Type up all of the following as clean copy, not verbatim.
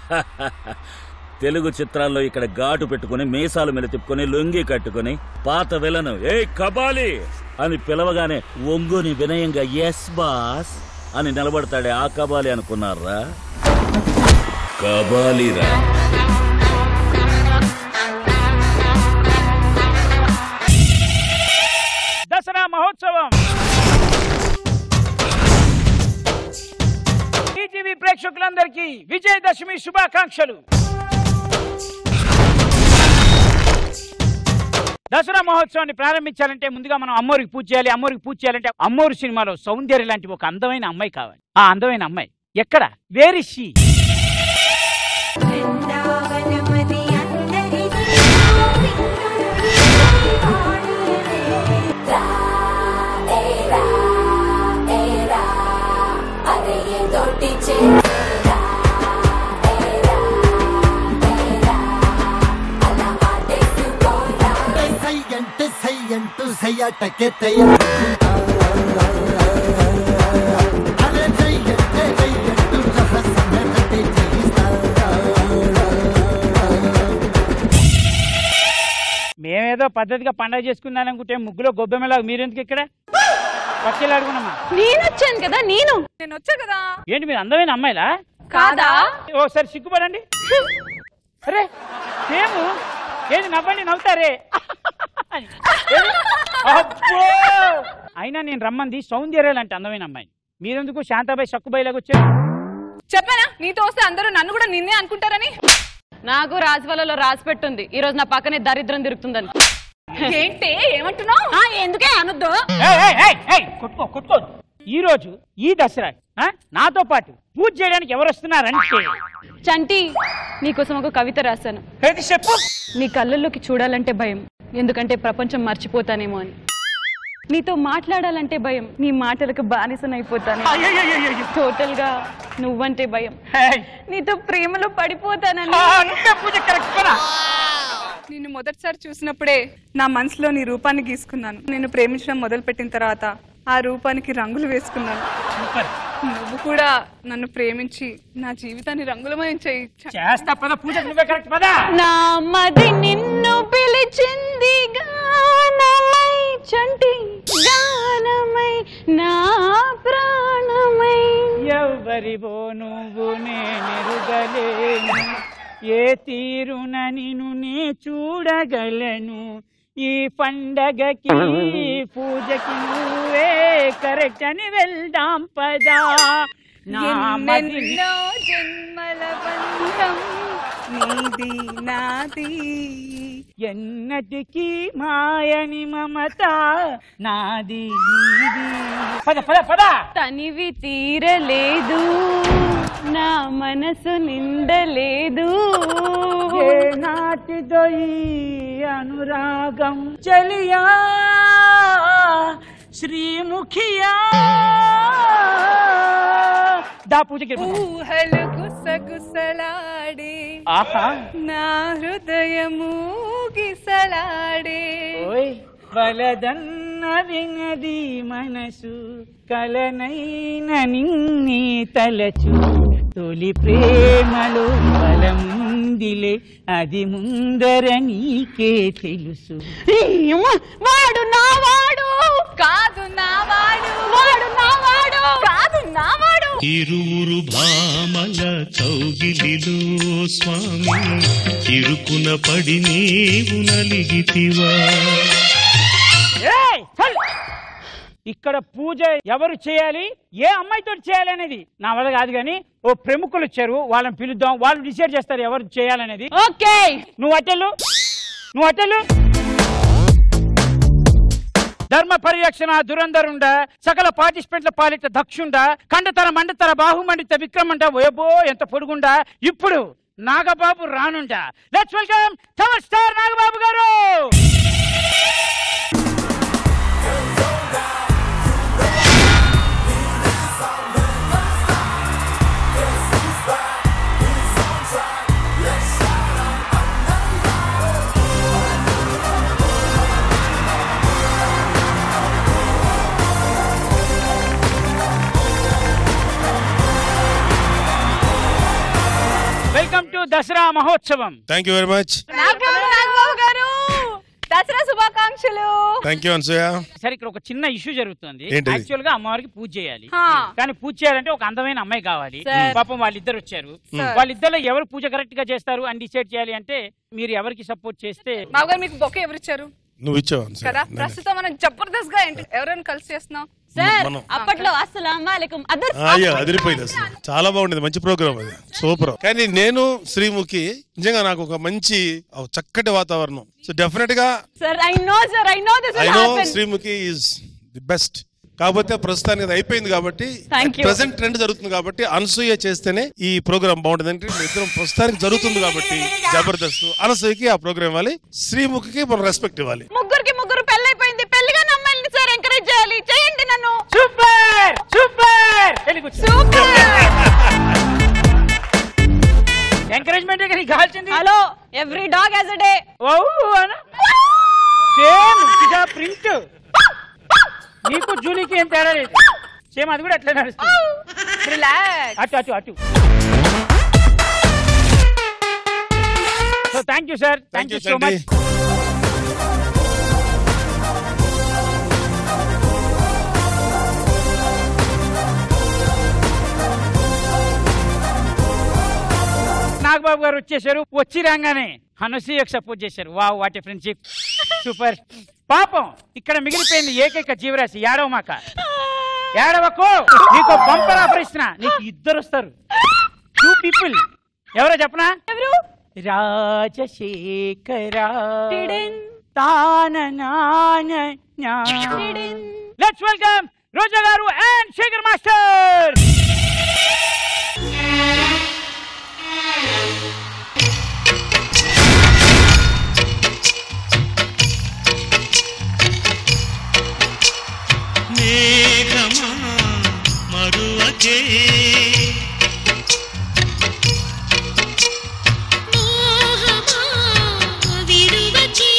తెలుగు చిత్రాల్లో ఇక్కడ ఘాటు పెట్టుకుని మీసాలు మీద తిప్పుకొని లొంగి కట్టుకుని పాత విలను ఏ కబాలి అని పిలవగానే ఒంగుని వినయంగా ఎస్ బాస్ అని నిలబడతాడే ఆ కబాలి అనుకున్నారా? కబాలిరా. దసరా మహోత్సవం ఈటీవీ ప్రేక్షకులందరికీ విజయదశమి శుభాకాంక్షలు. దసరా మహోత్సవాన్ని ప్రారంభించాలంటే ముందుగా మనం అమ్మోరికి పూజ చేయాలి. అమ్మోరికి పూజ చేయాలంటే అమ్మోరు సినిమాలో సౌందర్య లాంటి ఒక అందమైన అమ్మాయి కావాలి. ఆ అందమైన అమ్మాయి ఎక్కడ? Where is she? మేమేదో పద్ధతిగా పండగ చేసుకుందాం అనుకుంటే ముగ్గులో గొబ్బెమ్మలాగా మీరెందుకు ఇక్కడ పక్కలు అడుగున్నామా? నేను వచ్చాను కదా. నేను వచ్చా కదా. ఏంటి మీరు అందమైన అమ్మాయిలా కాదా? ఓసారి సిగ్గుపడండి. అరే సేము ఏది నవ్వండి, నవ్వుతారే. అయినా నేను రమ్మంది సౌందర్య లాంటి అందమైన అమ్మాయి. మీరెందుకు శాంతాబాయి సక్కుబాయి లాగా వచ్చారు? చెప్పానా నీతో వస్తే అందరూ నన్ను కూడా నిన్నే అనుకుంటారని? నాకు రాజువాళ్ళలో రాసి పెట్టుంది ఈ రోజు నా పక్కనే దరిద్రం తిరుగుతుందని. ఏంటి ఏమంటున్నావు? ఎందుకే అనొద్దు. కొట్టుకో. ఈ రోజు ఈ దసరా నాతో పాటు పూజ చేయడానికి ఎవరు వస్తున్నారంటే చంటి నీకోసం ఒక కవిత రాశాను. చెప్పు. నీ కళ్ళల్లోకి చూడాలంటే భయం, ఎందుకంటే ప్రపంచం మర్చిపోతానేమో అని. నీతో మాట్లాడాలంటే భయం, నీ మాటలకు బానిసనైపోతాను. టోటల్ గా నువ్వంటే భయం, నీతో ప్రేమలో పడిపోతానని. నిన్ను మొదటిసారి చూసినప్పుడే నా మనసులో నీ రూపాన్ని గీసుకున్నాను. నిన్ను ప్రేమించడం మొదలు పెట్టిన తర్వాత ఆ రూపానికి రంగులు వేసుకున్నాను. నువ్వు కూడా నన్ను ప్రేమించి నా జీవితాన్ని రంగులమయం చేస్తా. నా మది నిన్ను పిలిచింది గానమై చంటి, గానమై నా ప్రాణమై. ఎవరివో నువ్వు నేనెరుగలేను, ఏ తీరున నిన్ను నే చూడగలను. ఈ పండగకి పూజకి నువ్వే కరెక్ట్ అని వెళ్దాం పదా. ఎన్నెన్నో జన్మల బంధం నీది నాది, ఎన్నటికీ మాయని మమత నాది నీది. పద పద పద. తనివి తీరలేదు, నా మనసు నిండలేదు. ఏ నాటిదో ఈ అనురాగం చలియా శ్రీముఖియా. దా పూజకి. ఊహలు గుసగుసలాడే నా హృదయము గిసలాడే. వలదన్న వినది మనసు, కలనైన నిన్నే తలచు. తొలి ప్రేమలో బలముందిలే, అది ముందర నీకే తెలుసు. వాడు నావాడు కాదు, నావాడు వాడు నావాడు కాదు, నావాడు. ఇరువురు భామల కౌగిలిలో స్వామి, ఇరుకున పడి నీవు నలిగితివా. ఇక్కడ పూజ ఎవరు చేయాలి, ఏ అమ్మాయితో చేయాలి అనేది నా వల్ల కాదు. కానీ ఓ ప్రముఖులు వచ్చారు, వాళ్ళని పిలుద్దాం, వాళ్ళు డిసైడ్ చేస్తారు ఎవరు చేయాలనేది. ఓకే, నువ్వు అటెలు. ధర్మ పరిరక్షణ దురంధరుండ, సకల పార్టిసిపెంట్ల పాలిట దక్షుండ, కండతర మండతర బాహుమండిత విక్రమండ, ఓయబో ఎంత పొడుగుండా. ఇప్పుడు నాగబాబు రానుండా. Let's welcome power star Nagababu garu. Welcome Dasara మహోత్సవం. Thank you very much. Nagababu garu Dasara శుభాకాంక్షలు. Thank you Anasuya. సరే, ఇక్కడ ఒక చిన్న ఇష్యూ జరుగుతుంది. ఏంటిది? యాక్చువల్ గా అమ్మవారికి పూజ చేయాలి, కానీ పూజ చేయాలంటే ఒక అందమైన అమ్మాయి కావాలి. పాపం వాళ్ళిద్దరు వచ్చారు. వాళ్ళిద్దరు ఎవరు పూజ కరెక్ట్ గా చేస్తారు అని డిసైడ్ చేయాలి అంటే మీరు ఎవరికి సపోర్ట్ చేస్తే. బాబు గారు మీకు బొకే ఎవరు ఇచ్చారు? నువ్వు ఇచ్చావు కదా. ప్రస్తుతం మనం జబర్దస్త్ గా ఎవరైనా కలిసి చేస్తున్నాం సార్. అప్పట్లో అస్సలాము అలైకుం అదిరిపోయింది అసలు. చాలా బాగుండేది, మంచి ప్రోగ్రామ్ అది, సూపర్. కానీ నేను శ్రీముఖి నిజంగా నాకు ఒక మంచి చక్కటి వాతావరణం. సో డెఫినెట్ గా I know Sreemukhi is the best. కాకపోతే ప్రస్తుతానికి అది అయిపోయింది కాబట్టి, ప్రెసెంట్ ట్రెండ్ జరుగుతుంది కాబట్టి అనసూయ చేస్తేనే ఈ ప్రోగ్రామ్ బాగుంటుంది. అంటే ఇద్దరం ప్రస్తుతానికి జరుగుతుంది కాబట్టి జబర్దస్త్ అనసూయకి ఆ ప్రోగ్రామ్ ఇవ్వాలి, శ్రీముఖికి మనం రెస్పెక్ట్ ఇవ్వాలి. ముగ్గురు పెళ్ళైపోయింది. పెళ్లిగా అమ్మాయిని సార్ ఎంకరేజ్ చేయాలి. చేయండి నన్ను. సూపర్ సూపర్ సూపర్ ఎంకరేజ్మెంట్ కావాల్సింది. Hello, every dog has a day. Same print. నీకు జూలీకి ఏం తేడా లేదు, సేమ్ అది కూడా అట్లా నడుస్తుంది. రిలాక్స్. అటు so thank you sir. Thank you so much. Nagababu garu వచ్చేసారు. వచ్చి రాగానే అనసూయకు సపోర్ట్ చేశారు. Wow, what a friendship, super. పాపం ఇక్కడ మిగిలిపోయింది ఏకైక జీవరాశి. ఏడవమాక, ఏడవకు. నీకు బంపర్ ఆఫర్ ఇస్తున్నా. నీకు ఇద్దరు వస్తారు, 2 people. ఎవరో చెప్పనా? Rajasekhara let's welcome Roja garu and Shekhar master. మేఘమా మరువకే మోహమా విడువకే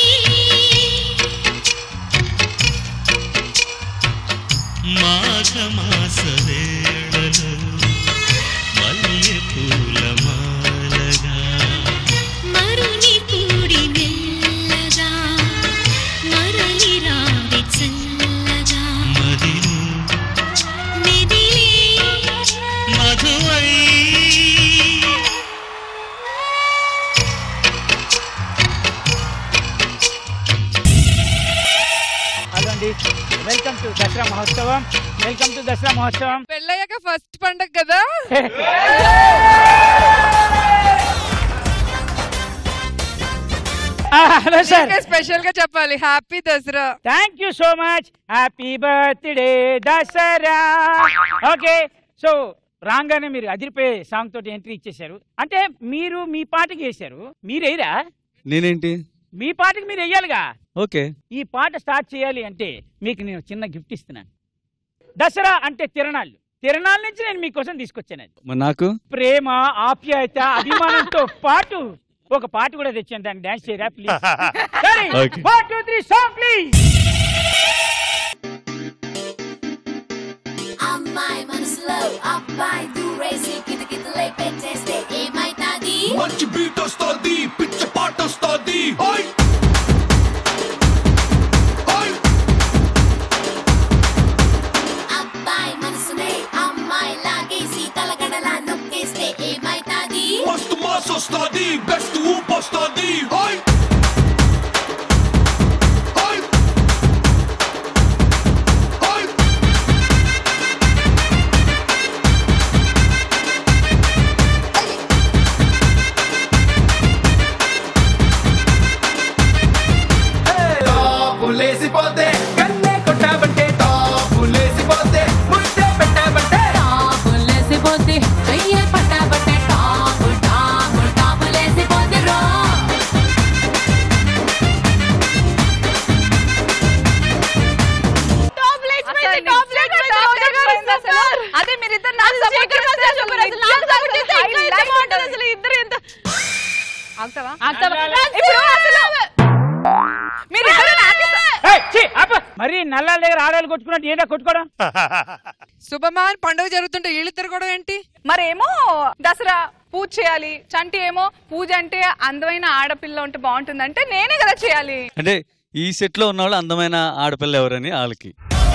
మాఘమాస వేళలో మల్లె పూలమాలగా మరుని కూడి మెల్లగా మరలి రావి చల్లగా మదిలో మెదిలే మధువై అదండి. వెల్కమ్ టు దసరా మహోత్సవం. వెల్కమ్ టు దసరా మహోత్సవం. పెళ్ళయ్యాక ఫస్ట్ పండగ కదా. హలో సార్, స్పెషల్ గా చెప్పాలి happy Dasara. Thank you so much. Happy birthday Dasara. Okay, so రాగానే మీరు అదిరిపోయే సాంగ్ తోటి ఎంట్రీ ఇచ్చేశారు. అంటే మీరు మీ పాటకి వేశారు, మీరేరా? నేనేంటి మీ పాటకి మీరు వెయ్యాలిగా. ఓకే, ఈ పాట స్టార్ట్ చేయాలి అంటే మీకు నేను చిన్న గిఫ్ట్ ఇస్తున్నాను. దసరా అంటే తిరణాలు. తిరణాల నుంచి నేను మీకోసం తీసుకొచ్చాను. అది మరి నాకు ప్రేమ, ఆప్యాయత, అభిమానంతో పాటు ఒక పాట కూడా తెచ్చాను. దాన్ని డాన్స్ చేయరా ప్లీజ్? సరే, 1 2 3 సాంగ్ ప్లీజ్. అమ్మాయి మనసులో అబ్బాయి దూరేసి కితకితలై పెట్టేస్తే ఏమైతాది? మంచి బీట్ వస్తుంది, పిచ్చ పాట వస్తుంది. అబ్బాయి మనసునే అమ్మాయి లాగేసి తలగడలా నొక్కేస్తే ఏమైతాది? మస్తు మాస్ వస్తుంది, బెస్ట్ ఊపు వస్తుంది. లేసిపోతే కన్నే కొట్టాబంటే తాపులేసిపోతే ముద్దే పెట్టాబంటే తాపులేసిపోతే చెయ్యే పట్టాబట్టే టాపు టాపు టాపులేసిపోతే రో. అదే మీరిద్దరు మరి నల్లాల దగ్గర ఆడాలు కొట్టుకున్నట్టు ఏంటో కొట్టుకోవడం. శుభమాన్ పండుగ జరుగుతుంటే వీళ్ళిద్దరు కూడా ఏంటి? మరేమో దసరా పూజ చేయాలి, చంటి ఏమో పూజ అంటే అందమైన ఆడపిల్ల ఉంటే బాగుంటుంది అంటే నేనే కదా చేయాలి. అంటే ఈ సెట్ లో ఉన్న వాళ్ళు అందమైన ఆడపిల్ల ఎవరని వాళ్ళకి.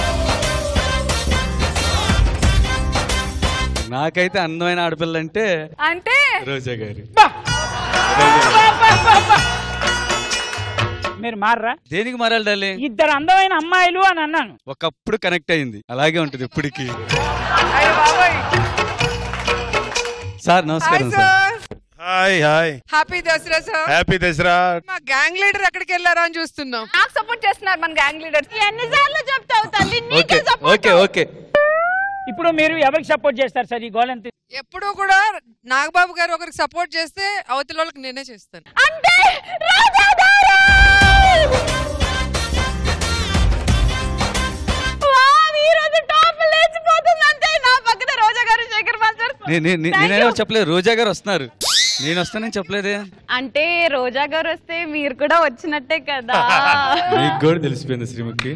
నాకైతే అందమైన ఆడపిల్ల అంటే రోజా గారు. మీరు మారరా? దేనికి మారాలి డాలి? ఇద్దరు అందమైన అమ్మాయిలు అని అన్నాను. ఒకప్పుడు కనెక్ట్ అయింది, అలాగే ఉంటుంది ఇప్పటికి. సార్ నమస్కారం sir. Hi hi. Happy Dasara sir. Happy Dasara. మా గ్యాంగ్ లీడర్ ఎక్కడికి వెళ్ళారా అని చూస్తున్నాం. నాకు సపోర్ట్ చేస్తున్నారు మన గ్యాంగ్ లీడర్. ఎన్నిసార్లు చెప్తావు తల్లి? Okay okay okay. ఇప్పుడు మీరు ఎవరికి సపోర్ట్ చేస్తారు సార్? ఈ గోల్ ఎంత? ఎప్పుడూ కూడా నాగబాబు గారు ఒకరికి సపోర్ట్ చేస్తే అవతల వాళ్ళకి నేనే చేస్తాను. అంటే నేనేమో చెప్పలేదు, రోజా గారు వస్తున్నారు. నేను వస్తానని చెప్పలేదే. అంటే రోజా గారు వస్తే మీరు కూడా వచ్చినట్టే కదా. మీకు కూడా తెలిసిపోయింది శ్రీముఖి.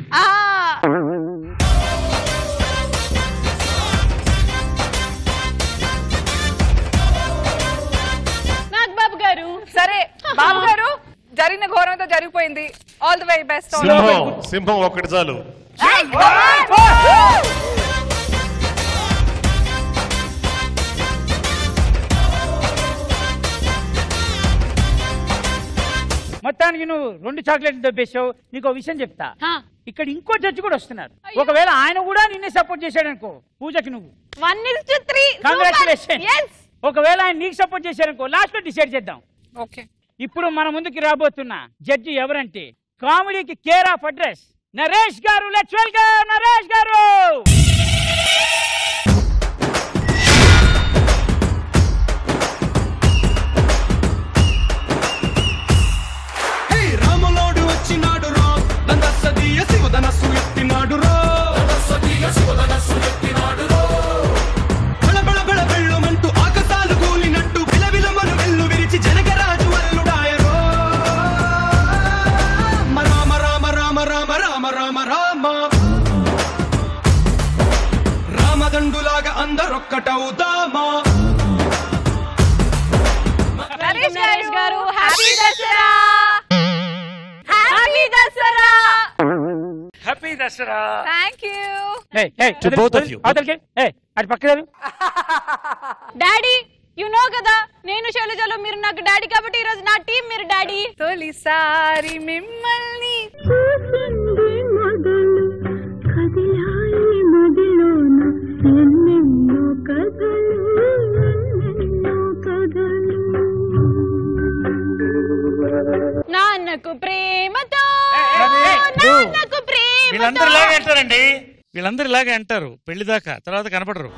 నాగబాబు గారు. సరే బాబు గారు, జరిగిన ఘోరంతో జరిగిపోయింది. All the way best. సింహం ఒక్కటి చాలు. మొత్తానికి నువ్వు 2 చాక్లెట్లు దొబ్బేసావు. నీకు ఒక విషయం చెప్తా. ఇక్కడ ఇంకో జడ్జి కూడా వస్తున్నారు. ఒకవేళ ఆయన కూడా నిన్నే సపోర్ట్ చేశాడు అనుకో పూజకి, నువ్వు 1:3. కంగ్రాచులేషన్. ఒకవేళ ఆయన నీకు సపోర్ట్ చేశారనుకో లాస్ట్ లో డిసైడ్ చేద్దాం. ఓకే. ఇప్పుడు మన ముందుకి రాబోతున్న జడ్జి ఎవరంటే కామెడీకి care of address Naresh garu. Let's welcome Naresh గారు. రాములోడు వచ్చినాడు రో, దందసదీయ శివధనస్సు ఎత్తినాడు రో, బళబళ బళ బెళ్ళుమంటూ ఆకాశాలు కూలినట్టు విలవిలమను వెల్లు విరిచి జనగరాజు అల్లుడాయరో. రామ రామ రామ రామ రామ రామ రామ రామదండులాగా అందరొక్కటవుదామా. Naresh garu happy Dasara. Happy Dasara. Happy Dasara. Thank you. అటు పక్క డాడీ యు నో కదా, నేను శైలజలో మీరు నాకు డాడీ కాబట్టి ఈ రోజు నా టీం మీరు డాడీ. తొలిసారి మిమ్మల్ని నాన్నకు ప్రేమతో వీళ్ళందరూ ఇలాగే అంటారండి. వీళ్ళందరూ ఇలాగే అంటారు పెళ్లి దాకా, తర్వాత కనపడరు.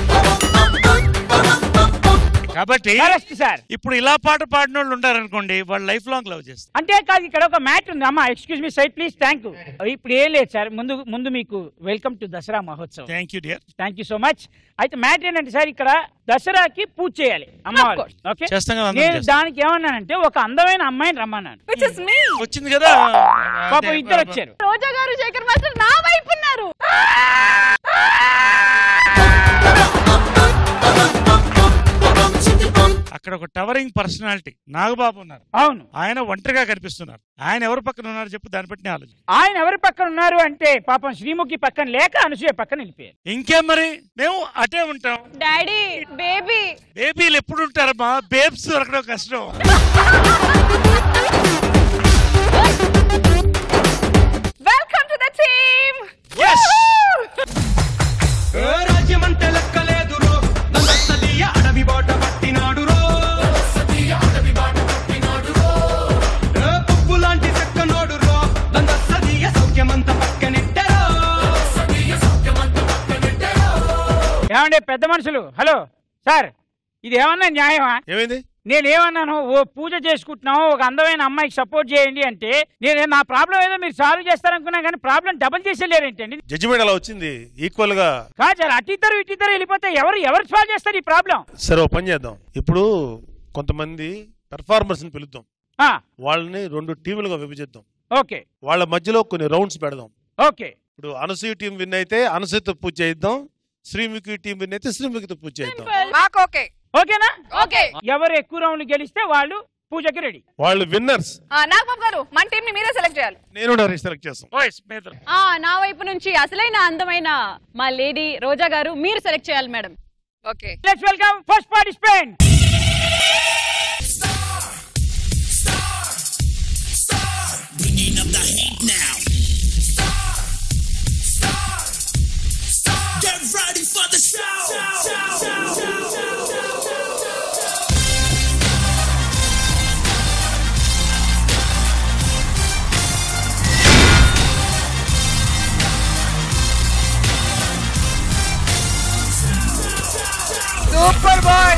కాబట్టి ఇప్పుడు ఇలా పాట పాడిన వాళ్ళు ఉంటారనుకోండి, వాళ్ళు లైఫ్ లాంగ్ లవ్ చేస్తారు. అంతేకాదు ఇక్కడ ఒక మ్యాట్ ఉంది. అమ్మా excuse me side please. Thank you. ఇప్పుడు ఏం లేదు సార్, ముందు మీకు వెల్కమ్ టు దసరా మహోత్సవం. Thank you dear. Thank you so much. అయితే మ్యాట్ ఏంటంటే సార్, ఇక్కడ దసరాకి పూజ చేయాలి అమ్మవారు. ఓకే, నేను దానికి ఏమన్నానంటే ఒక అందమైన అమ్మాయిని రమ్మన్నాను. వచ్చింది కదా పాపం ఇద్దరు వచ్చారు. రోజా గారు శేఖర్ మాస్టర్ నా వైపు ఉన్నారు. అక్కడ ఒక టవరింగ్ పర్సనాలిటీ నాగబాబు ఉన్నారు. అవును, ఆయన ఒంటరిగా కనిపిస్తున్నారు. ఆయన ఎవరి పక్కన ఉన్నారు చెప్పు, దాన్ని బట్టి ఆలోచన. ఆయన ఎవరి పక్కన ఉన్నారు అంటే పాపం శ్రీముఖి పక్కన లేక అనసూయ పక్కన వెళ్ళిపోయారు. ఇంకేం మరి, మేము అటే ఉంటాం. డాడీ బేబీలు ఎప్పుడు ఉంటారమ్మా, బేబ్స్ దొరకడం కష్టం. Welcome to the team. రాజ్యమంటే లెక్కలేదు రో, దందసదీయ అడవి బాట పట్టినాడు రో, పువ్వు లాంటి చక్కనోడు రో, దందసదీయ సౌఖ్యమంత పక్కనెట్టరో. ఏమంటే పెద్ద మనుషులు, హలో సార్, ఇది ఏమన్నా న్యాయమా? ఏమైంది? నేనేమన్నాను, ఓ పూజ చేసుకుంటున్నావు, ఒక అందమైన అమ్మాయికి సపోర్ట్ చేయండి అంటే నేను నా ప్రాబ్లం ఏదో మీరు సాల్వ్ చేస్తారనుకున్నా కానీ ప్రాబ్లం డబుల్ చేసేలేరేంటండి? జడ్జిమెంట్ అలా వచ్చింది ఈక్వల్ గా కాదు సార్, అటు ఇద్దరు వెళ్ళిపోతే ఎవరు సాల్వ్ చేస్తారు ఈ ప్రాబ్లం? సరే ఓ పని చేద్దాం. ఇప్పుడు కొంతమంది పెర్ఫార్మర్స్ ని పిలుద్దాం, వాళ్ళని 2 టీములుగా విభజిద్దాం. ఓకే, వాళ్ళ మధ్యలో కొన్ని రౌండ్స్ పెడదాం. ఓకే, ఇప్పుడు అనసూయ టీం విన్ అయితే అనసూయతో పూజ చేయిద్దాం, శ్రీముఖి టీం విన్ అయితే శ్రీముఖితో పూజ చేయిద్దాం. మాకు ఓకే. ఓకేనా? ఓకే. ఎవరు ఎక్కువ రౌండ్లు గెలిస్తే వాళ్ళు పూజకి రెడీ. వాళ్ళు విన్నర్స్. నాగబాబు గారు మన టీం ని మీరే సెలెక్ట్ చేయాలి. నేను సెలెక్ట్ చేస్తాను. నా వైపు నుంచి అసలైన అందమైన మా లేడీ రోజా గారు మీరు సెలెక్ట్ చేయాలి madam. Okay, let's welcome first participant. Bringing up the heat now. Get ready for the show. Super boy.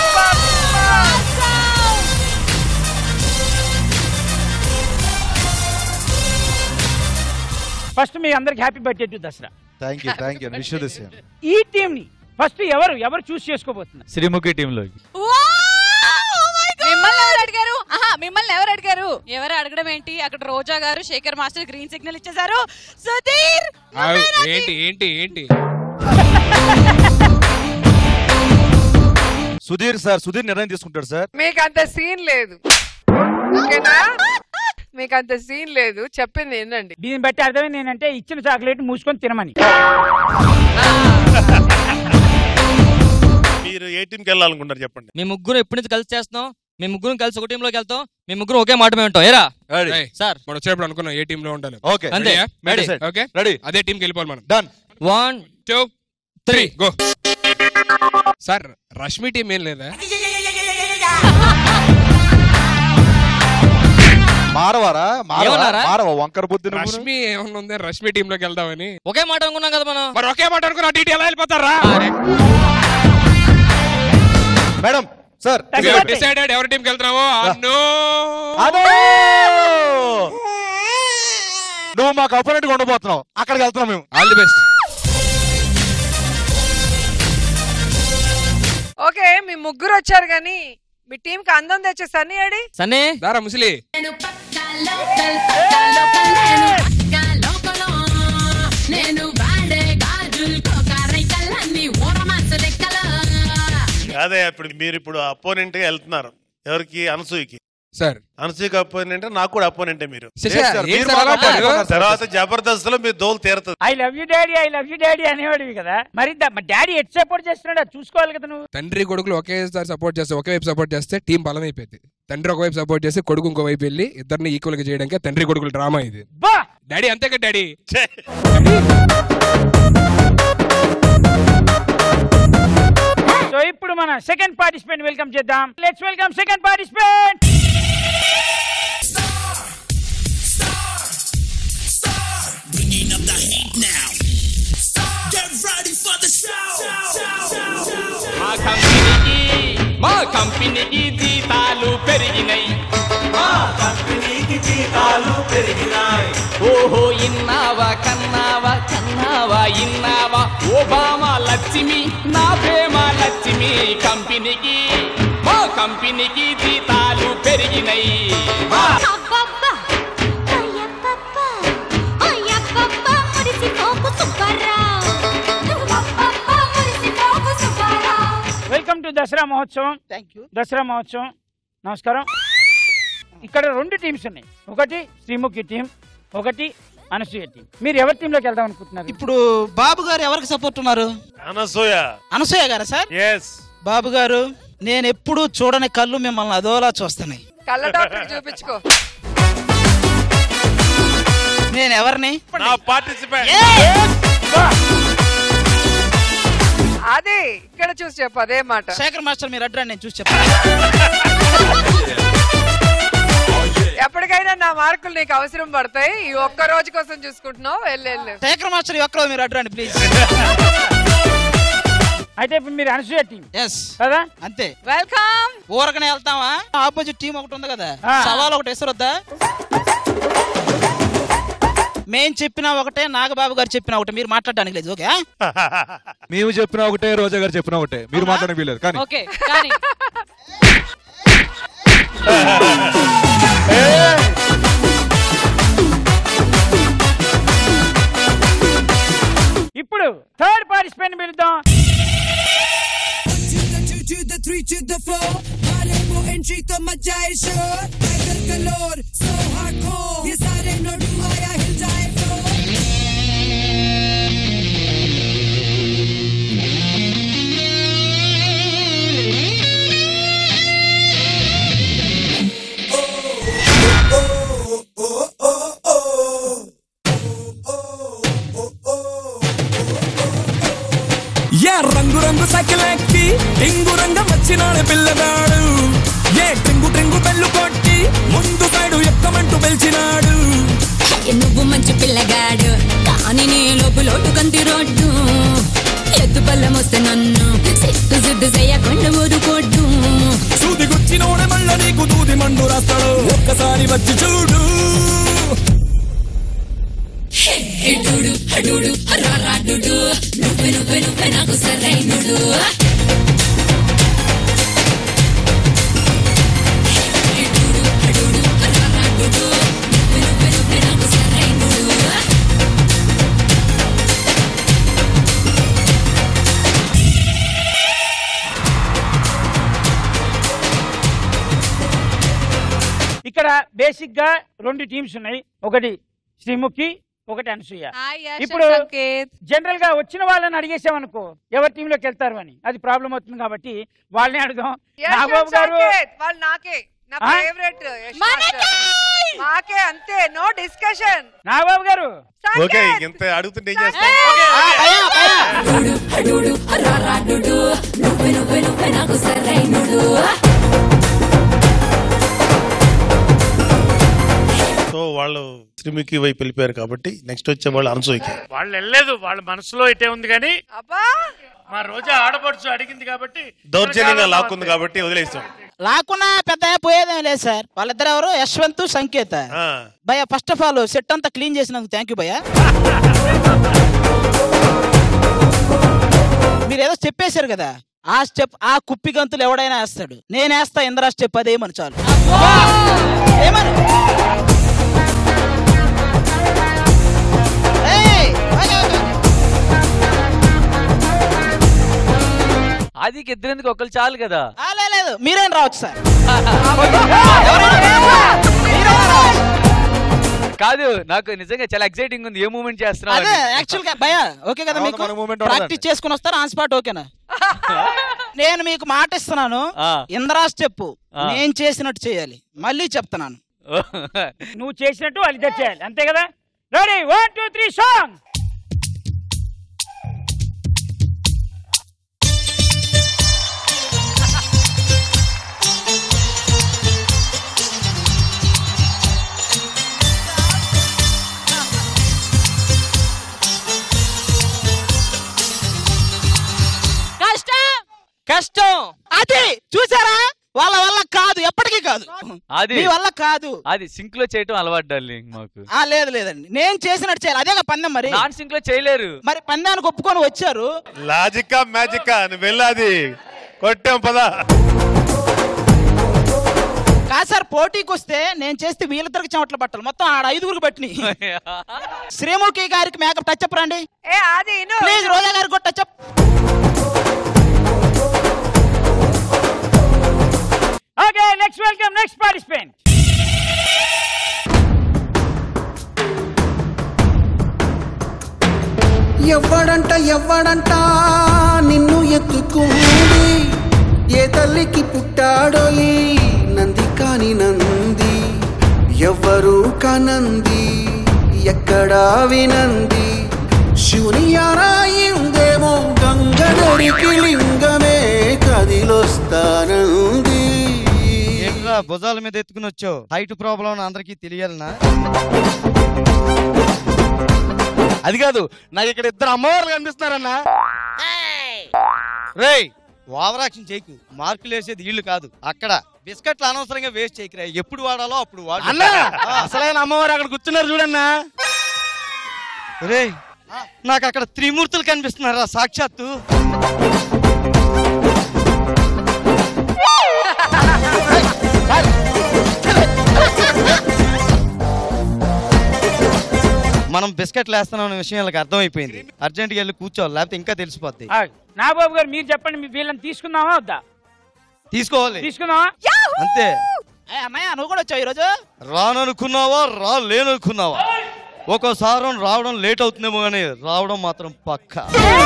First మీ అందరికి happy birthday to Dasara. Thank you wish you this. ఈ టీం ని ఫస్ట్ ఎవరు choose చేసుకోబోతున్నారు? Sreemukhi టీంలో. మిమ్మల్ని ఎవరు అడిగారు? ఎవరు అడగడం ఏంటి? అక్కడ రోజా గారు శేఖర్ మాస్టర్ గ్రీన్ సిగ్నల్ ఇచ్చేసారు. సుధీర్ ఏంటి సుధీర్ నిర్ణయం తీసుకుంటాడు సార్. మీకు అంత సీన్ లేదు, ఓకేనా? మీకు అంత సీన్ లేదు, చెప్పింది ఏంటండి. దీన్ని బట్టి అర్థమైంది ఏంటంటే ఇచ్చిన చాక్లెట్ మూసుకొని తినమని. మీరు ఏ టీంకి వెళ్ళాలనుకుంటారు చెప్పండి. మేము ముగ్గురు ఎప్పటి నుంచి కలిసి చేస్తున్నాం, మేము ముగ్గురు కలిసి ఒక టీంలోకి వెళ్తాం, మేము ముగ్గురు ఒకే మాట మేము ఉంటాం. ఏరా సార్ మనం వచ్చేప్పుడు అనుకున్నాం ఏ టీమ్ లో ఉండాలి. ఓకే అంతే, ఓకే రెడీ. అదే టీంకి వెళ్ళిపోవాలి మనం. Done. 1 2 3 go. Sir Rashmi team ఏం లేదా? మారవ వంకర బుద్ధి. రష్మి ఏమన్నా ఉంది? రష్మి టీమ్ లోకి వెళ్దామని ఒకే మాట అనుకున్నాం కదా మనం. మరి ఒకే మాట అనుకున్నా టీటీ ఎలా వెళ్ళిపోతారా మేడం? సార్ డిసైడెడ్ ఎవరి టీంకి వెళ్తున్నావో. నువ్వు మాకు అపోనెంట్ గా ఉండబోతున్నావు, అక్కడికి వెళ్తున్నాం మేము. All the best. ఓకే, మీ ముగ్గురు వచ్చారు కానీ మీ టీం కి అందం తెచ్చే సన్నీ ఏడి? సన్నీ దారా ముసలి. అదే ఇప్పుడు అపోనెంట్ గా వెళ్తున్నారు. ఎవరికి? అనసూయకి. సార్ అనసూయకి అపోనెంట్, నాకు కూడా అపోనెంటే మీరు. తర్వాత జబర్దస్త్ లో మీరు దోలు తీరుతుంది. ఐ లవ్ యూ డాడీ అనేవాడివి కదా. మరి డాడీ ఎట్ సపోర్ట్ చేస్తున్నాడు అది చూసుకోవాలి కదా నువ్వు. తండ్రి కొడుకులు ఒకేసారి సపోర్ట్ చేస్తే, ఒకే వైపు సపోర్ట్ చేస్తే టీం బలం అయిపోయింది. తండ్రి ఒకవైపు సపోర్ట్ చేస్తే కొడుకు ఇంకో వైపు వెళ్ళి ఇద్దరిని ఈక్వల్ గా చేయడానికి తండ్రి కొడుకులు డ్రామా ఇది. డాడీ అంతే కదా డాడీ. సో ఇప్పుడు మన సెకండ్ పార్టిసిపెంట్ వెల్కమ్ చేద్దాం. Let's welcome second participant. Bringing up the heat now. Get ready for the show. మా కంపెనీకి జీతాలు పెరిగినాయి. ఓహో ఇన్నావా కన్నావా ఇన్నావా ఓబామా లక్ష్మి నా ప్రేమ లక్ష్మి. మా కంపెనీకి జీతాలు పెరిగినాయి. వెల్కమ్ టు దసరా మహోత్సవం. దసరా మహోత్సవం. నమస్కారం. ఇక్కడ 2 టీమ్స్ ఉన్నాయి. ఒకటి శ్రీముఖి టీం, ఒకటి అనసూయ టీం. మీరు ఎవరి టీంలోకి వెళ్దాం అనుకుంటున్నారు? ఇప్పుడు బాబు గారు ఎవరికి సపోర్ట్ ఉన్నారు? అనసూయ గారా సార్? బాబు గారు, నేను ఎప్పుడు చూడని కళ్ళు మిమ్మల్ని అదోలా చూస్తున్నాయి. కళ్ళ డాక్టర్ చూపించుకో. నేను ఎవరిని? అదే ఇక్కడ చూసి చెప్పు. అదే మాట. శేఖర్ మాస్టర్ మీరు అడ్రా, నేను చూసి చెప్పాను. ఎప్పటికైనా నా మార్కులు నీకు అవసరం పడతాయి. ఈ ఒక్క రోజు కోసం చూసుకుంటున్నావు. వెళ్ళు. శేఖర్ మాస్టర్ ఒక్కరోజు మీరు అడ్రండి ప్లీజ్. అయితే ఇప్పుడు మీరు అనసూయ టీం కదా? అంతే. వెల్కమ్. ఊరకనే వెళ్తావా? ఆపోజిట్ టీం ఒకటి ఉంది కదా, సవాల్ ఒకటి ఎసరొద్దా? మేం చెప్పినా ఒకటే, నాగబాబు గారు చెప్పినా ఒకటే, మీరు మాట్లాడడానికి లేదు. ఓకే? మేము చెప్పినా ఒకటే, రోజా గారు చెప్పినా ఒకటే, మీరు మాట్లాడడానికి వీలేదు. కానీ ఓకే కానీ ఇప్పుడు థర్డ్ పార్టిసిపెంట్ పిలుద్దాం. entry to the floor. Mare mo entry to maja hai shor. Tiger color, so hardcore. Ye sare no do aaya hil jaye floor. ఏ రంగు రంగు సైకిల్ ఎక్కి టింగు రంగం వచ్చినాడు పిల్లగాడు ఏ ట్రింగు ట్రింగు బెల్లు కొట్టి ముందు సైడు ఎక్కమంటూ పిలిచినాడు నువ్వు మంచి పిల్లగాడు కానీ నీ లోపులోటు కంటి రోడ్డు ఎత్తు పళ్ళం వస్తే నన్ను సిట్టు సిద్దు చేయకుండా ఊరుకోడ్డు సూది గుచ్చినోడే మళ్ళ నీకు దూది మండు రాస్తాడు ఒక్కసారి వచ్చి చూడు హెడుడు హడుడు రారాడుడు నువ్వే నువ్వే నువ్వే నాకు సరైనడు హెడుడు హడుడు రారాడుడు నువ్వే నువ్వే నువ్వే నాకు సరైనడు ఇక్కడ బేసిక్ గా 2 టీమ్స్ ఉన్నాయి. ఒకటి శ్రీముఖి, ఒకటి అనసూయ. ఇప్పుడు జనరల్ గా వచ్చిన వాళ్ళని అడిగేసామనుకో ఎవరి టీంలోకి వెళ్తారు అని, అది ప్రాబ్లం అవుతుంది కాబట్టి వాళ్ళని అడుగుదాం. నాగబాబు గారు వాళ్ళు నాకే నా ఫేవరెట్ నాకే అంతే, నో డిస్కషన్. నాగబాబు గారు ఓకే, ఇంత అడుగుతుంటే ఏం చేస్తాం? నువ్వే నువ్వే నువ్వే నాకు సరైనడు సో వాళ్ళు శ్రీముఖి వైపు వెళ్ళిపోయారు కాబట్టి నెక్స్ట్ వచ్చే వాళ్ళు అనసూయకి. వాళ్ళు వెళ్ళలేదు, వాళ్ళ మనసులో ఇటే ఉంది కానీ మా రోజా ఆడపడుచు అడిగింది కాబట్టి దౌర్జన్యంగా లాక్కుంది కాబట్టి వదిలేస్తాం. లాక్కున్నా పెద్ద పోయేదేం లేదు సార్. వాళ్ళిద్దరు ఎవరు, యశ్వంత్ సంకేత. భయ ఫస్ట్ ఆఫ్ ఆల్ సెట్ అంతా క్లీన్ చేసినందుకు థ్యాంక్ యూ భయ్యా. మీరు ఏదో చెప్పేశారు కదా, ఆ స్టెప్ ఆ కుప్పి గంతులు ఎవడైనా వేస్తాడు. నేనేస్తా ఇంద్రా స్టెప్, అదేమని చాలు. ఏమని ఆదికి ఇద్దరెందుకు ఒకరు చాలు కదా. లేదు మీరేం రావచ్చు సార్. కాదు, నాకు నిజంగా చాలా ఎక్సైటింగ్ ఉంది. ఏ మూమెంట్ చేస్తున్నా యాక్చువల్ గా భయ ఓకే కదా, మీకు ప్రాక్టీస్ చేసుకుని వస్తారు ఆన్ స్పాట్. ఓకేనా? నేను మీకు మాట ఇస్తున్నాను, ఇంద్రా స్టెప్ నేను చేసినట్టు చేయాలి. మళ్ళీ చెప్తున్నాను, నువ్వు చేసినట్టు వాళ్ళిద్దరు చేయాలి, అంతే కదా? Ready, 1 2 3 song. కష్టం అది చూసారా, వాళ్ళ వల్ల కాదు, ఎప్పటికీ కాదు. అది మీ వల్ల కాదు, అది సింక్ లో చేయటం అలవాటు డార్లింగ్ మాకు. లేదు లేదండి, నేను చేసినట్టు చేయాలి. అదేగా పందెం. మరి నాన్ సింక్ లో చేయలేరు. మరి పందానికి ఒప్పుకొని వచ్చారు. లాజికా మ్యాజికా నువ్వు వెళ్ళాది కొట్టాం పదా. కాదు సార్, పోటీకి వస్తే నేను చేస్తే వీళ్ళిద్దరికి చెమటలు బట్టలు మొత్తం ఆడ 5గురికి పట్టిని. శ్రీముఖి గారికి మేకప్ టచ్ అప్ రండి ప్లీజ్. రోజా గారికి కూడా touch up. Okay, let's welcome next participant. ఎవ్వడంట నిన్ను ఎత్తుకుంది, ఏ తల్లికి పుట్టాడో ఈ నంది కాని నంది. ఎవ్వరు కనంది ఎక్కడా వినంది, శివుని ఆరాయిందేమో గంగడరికి లింగమే కదిలొస్తానంది. భుజాల మీద ఎత్తుకుని వచ్చావు, హైట్ ప్రాబ్లం అందరికీ తెలియాలనా? అది కాదు, నాకు ఇక్కడ ఇద్దరు అమ్మవార్లు కనిపిస్తున్నారన్నా. రేయ్ ఓవరాక్షన్ చేయకు, మార్కులు వేసేది వీళ్ళు కాదు. అక్కడ బిస్కెట్లు అనవసరంగా వేస్ట్ చేయకురా, ఎప్పుడు వాడాలో అప్పుడు వాడు. అసలైన అమ్మవారు అక్కడ కూర్చున్నారు చూడన్నా. రేయ్ నాకు అక్కడ త్రిమూర్తులు కనిపిస్తున్నారా సాక్షాత్తు. మనం బిస్కెట్లు వేస్తున్నాం అనే విషయం వాళ్ళకి అర్థమైపోయింది. అర్జెంట్గా వెళ్ళి కూర్చోవాలి, లేకపోతే ఇంకా తెలిసిపోద్ది. నాగబాబు గారు మీరు చెప్పండి, వీళ్ళని తీసుకుందామా వద్దా? తీసుకోవాలి. తీసుకుందామా? అంతే. అన్నయ్య నువ్వు కూడా వచ్చావు ఈరోజు. రాననుకున్నావా లేననుకున్నావా? ఒక్కోసారి రావడం లేట్ అవుతుందేమో కానీ రావడం మాత్రం పక్కా.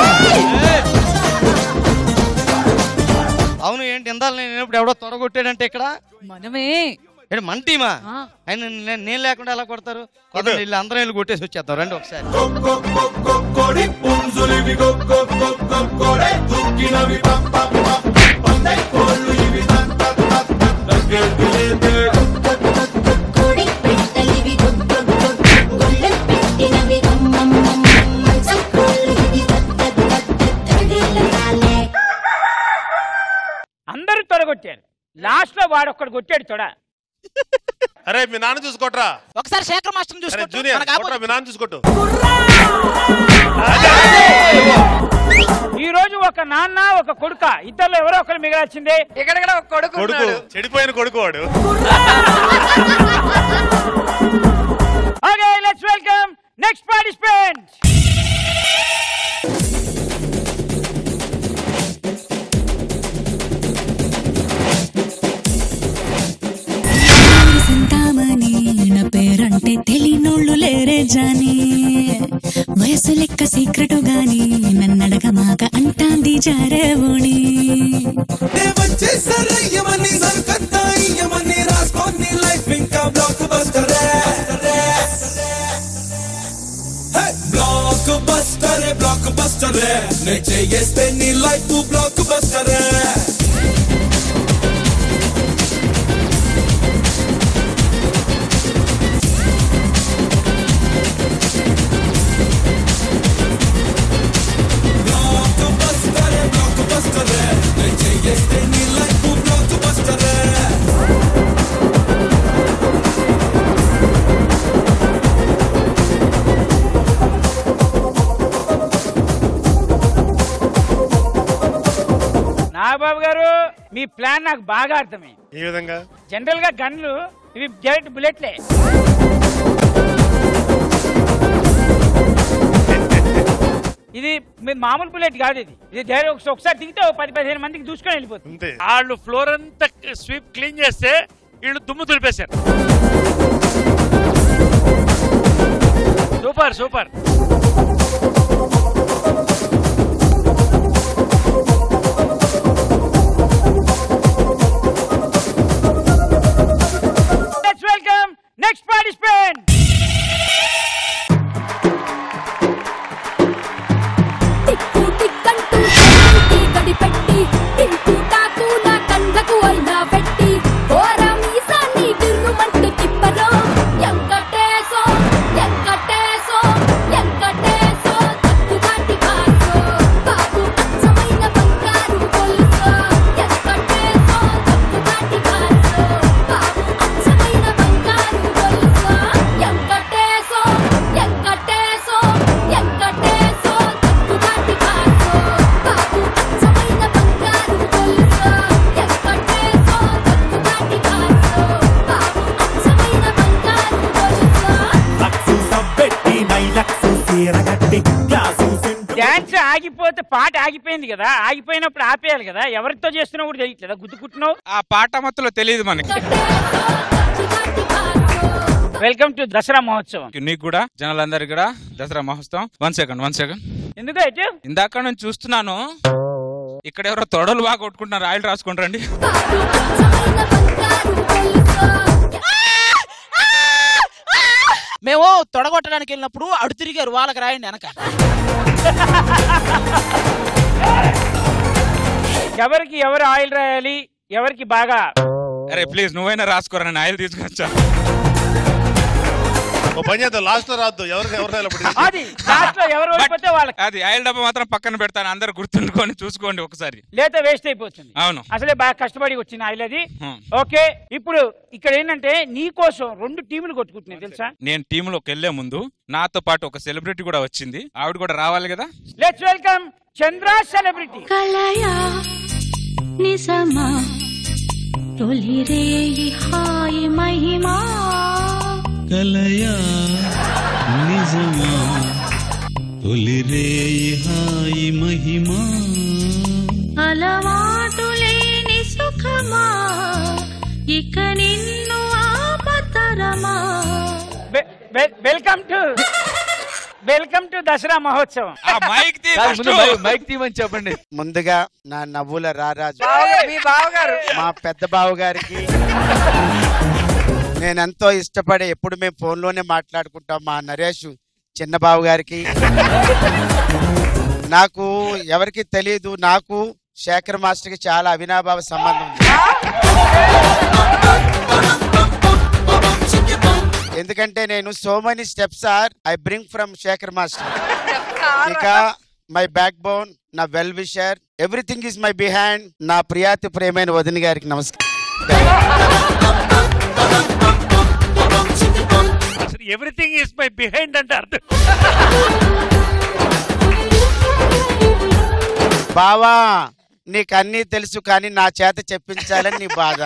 అవును ఏంటి ఇందాక నేను ఎవడో తొడగొట్టాడంటే ఇక్కడ మనమే. మన టీమా? నేను లేకుండా ఎలా కొడతారు? వీళ్ళు అందరం వెళ్ళి కొట్టేసి వచ్చేద్దాం. రండి ఒకసారి. అందరూ తొడగొట్టారు. లాస్ట్ లో వాడు ఒక్కడు కొట్టాడు తొడ. అరే మీ నాన్న చూసుకోట్రా. ఒకసారి శేఖర్ మాస్టర్ చూసుకో. మీ నాన్న చూసుకోట్టు. ఈ రోజు ఒక నాన్న ఒక కొడుక ఇద్దరు ఎవరో ఒకరు మిగలాల్సిందే. ఇక్కడ ఒక కొడుకు చెడిపోయిన కొడుకు వాడు. Okay let's welcome next participant. నా పేరంటే తెలియనోళ్ళు లేరే జాని, వయసు లెక్క సీక్రెట్ గాని నన్నడగ మాక అంటాంది జారేవుని. బ్లాక్ బస్టరే నే చేస్తే నీ లైఫ్ బ్లాక్ బస్టరే. నాగబాబు గారు మీ ప్లాన్ నాకు బాగా అర్థమైంది. ఏ విధంగా? జనరల్ గా గన్లు ఇవి డైరెక్ట్ బుల్లెట్లే. ఇది మామూలు బుల్లెట్ కాదు. ఇది డైరెక్ట్ ఒకసారి దిగితే 10-15 మందికి దూసుకొని వెళ్ళిపోతుంది. వాళ్ళు ఫ్లోర్ అంతా స్వీప్ క్లీన్ చేస్తే వీళ్ళు దుమ్ము దులిపేశారు. Super super. Let's welcome next participant. టిక్కు టిక్కంటూ గడి పెట్టి టిక్కు టాకు నా కందకు అయినా పెట్టి ఓరా మీసాన్ని గిర్రుమంటూ తిప్పరో ఎంకటేసో ఎంకటేసో ఎంకటేసో తక్కుగాటి కాసో బాబు అచ్చమైన బంగారు కొలుసో ఎంకటేసో తక్కుగాటి కాసో బాబు అచ్చమైన బంగారు కొలుసో ఎంకటేసో ఎంకటేసో ఎంకటేసో తక్కుగాటి కాసో బాబు అచ్చమైన బంగారు కొలుసో ఎంకటేసో తక్కుగాటి కాసో బాబు అచ్చమైన బంగారు కొలుసో. డాన్స్ ఆగిపోతే పాట ఆగిపోయింది కదా, ఆగిపోయినప్పుడు ఆపేయాలి కదా. ఎవరితో చేస్తున్నావు కూడా తెలియట్లేదా? గుద్దుకుంటున్నావు. ఆ పాట మొత్తంలో తెలియదు మనకి. వెల్కమ్ టు దసరా మహోత్సవం. నీకు కూడా జనాలందరికీ కూడా దసరా మహోత్సవం. వన్ సెకండ్ ఎందుకు అయితే ఇందాక నేను చూస్తున్నాను ఇక్కడ ఎవరో తొడలు బాగా కొట్టుకుంటున్నారు. ఆయిల్ రాసుకుంటారండి. మేము తొడగొట్టడానికి వెళ్ళినప్పుడు అడు తిరిగారు, వాళ్ళకి రాయండి వెనక. ఎవరికి ఎవరు ఆయిల్ రాయాలి, ఎవరికి బాగా. అరే ప్లీజ్ నువ్వైనా రాసుకోరా, నేను ఆయిల్ తీసుకొచ్చా. పని చేద్దాం, లాస్ట్ లో రాద్దు. అది ఆయిల్ డబ్బా మాత్రం పక్కన పెడతాను, అందరు గుర్తుండుకొని చూసుకోండి ఒకసారి. లేదా వేస్ట్ అయిపోతుంది. అవును, అసలే బాగా కష్టపడి వచ్చిన ఆయిల్ అది. ఓకే, ఇప్పుడు ఇక్కడ ఏంటంటే నీ కోసం 2 టీములు కొట్టుకుంటున్నాయి తెలుసా. నేను టీంలోకి వెళ్లే ముందు నాతో పాటు ఒక సెలబ్రిటీ కూడా వచ్చింది, ఆవిడ కూడా రావాలి కదా. Let's welcome Chandra celebrity. కలయా నిజమా తొలి రేయి హాయి మహిమా, కలయా నిజమా తొలి రేయి హాయి మహిమా, అలవాటు లేని సుఖమా వెల్కమ్ టు దసరా మహోత్సవం. మైక్ తీమని చెప్పండి. ముందుగా నా నవ్వుల రారాజు మీ బావగారు, మా పెద్ద బావ గారికి నేనెంతో ఇష్టపడే, ఎప్పుడు మేము ఫోన్లోనే మాట్లాడుకుంటాం, మా నరేష్ చిన్న బావ గారికి. నాకు ఎవరికి తెలియదు, నాకు శేఖర్ మాస్టర్కి చాలా అవినాభావ సంబంధం ఉంది. ఎందుకంటే నేను so many steps are I bring from Shekhar master. ఇక మై బ్యాక్ బోన్, నా well wisher, everything is my behind. నా ప్రియాతి ప్రేమైన వదిన గారికి నమస్కారం. ఎవ్రీథింగ్ ఈస్ మై బిహైండ్ అంటే అర్థం. బావా నీకు అన్నీ తెలుసు కానీ నా చేత చెప్పించాలని నీ బాధ.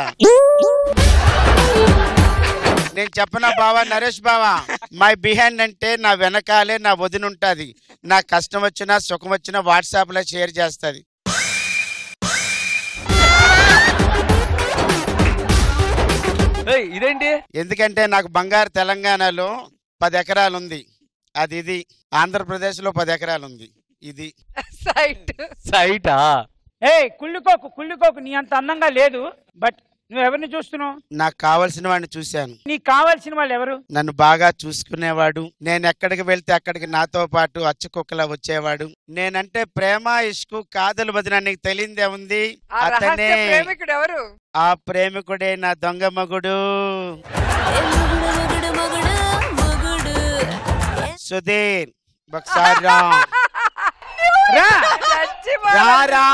నేను చెప్పనా బావా, నరేష్ బావా, మై బిహైండ్ అంటే నా వెనకాలే నా వదిన ఉంటుంది. నా కష్టం వచ్చినా సుఖం వచ్చినా వాట్సాప్ లో షేర్ చేస్తుంది. ఇదేంటి? ఎందుకంటే నాకు బంగారు తెలంగాణలో 10 ఎకరాలు ఉంది, అది ఇది. ఆంధ్రప్రదేశ్ లో 10 ఎకరాలు ఉంది, ఇది సైటా. కుళ్ళుకోకు, నీ అంత అందంగా లేదు. బట్ నువ్వు ఎవరిని చూస్తున్నావు? నాకు కావలసిన వాడిని చూశాను. నీకు కావాల్సిన వాళ్ళు ఎవరు? నన్ను బాగా చూసుకునేవాడు, నేను ఎక్కడికి వెళ్తే అక్కడికి నాతో పాటు అచ్చుకుక్కలా వచ్చేవాడు. నేనంటే ప్రేమ ఇష్కు కాదలు వదిన, నీకు తెలియదే ఉంది. అతనే ఆ ప్రేమికుడే నా దొంగ మగుడు సుధీర్. ఒకసారి రా.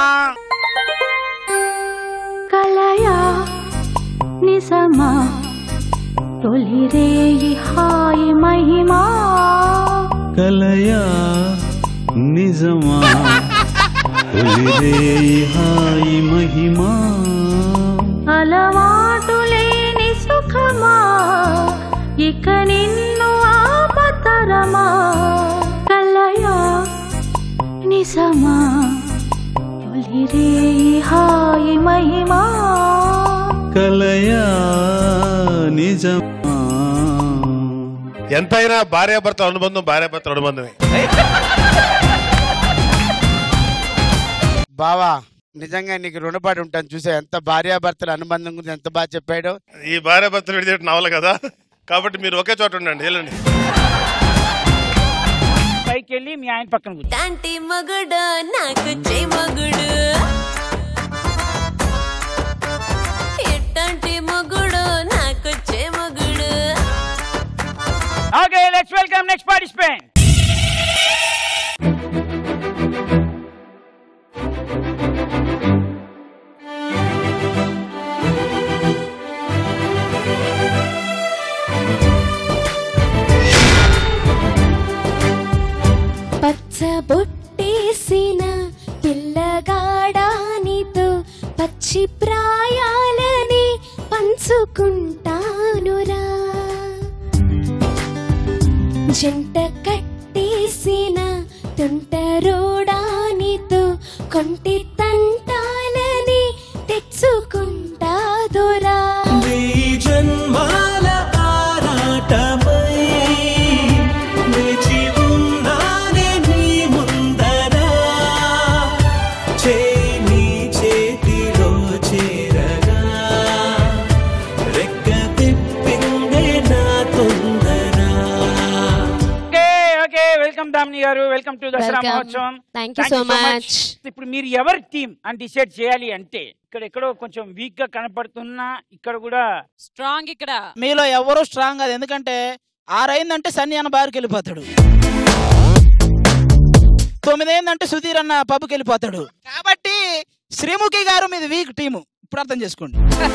కలయా నిజమా తొలి రేయి హాయి మహిమా, కలయా నిజమా తొలి రేయి హాయి మహిమా, అలవాటు లేని సుఖమా ఇక నిన్ను ఆపతరమా, కలయా నిజమా తొలి రేయి హాయి మహిమా, కలయా నిజమా. ఎంతైనా భార్యాభర్త అనుబంధం భార్యాభర్త అనుబంధమే. బావా నిజంగా నీకు రుణపడి ఉంటాను. చూసా ఎంత భార్యాభర్తల అనుబంధం గురించి ఎంత బాగా చెప్పాడు. ఈ భార్యాభర్తలు విడిచేట నవల కదా, కాబట్టి మీరు ఒకే చోట ఉండండి. వెళ్ళండి. పైకి వెళ్ళి మీ ఆయన పక్కన తాంటి మగుడు నాకు చే మగుడు, ఎట్టంటి మగుడు నాకు చే మగుడు. Okay, let's welcome next participant. పచ్చబొట్టేసిన పిల్లగాడానితో పచ్చి ప్రాయాలని పంచుకుంటానురా, జంట కట్టేసిన తుంటరోడానితో కొంటి తంటాలని తెచ్చుకుంటాదురా. జన్మాల ఆరాటమై వేచి ఉన్నానే నీ ముందరా, చేయి చేతిలో చేరగా రెక్క తిప్పిందే నా తొందరా. ఓకే, వెల్కమ్ దామిని గారు, వెల్కమ్ టు దసరా మహోత్సవం. Thank you so much. ఇప్పుడు మీరు ఎవరి టీం అని డిసైడ్ చేయాలి అంటే, ఇక్కడ ఎక్కడో కొంచెం వీక్ గా కనపడుతున్నా, ఇక్కడ కూడా స్ట్రాంగ్. ఇక్కడ మీలో ఎవరు స్ట్రాంగ్ కాదు, ఎందుకంటే 6 అయిందంటే సన్నీ అన్న బార్కి వెళ్ళిపోతాడు, 9 అయిందంటే సుధీర్ అన్న పబ్కి వెళ్ళిపోతాడు. కాబట్టి శ్రీముఖి గారు మీది వీక్ టీము, ఇప్పుడు అర్థం చేసుకోండి.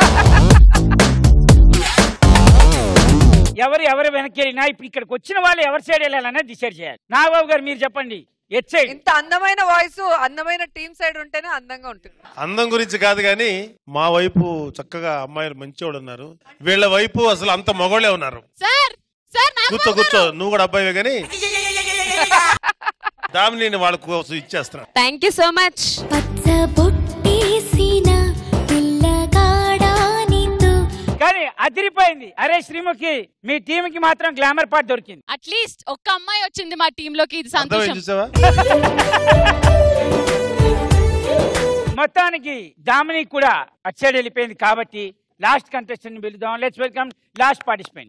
ఎవరు వెనక్కి వెళ్ళినా ఇప్పుడు ఇక్కడికి వచ్చిన వాళ్ళు ఎవరి సైడ్ వెళ్ళాలనేది డిసైడ్ చేయాలి. నాగబాబు గారు మీరు చెప్పండి. ఇంత అందమైన వాయిస్ అందమైన టీమ్ సైడ్ ఉంటేనే అందంగా ఉంటుంది. అందం గురించి కాదు కానీ మా వైపు చక్కగా అమ్మాయిలు మంచివాడు ఉన్నారు, వీళ్ళ వైపు అసలు అంత మగోళ్ళే ఉన్నారు. కూర్చో, నువ్వు కూడా అబ్బాయివే కానీ దామిని వాళ్ళ కోసం ఇచ్చేస్తున్నా. Thank you so much. కానీ ఆ అదిరిపోయింది. అరే శ్రీముఖి, మీ టీమ్ కి మాత్రం గ్లామర్ పార్ట్ దొరికింది. అట్లీస్ట్ ఒక్క అమ్మాయి వచ్చింది మా టీమ్ లోకి, ఇది సంతోషం. మొత్తానికి దామిని కూడా అచ్చడి వెళ్ళిపోయింది కాబట్టి లాస్ట్ కంటెస్టెంట్ పిలుద్దాం. Let's welcome last participant.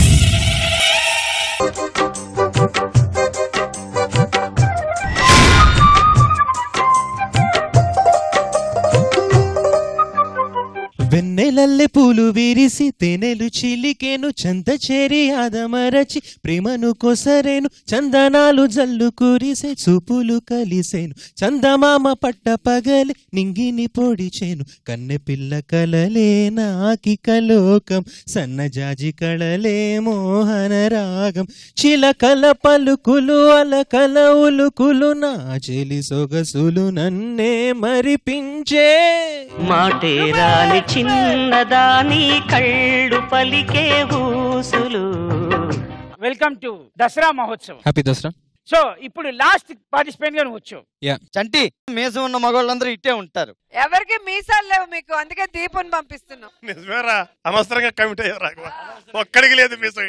వెన్నెలల్లె పూలు విరిసి తేనెలు చిలికేను చంద చేరి ఆదమరచి ప్రేమను కొసరేను చందనాలు జల్లు కురిసే చూపులు కలిసేను చందమామ పట్ట పగలి నింగిని పొడిచేను కన్నె పిల్ల కలలే నాకిక లోకం సన్నజాజి కళలే మోహన రాగం చిలకల పలుకులు అలకల ఉలుకులు నా చెలి సొగసులు నన్నే మరిపించే మాటేరాని చిన్నదాని కళ్ళు పలికే ఊసులు. వెల్కమ్ టు దసరా మహోత్సవం. హ్యాపీ దసరా. సో ఇప్పుడు లాస్ట్ పార్టిసిపెంట్ గా నువ్వు వచ్చావు. చంటి మీసం ఉన్న మగవాళ్ళందరూ ఇట్టే ఉంటారు. ఎవరికి మీసాలు లేవు మీకు, అందుకే దీపం పంపిస్తున్నాం. నిజమేరా, అనవసరంగా కమిట్ అయ్యారా, ఒక్కడికి లేదు మీసం.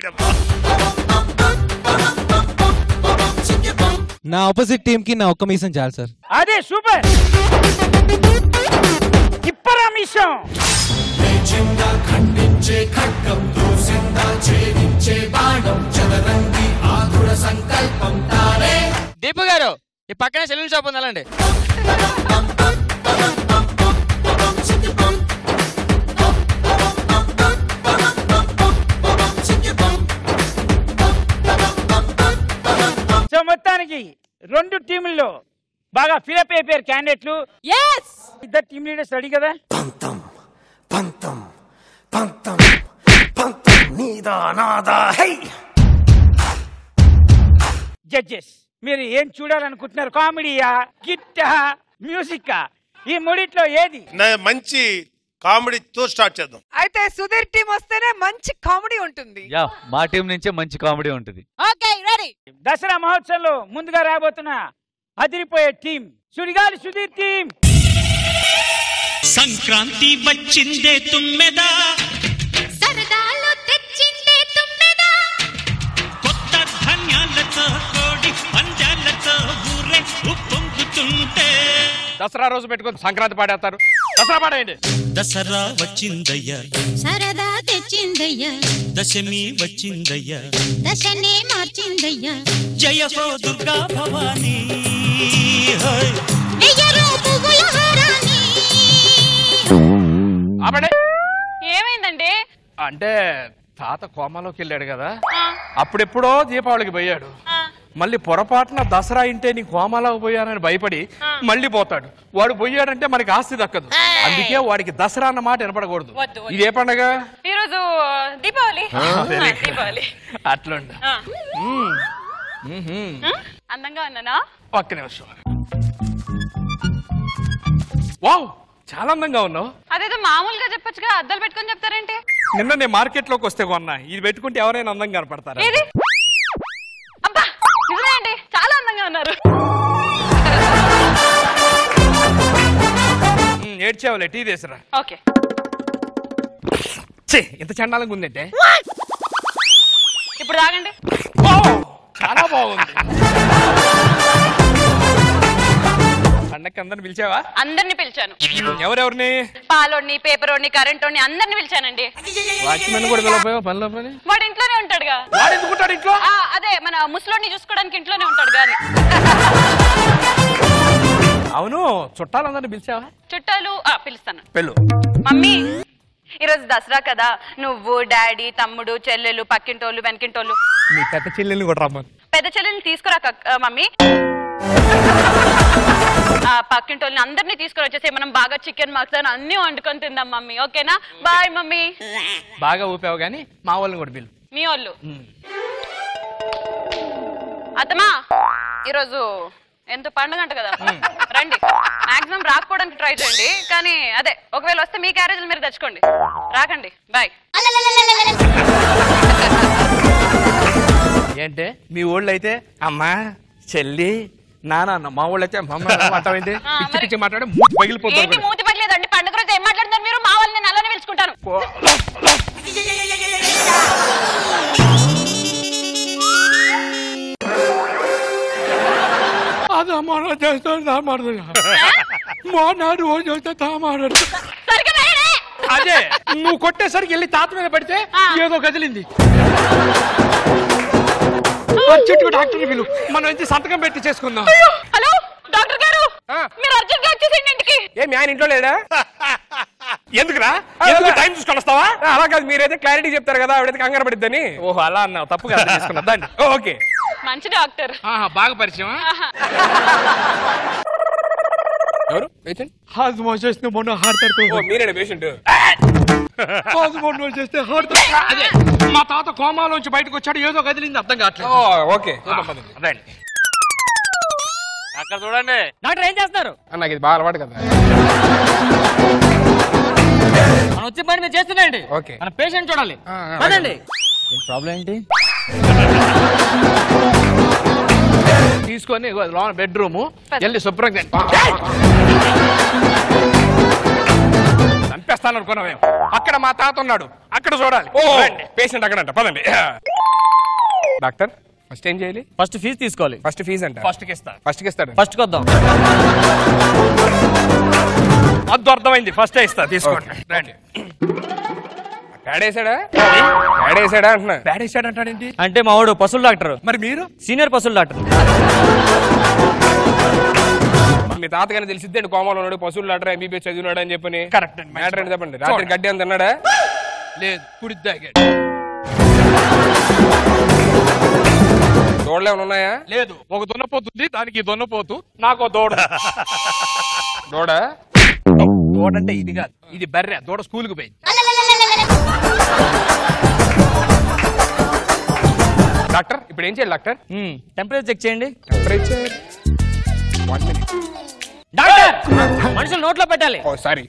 నా ఆపోజిట్ టీమ్ కి నా ఒక్క మీసం చాలు సార్. అదే సూపర్. ఇప్పరా మీసం ఖండించే ఖడ్గం దూసిందా ఛేదించే బాణం చదరంగి ఆతుర సంకల్పం తానే. దీపు గారు, ఈ పక్కనే సెలూన్ షాప్ ఉందండి. సో మొత్తానికి రెండు టీముల్లో బాగా ఫిలప్ అయిపోయారు క్యాండిడేట్లు. ఇద్దరు టీమ్ లీడర్స్ రెడీ కదా? జడ్జెస్, మీరు ఏం చూడాలనుకుంటున్నారు? కామెడీయా, గిట్టా, మ్యూజిక్? ఈ మూడిట్లో ఏది మంచి కామెడీతో స్టార్ట్ చేద్దాం. అయితే సుధీర్ టీం వస్తేనే మంచి కామెడీ ఉంటుంది. మా టీం నుంచే మంచి కామెడీ ఉంటుంది. దసరా మహోత్సవంలో ముందుగా రాబోతున్న అదిరిపోయే టీం సుడిగాలి సుధీర్ టీం. సంక్రాంతి వచ్చిందే తుమ్మెదా, సరదాలు తెచ్చిందే తుమ్మెదా, కొత్త ధాన్యాలతో కోడి పంజాలతో ఊరే ఉప్పొంగుతుంటే. దసరా రోజు పెట్టుకొని సంక్రాంతి పాడేస్తారు. దసరా పాడేయండి. దసరా వచ్చిందయ్యా, సరదా తెచ్చిందయ్యా, దశమి వచ్చిందయ్యా, దశనే మార్చిందయ్యా, జయ హో దుర్గా భవానీ. ఏమైందండి? అంటే తాత కోమాలోకి వెళ్ళాడు కదా, అప్పుడెప్పుడో దీపావళికి పోయాడు. మళ్ళీ పొరపాటున దసరా ఇంటే నీ కోమాలోకి పోయానని భయపడి మళ్ళీ పోతాడు. వాడు పోయాడంటే మనకి ఆస్తి దక్కదు. అందుకే వాడికి దసరా అన్న మాట వినపడకూడదు. ఇదే పండగ? ఈరోజు దీపావళి. దీపావళి అట్లుండ. అందంగా ఉన్నానా? ఒక్క నిమిషం. వావ్, చాలా అందంగా ఉన్నావు. అదేదో మామూలుగా చెప్పొచ్చుగా, అద్దాలు పెట్టుకొని చెప్తారేంటి? నిన్న నేను మార్కెట్ లోకి వస్తే కొన్నా. ఇది పెట్టుకుంటే ఎవరైనా అందంగా కనపడతారా? అబ్బా, నిజమే అండి, చాలా అందంగా ఉన్నారు. ఏడ్చావులే, టీ తీసురా. ఓకే. ఇంత చండాలంగా ఉందంటే ఇప్పుడు తాగండి. చాలా బాగుంది. పండక్కి అందరిని పిలిచావా? అందరిని పిలిచాను. ఎవరెవరిని? పాలోడిని, పేపరోడిని, కరెంటోడిని అందరిని పిలిచానండి. వాచ్మెన్ కూడా పిలవపోయావా పనిలో పని? వాడు ఇంట్లోనే ఉంటాడుగా. వాడు ఎందుకు ఉంటాడు ఇంట్లో? అదే మన ముసలోడిని చూసుకోవడానికి ఇంట్లోనే ఉంటాడు కానీ. అవును, చుట్టాలందరిని పిలిచావా? చుట్టాలు పిలుస్తాను. పెళ్ళు. మమ్మీ, ఈరోజు దసరా కదా, నువ్వు, డాడీ, తమ్ముడు, చెల్లెలు, పక్కింటోళ్ళు, వెనకింటోళ్ళు, మీ పెద్ద చెల్లెల్ని కూడా రమ్మను. పెద్ద చెల్లెల్ని తీసుకురా మమ్మీ. పక్కింటోళ్ళని అందరినీ తీసుకొని వచ్చేసి మనం బాగా చికెన్ మసాలా అన్ని వండుకొని తిందాం మమ్మీ. ఓకేనా? Bye mummy. బాగా ఊపావు గానీ మా వాళ్ళని కూడా పిలు. మీ వాళ్ళు అత్తమా, ఈరోజు ఎంతో పండుగ అంట కదా, రండి. మాక్సిమం రాకపోవడానికి ట్రై చేయండి, కానీ అదే ఒకవేళ వస్తే మీ క్యారేజ్ మీరు తెచ్చుకోండి. రాకండి. బాయ్. ఏంటే మీ ఊళ్ళో అయితే అమ్మా, చెల్లి, నాన్న, మా ఊళ్ళో అయితే మాట్లాడింది పిచ్చి పిచ్చి మాట్లాడి మూతి పగిలిపోతుంది. మూతి పగిలేదండి. పండుగ రోజు ఏం మాట్లాడుతున్నారు మీరు? మా వాళ్ళని నేను అలానే పిలుచుకుంటాను. ಅದು ಮಾಡೋ చేస్తాడు దా ಮಾಡ್ದ మోనాడు ఓ చేస్తా తా మాడాడు అదే నువ్వు కొట్టేసరికి వెళ్ళి తాత మీద పడితే ఏదో కదిలింది చెట్టుకు డాక్టర్ పిలు మనం వచ్చి సంతకం పెట్టి చేసుకుందాం హలో డాక్టర్ గారు మీరు అర్జెంట్ గా వచ్చేసేయండి ఇంటికి మీ ఆయన ఇంట్లో లేడా ఎందుకురా ఎందుకు టైం చూసుకొని వస్తావా అలా కాదు మీరైతే క్లారిటీ చెప్తారు కదా ఆవిడైతే కంగారు పడిద్దని ఓహో అలా అన్నావు తప్పుగా అర్థం చేసుకున్నా దాన్ని ఓకే మంచి డాక్టర్ బాగా పరిచయం ఎవరు పేషెంట్ హాజ్ మోస్ చేస్తే మొన్న హార్ట్ అటాక్ మీరేనా పేషెంట్ హాజ్ మోస్ చేస్తే హార్ట్ అదే మా తాత కోమాలోంచి బయటకు వచ్చాడు ఏదో కదిలింది అర్థం కావట్లేదు ఓకే రండి అక్కడ చూడండి డాక్టర్ ఏం చేస్తున్నారు నాకు ఇది బాగా అలవాటు కదా మనం వచ్చే పని మీరు చేస్తున్నాండి ఓకే మన పేషెంట్ చూడాలి పదండి ప్రాబ్లం ఏంటి తీసుకొని లోన బెడ్రూమ్ వెళ్ళి శుభ్రంగా చంపేస్తాను అనుకున్నాం అక్కడ మా తాత ఉన్నాడు అక్కడ చూడాలి పేషెంట్ అక్కడ అంట పదండి డాక్టర్ ఫస్ట్ ఏం చేయాలి ఫస్ట్ ఫీజు తీసుకోవాలి ఫస్ట్ ఫీజు అంటే ఫస్ట్ ఇస్తాడు ఫస్ట్ కొద్దాం అర్థం అర్థమైంది ఫస్ట్ ఇస్తా తీసుకోండి రండి పేడేసాడా అంటున్నా పేడేసాడు అంటాడేంటి అంటే మా వాడు పశువుల డాక్టర్ మరి మీరు సీనియర్ పశువుల డాక్టర్ మీ తాతగానే తెలిసిద్దండి కోమలో ఉన్నాడు పశువుల డాక్టర్ ఎంబీబీఎస్ చదివినాడు అని చెప్పని కరెక్ట్ మ్యాటర్ ఏంటి చెప్పండి రాత్రి గడ్డి అని తిన్నాడా లేదు పుడిద్దాగాడు దోడలు ఏమైనా ఉన్నాయా లేదు ఒక దున్నపోతుంది దానికి దున్నపోతు నాకు దోడ దోడ అంటే ఇది కాదు ఇది బర్రె దూడ స్కూల్ కు పోయింది డాక్టర్ ఇప్పుడు ఏం చేయాలి డాక్టర్ టెంపరేచర్ చెక్ చేయండి టెంపరేచర్ 1 minute డాక్టర్ మనుషులు నోట్లో పెట్టాలి ఓ సారీ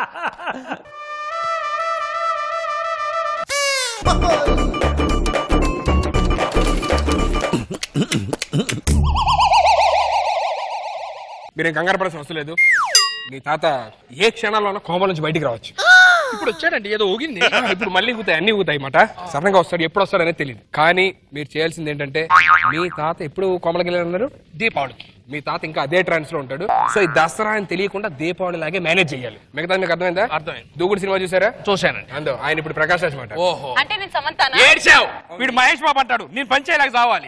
మీరేం కంగారు పడాల్సిన అవసరం లేదు మీ తాత ఏ క్షణాల్లోనో కోమల నుంచి బయటికి రావచ్చు ఇప్పుడు వచ్చాడండి ఏదో ఊగింది ఇప్పుడు మళ్ళీ ఊగుతాయి అన్ని ఊగుతాయి మాట సడన్గా వస్తాడు ఎప్పుడు వస్తాడు అనేది తెలియదు కానీ మీరు చేయాల్సింది ఏంటంటే మీ తాత ఎప్పుడు కోమలకి వెళ్ళారు దీపావళికి మీ తాత ఇంకా అదే ట్రాన్స్ లో ఉంటాడు సో ఈ దసరా అని తెలియకుండా దీపావళి లాగే మేనేజ్ చేయాలి మిగతా మీకు అర్థమైందా అర్థమైంది దూకుడు సినిమా చూసారా చూశానండి అందు ఆయన ఇప్పుడు ప్రకాష్ రాజ్ మాట ఓహో అంటే నేను సమంతానా ఏడ్చావు వీడు మహేష్ బాబు అంటాడు నేను పంచేలాగా చావాలి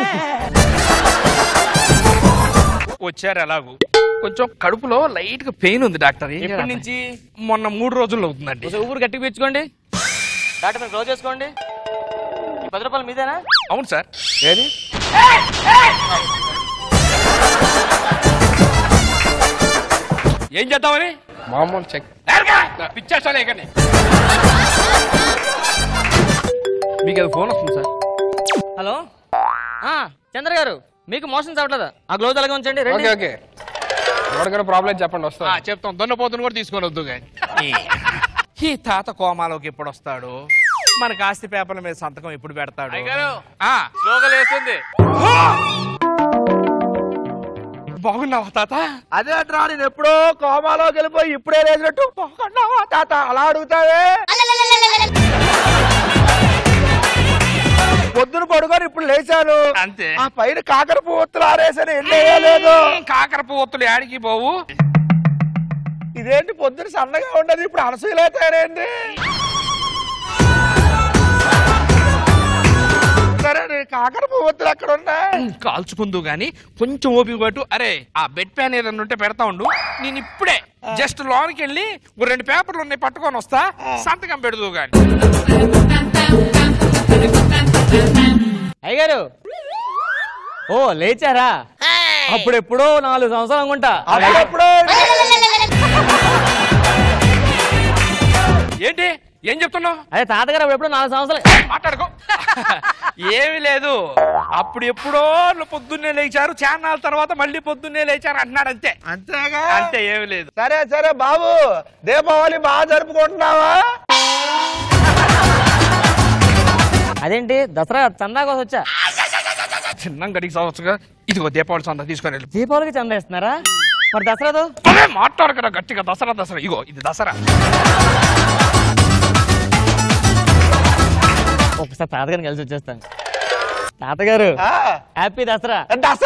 వచ్చారు ఎలాగూ కొంచెం కడుపులో లైట్ గా పెయిన్ ఉంది డాక్టర్ ఎప్పటి నుంచి మొన్న 3 రోజుల్లో అవుతుందండి ఊరు గట్టిగా పెంచుకోండి డాక్టర్ మీరు క్లోజ్ చేసుకోండి 10 రూపాయలు మీదేనా అవును సార్ ఏది ఏం చేద్దామని మామూలు చెక్ పిచ్చేస్తానే ఇక్కడ మీకు అది ఫోన్ వస్తుంది సార్ హలో చంద్ర గారు మీకు మోషన్ అవట్లేదా ఆ గ్లోజ్ అలాగే ఉంచండి ఓకే ఓకే ఎవరికైనా ప్రాబ్లం చెప్పండి వస్తా చెప్తాం దొన్నపోతుని కూడా తీసుకొని వద్దు కానీ ఈ తాత కోమాలోకి ఎప్పుడు వస్తాడు మనకి ఆస్తి పేపర్ల మీద సంతకం ఎప్పుడు పెడతాడు బాగున్నావా తాత అదే రా నేను ఎప్పుడో కోమాలోకి వెళ్ళిపోయి ఇప్పుడే లేచినట్టు బాగున్నావా తాత అలా అడుగుతావే పొద్దున పడుకొని ఇప్పుడు లేచాను అంతే ఆ పైన కాకర పువ్వులు ఆరేసాను లేదు కాకర పువ్వులు ఆడికి పోవు ఇదేంటి పొద్దున సన్నగా ఉండదు ఇప్పుడు అనసూయలేతారేంటి సరే కాకర పువ్వులు ఎక్కడ ఉన్నాయి కాల్చుకుందు గాని కొంచెం ఓపిక పట్టు అరే ఆ బెడ్ ప్యాన్ ఏదన్నా ఉంటే పెడతా ఉండు నేను ఇప్పుడే జస్ట్ లోనికి వెళ్ళి 2 పేపర్లు ఉన్నాయి పట్టుకొని వస్తా సంతకం పెడదు గాని అయ్యగారు ఓ లేచారా అప్పుడెప్పుడో 4 సంవత్సరాలు అనుకుంటా ఏంటి ఏం చెప్తున్నావు అదే తాతగారు అప్పుడెప్పుడు 4 సంవత్సరాలు మాట్లాడుకో ఏమి లేదు అప్పుడు ఎప్పుడో పొద్దున్నే లేచారు చాన్నాళ్ళ తర్వాత మళ్ళీ పొద్దున్నే లేచారు అంటున్నాడు అంతే అంతేగా అంతే ఏమి లేదు సరే సరే బాబు దీపావళి బాగా జరుపుకుంటున్నావా అదేంటి దసరా చందా కోసం వచ్చా చిన్న గడికి సంవత్సరంగా ఇదిగో దీపావళి చందా తీసుకొని వెళ్ళి దీపావళికి చందా ఇస్తున్నారా మరి దసరాతో మాట్లాడు కదా గట్టిగా దసరా దసరా ఇగో ఇది దసరా ఒకసారి తాతగారిని కలిసి వచ్చేస్తాను. తాతగారు హ్యాపీ దసరా.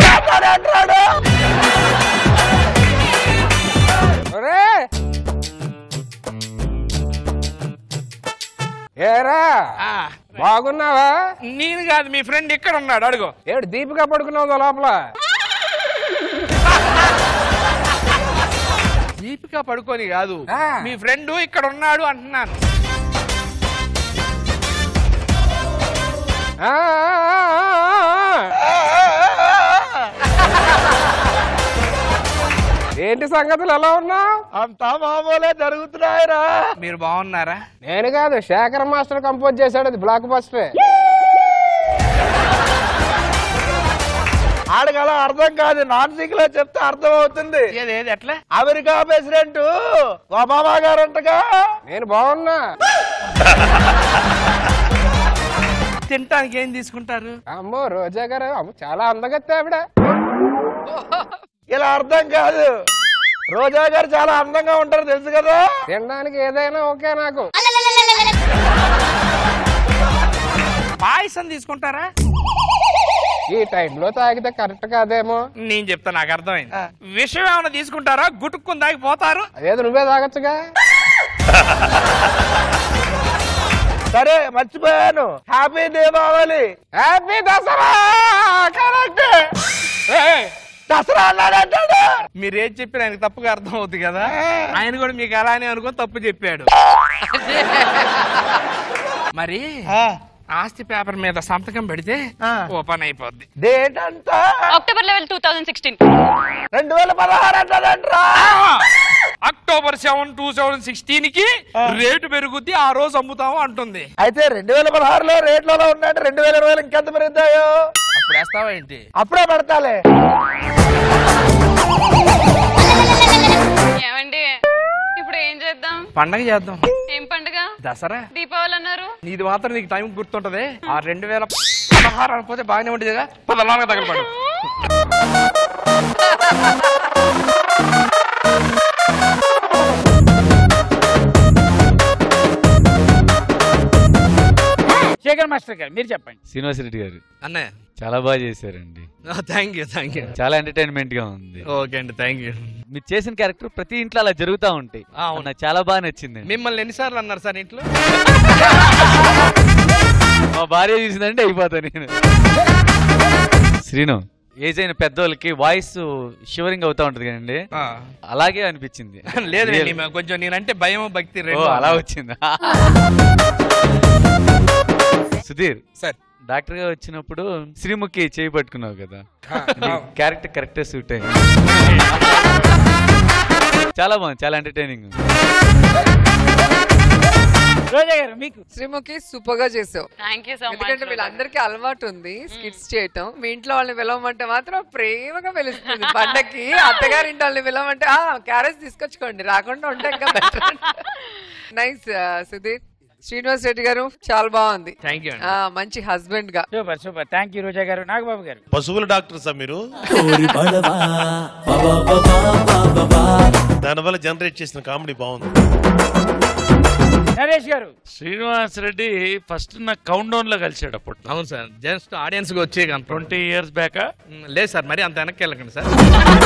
ఏరా బాగున్నావా? నేను కాదు, మీ ఫ్రెండ్ ఇక్కడ ఉన్నాడు, అడుగు. ఏడు దీపిక పడుకున్నావు లోపల? దీపిక పడుకొని కాదు, మీ ఫ్రెండ్ ఇక్కడ ఉన్నాడు అంటున్నాను. ఏంటి సంగతులు ఎలా ఉన్నావు? అంతా మామూలే జరుగుతున్నాయిరా. మీరు బాగున్నారా? నేను కాదు, శేఖర్ మాస్టర్ కంపోజ్ చేశాడు, అది బ్లాక్ బస్టరే. ఆడికి అలా అర్థం కాదు, నాన్ సింగ్ లో చెప్తే అర్థం అవుతుంది. ఎట్లా? అమెరికా ప్రెసిడెంట్ ఒబామా గారు అంటగా. నేను బాగున్నా. తినటానికి ఏం తీసుకుంటారు? అమ్మో రోజా గారు చాలా అందంగా ఆవిడ. ఇలా అర్థం కాదు, రోజా గారు చాలా అందంగా ఉంటారు తెలుసు కదా. తినడానికి ఏదైనా ఓకే నాకు. పాయసం తీసుకుంటారా? ఈ టైంలో తాగితే కరెక్ట్ కాదేమో. నేను చెప్తా, నాకు అర్థమైంది. విషయం ఏమైనా తీసుకుంటారా? గుట్టుకుని తాగిపోతారు. అదేదో నువ్వే తాగొచ్చుగా. సరే మర్చిపోయాను, happy Deepavali. Happy Dasara. Correct. Dasara అన్నాడంటాడు. మీరు ఏం చెప్పిన ఆయనకు తప్పుగా అర్థం అవుతుంది కదా. ఆయన కూడా మీకు అలానే అనుకో తప్పు చెప్పాడు. మరి ఆస్తి పేపర్ మీద సంతకం పెడితే ఓపెన్ అయిపోద్ది. డేట్ అంతా అక్టోబర్ 11, 2016. 2016 అంటాడంట్రా. అక్టోబర్ 7, 2016 కి రేటు పెరుగుద్ది, ఆ రోజు అమ్ముతాము అంటుంది. అయితే 2016లో రేట్లలో ఉన్నట్టు 2020 ఇంకెంత పెరుగుతాయో అప్పుడు వేస్తావా ఏంటి? అప్పుడే పెడతాలే. ఏమండి ఇప్పుడు ఏం చేద్దాం? పండగ చేద్దాం. ఏం పండుగ? దసరా. దీపావళి అన్నారు. నీది మాత్రం నీకు టైం గుర్తుంటది. ఆ 2016 అనుకోతే బాగానే ఉంటుంది కదా. పదలాగా తగలపడు. శేఖర్ మాస్టర్ గారు మీరు చెప్పండి. శ్రీనివాసరెడ్డి గారు అన్నయ్య చాలా బాగా చేశారండి. Thank you. చాలా ఎంటర్టైన్మెంట్ గా ఉంది. ఓకే అండి, థ్యాంక్ యూ. మీరు చేసిన క్యారెక్టర్ ప్రతి ఇంట్లో అలా జరుగుతూ ఉంటాయి. నాకు చాలా బాగా నచ్చింది. మిమ్మల్ని ఎన్నిసార్లు అన్నారు సార్ ఇంట్లో? మా భార్య చూసిందంటే అయిపోతా నేను. శ్రీను, ఏజ్ అయిన పెద్దోళ్ళకి వాయిస్ షివరింగ్ అవుతా ఉంటది కదండి, అలాగే అనిపించింది. లేదు కొంచెం నేనంటే భయం భక్తి అలా వచ్చింది. సుధీర్ సార్, డాక్టర్ గా వచ్చినప్పుడు శ్రీముఖి చేయి పట్టుకున్నావు కదా, క్యారెక్టర్ కరెక్టే సూట్ అయింది. చాలా బాగుంది, చాలా ఎంటర్టైనింగ్. రోజా గారు మీకు? శ్రీముఖి సూపర్ గా చేసావు. Thank you so much. ఎందుకంటే వీళ్ళందరికీ అలవాటు ఉంది స్కిట్స్ చేయటం. మీ ఇంట్లో వాళ్ళని పిలవమంటే మాత్రం ప్రేమగా పిలుస్తుంది. పండక్కి అత్తగారింటి వాళ్ళని పిలవమంటే క్యారెట్స్ తీసుకొచ్చుకోండి, రాకుండా ఉంటే ఇంకా బెటర్. నైస్ సుధీర్. శ్రీనివాస్ రెడ్డి గారు చాలా బాగుంది. మంచి హస్బెండ్ గా. Super super. Thank you Roja గారు. నాగబాబు గారు? పశువుల డాక్టర్ సార్ మీరు. దానివల్ల జనరేట్ చేసిన కామెడీ బాగుంది. నరేష్ గారు? శ్రీనివాస్ రెడ్డి ఫస్ట్ నా కౌంట్ డౌన్ లో కలిసాడు అప్పుడు. అవును సార్, జస్ట్ ఆడియన్స్ గా వచ్చే 20 years బ్యాక్. లేదు సార్, మరి అంత వెనక్కి వెళ్ళకండి సార్.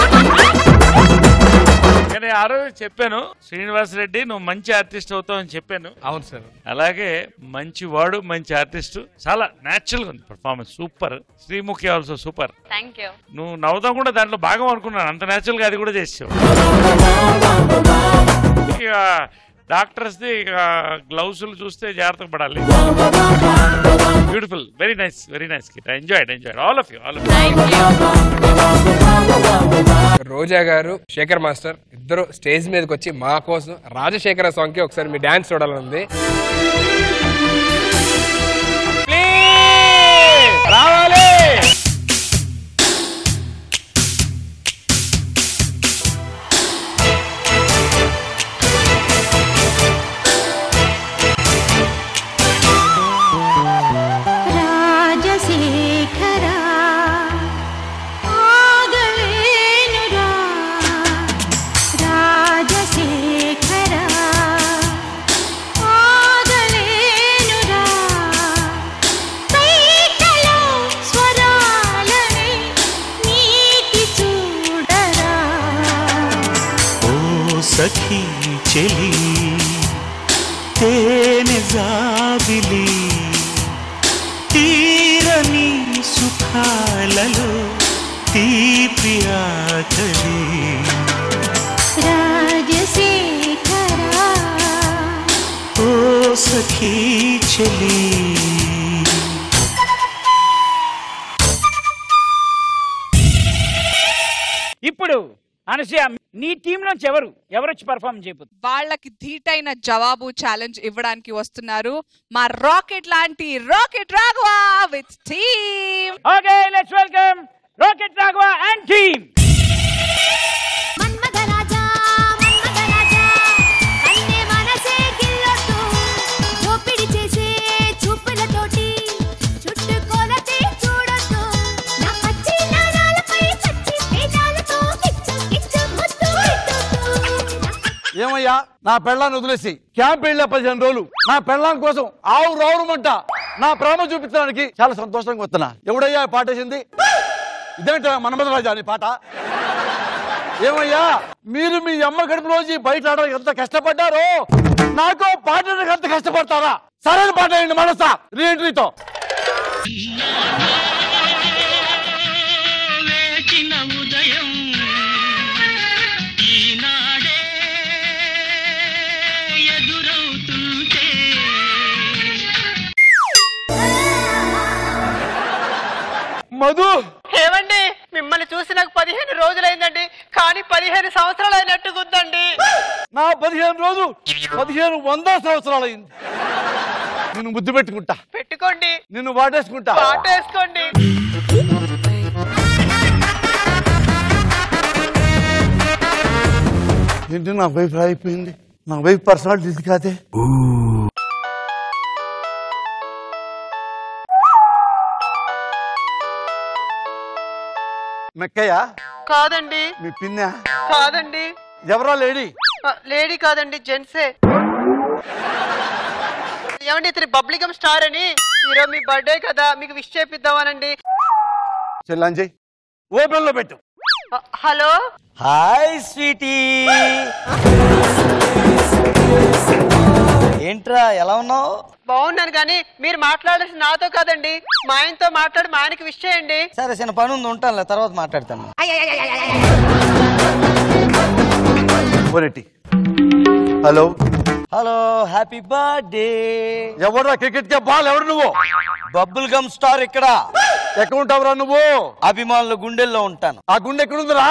కానీ ఆ రోజు చెప్పాను, శ్రీనివాస్ రెడ్డి నువ్వు మంచి ఆర్టిస్ట్ అవుతావు అని చెప్పాను. అవును సార్. అలాగే మంచి వాడు, మంచి ఆర్టిస్ట్, చాలా న్యాచురల్ గా ఉంది performance. Super. Sreemukhi also super. Thank you. నువ్వు నవ్వుతాం కూడా దాంట్లో భాగం అనుకున్నాను, అంత న్యాచురల్ గా అది కూడా చేసావు. ఇక డాక్టర్స్ ది గ్లౌజులు చూస్తే జాగ్రత్తగా పడాలి. Beautiful, very nice, very nice. Enjoyed all of you. Roja గారు, శేఖర్ మాస్టర్ ఇద్దరు స్టేజ్ మీదకి వచ్చి మా కోసం రాజశేఖర సాంగ్ కి ఒకసారి మీ డాన్స్ చూడాలనుంది. రావాలి. రాజశేఖరా సఖీ చెలి తేనె జాబిలి తీరని సుఖాలలో తీపి ఆకలి రాజశేఖరా ఓ సఖీ చెలి ఇప్పుడు అనసూయ నీ టీం నుంచి ఎవరు వచ్చి పర్ఫార్మ్ చేయబోతున్నారు? వాళ్ళకి ధీటైన జవాబు ఛాలెంజ్ ఇవ్వడానికి వస్తున్నారు మా రాకెట్ లాంటి rocket Raghava with team. Okay let's welcome rocket Raghava and team. ఏమయ్యా నా పెళ్ళాన్ని వదిలేసి క్యాంప్ వెళ్ళే 15 రోజులు నా పెళ్ళాం కోసం ఆవు రావడమంట నా ప్రేమ చూపించడానికి చాలా సంతోషంగా వస్తున్నా. ఎవడయ్యా పాట వేసింది? ఇదేంట మన్మథ రాజా అని పాట. ఏమయ్యా మీరు మీ అమ్మ గడుపులోంచి బయట ఆడడానికి ఎంత కష్టపడ్డారో నాకు పాడడానికి ఎంత కష్టపడతారా? సరైన పాట వేయండి మనసా రీఎంట్రీతో. మధు ఏమండి మిమ్మల్ని చూసి నాకు 15 రోజులైందండి, కానీ 15 సంవత్సరాలు అయినట్టు గుర్తండి. నా 15 రోజులు 1500 సంవత్సరాలైంది. నిన్ను ముద్దు పెట్టుకుంటా. పెట్టుకోండి. నిన్ను వాటేసుకుంటా. వాటేసుకోండి. ఏంటి నా వైఫ్ అయిపోయింది? నా వైఫ్ పర్సనాలిటీ ఇది కాదే. మెక్కయ్య కాదండి. మీ పిన్న కాదండి. ఎవరా లేడీ? లేడీ కాదండి, జెంట్సే. ఏమండి ఇతని బబ్లిగమ్ స్టార్ అని, ఈరోజు మీ బర్త్డే కదా మీకు విష్ చేపిద్దామనండి. చెల్లంజయ్ ఓపెన్ లో పెట్టు. Hello hi sweetie. ఏంట్రా ఎలా ఉన్నావు? బాగున్నాను, కానీ మీరు మాట్లాడాల్సిన నాతో కాదండి, మా ఆయనతో మాట్లాడి మా ఆయనకి విష్ చేయండి. సరే చిన్న పని ఉంది, ఉంటానులే, తర్వాత మాట్లాడతాను. Hello hello happy birthday. ఎవరా క్రికెట్ కే బాల్? ఎవరు నువ్వు? Bubble gum star. ఇక్కడ ఎక్కడ ఉంటావురా నువ్వు? అభిమానుల గుండెల్లో ఉంటాను. ఆ గుండె ఎక్కడుందిరా?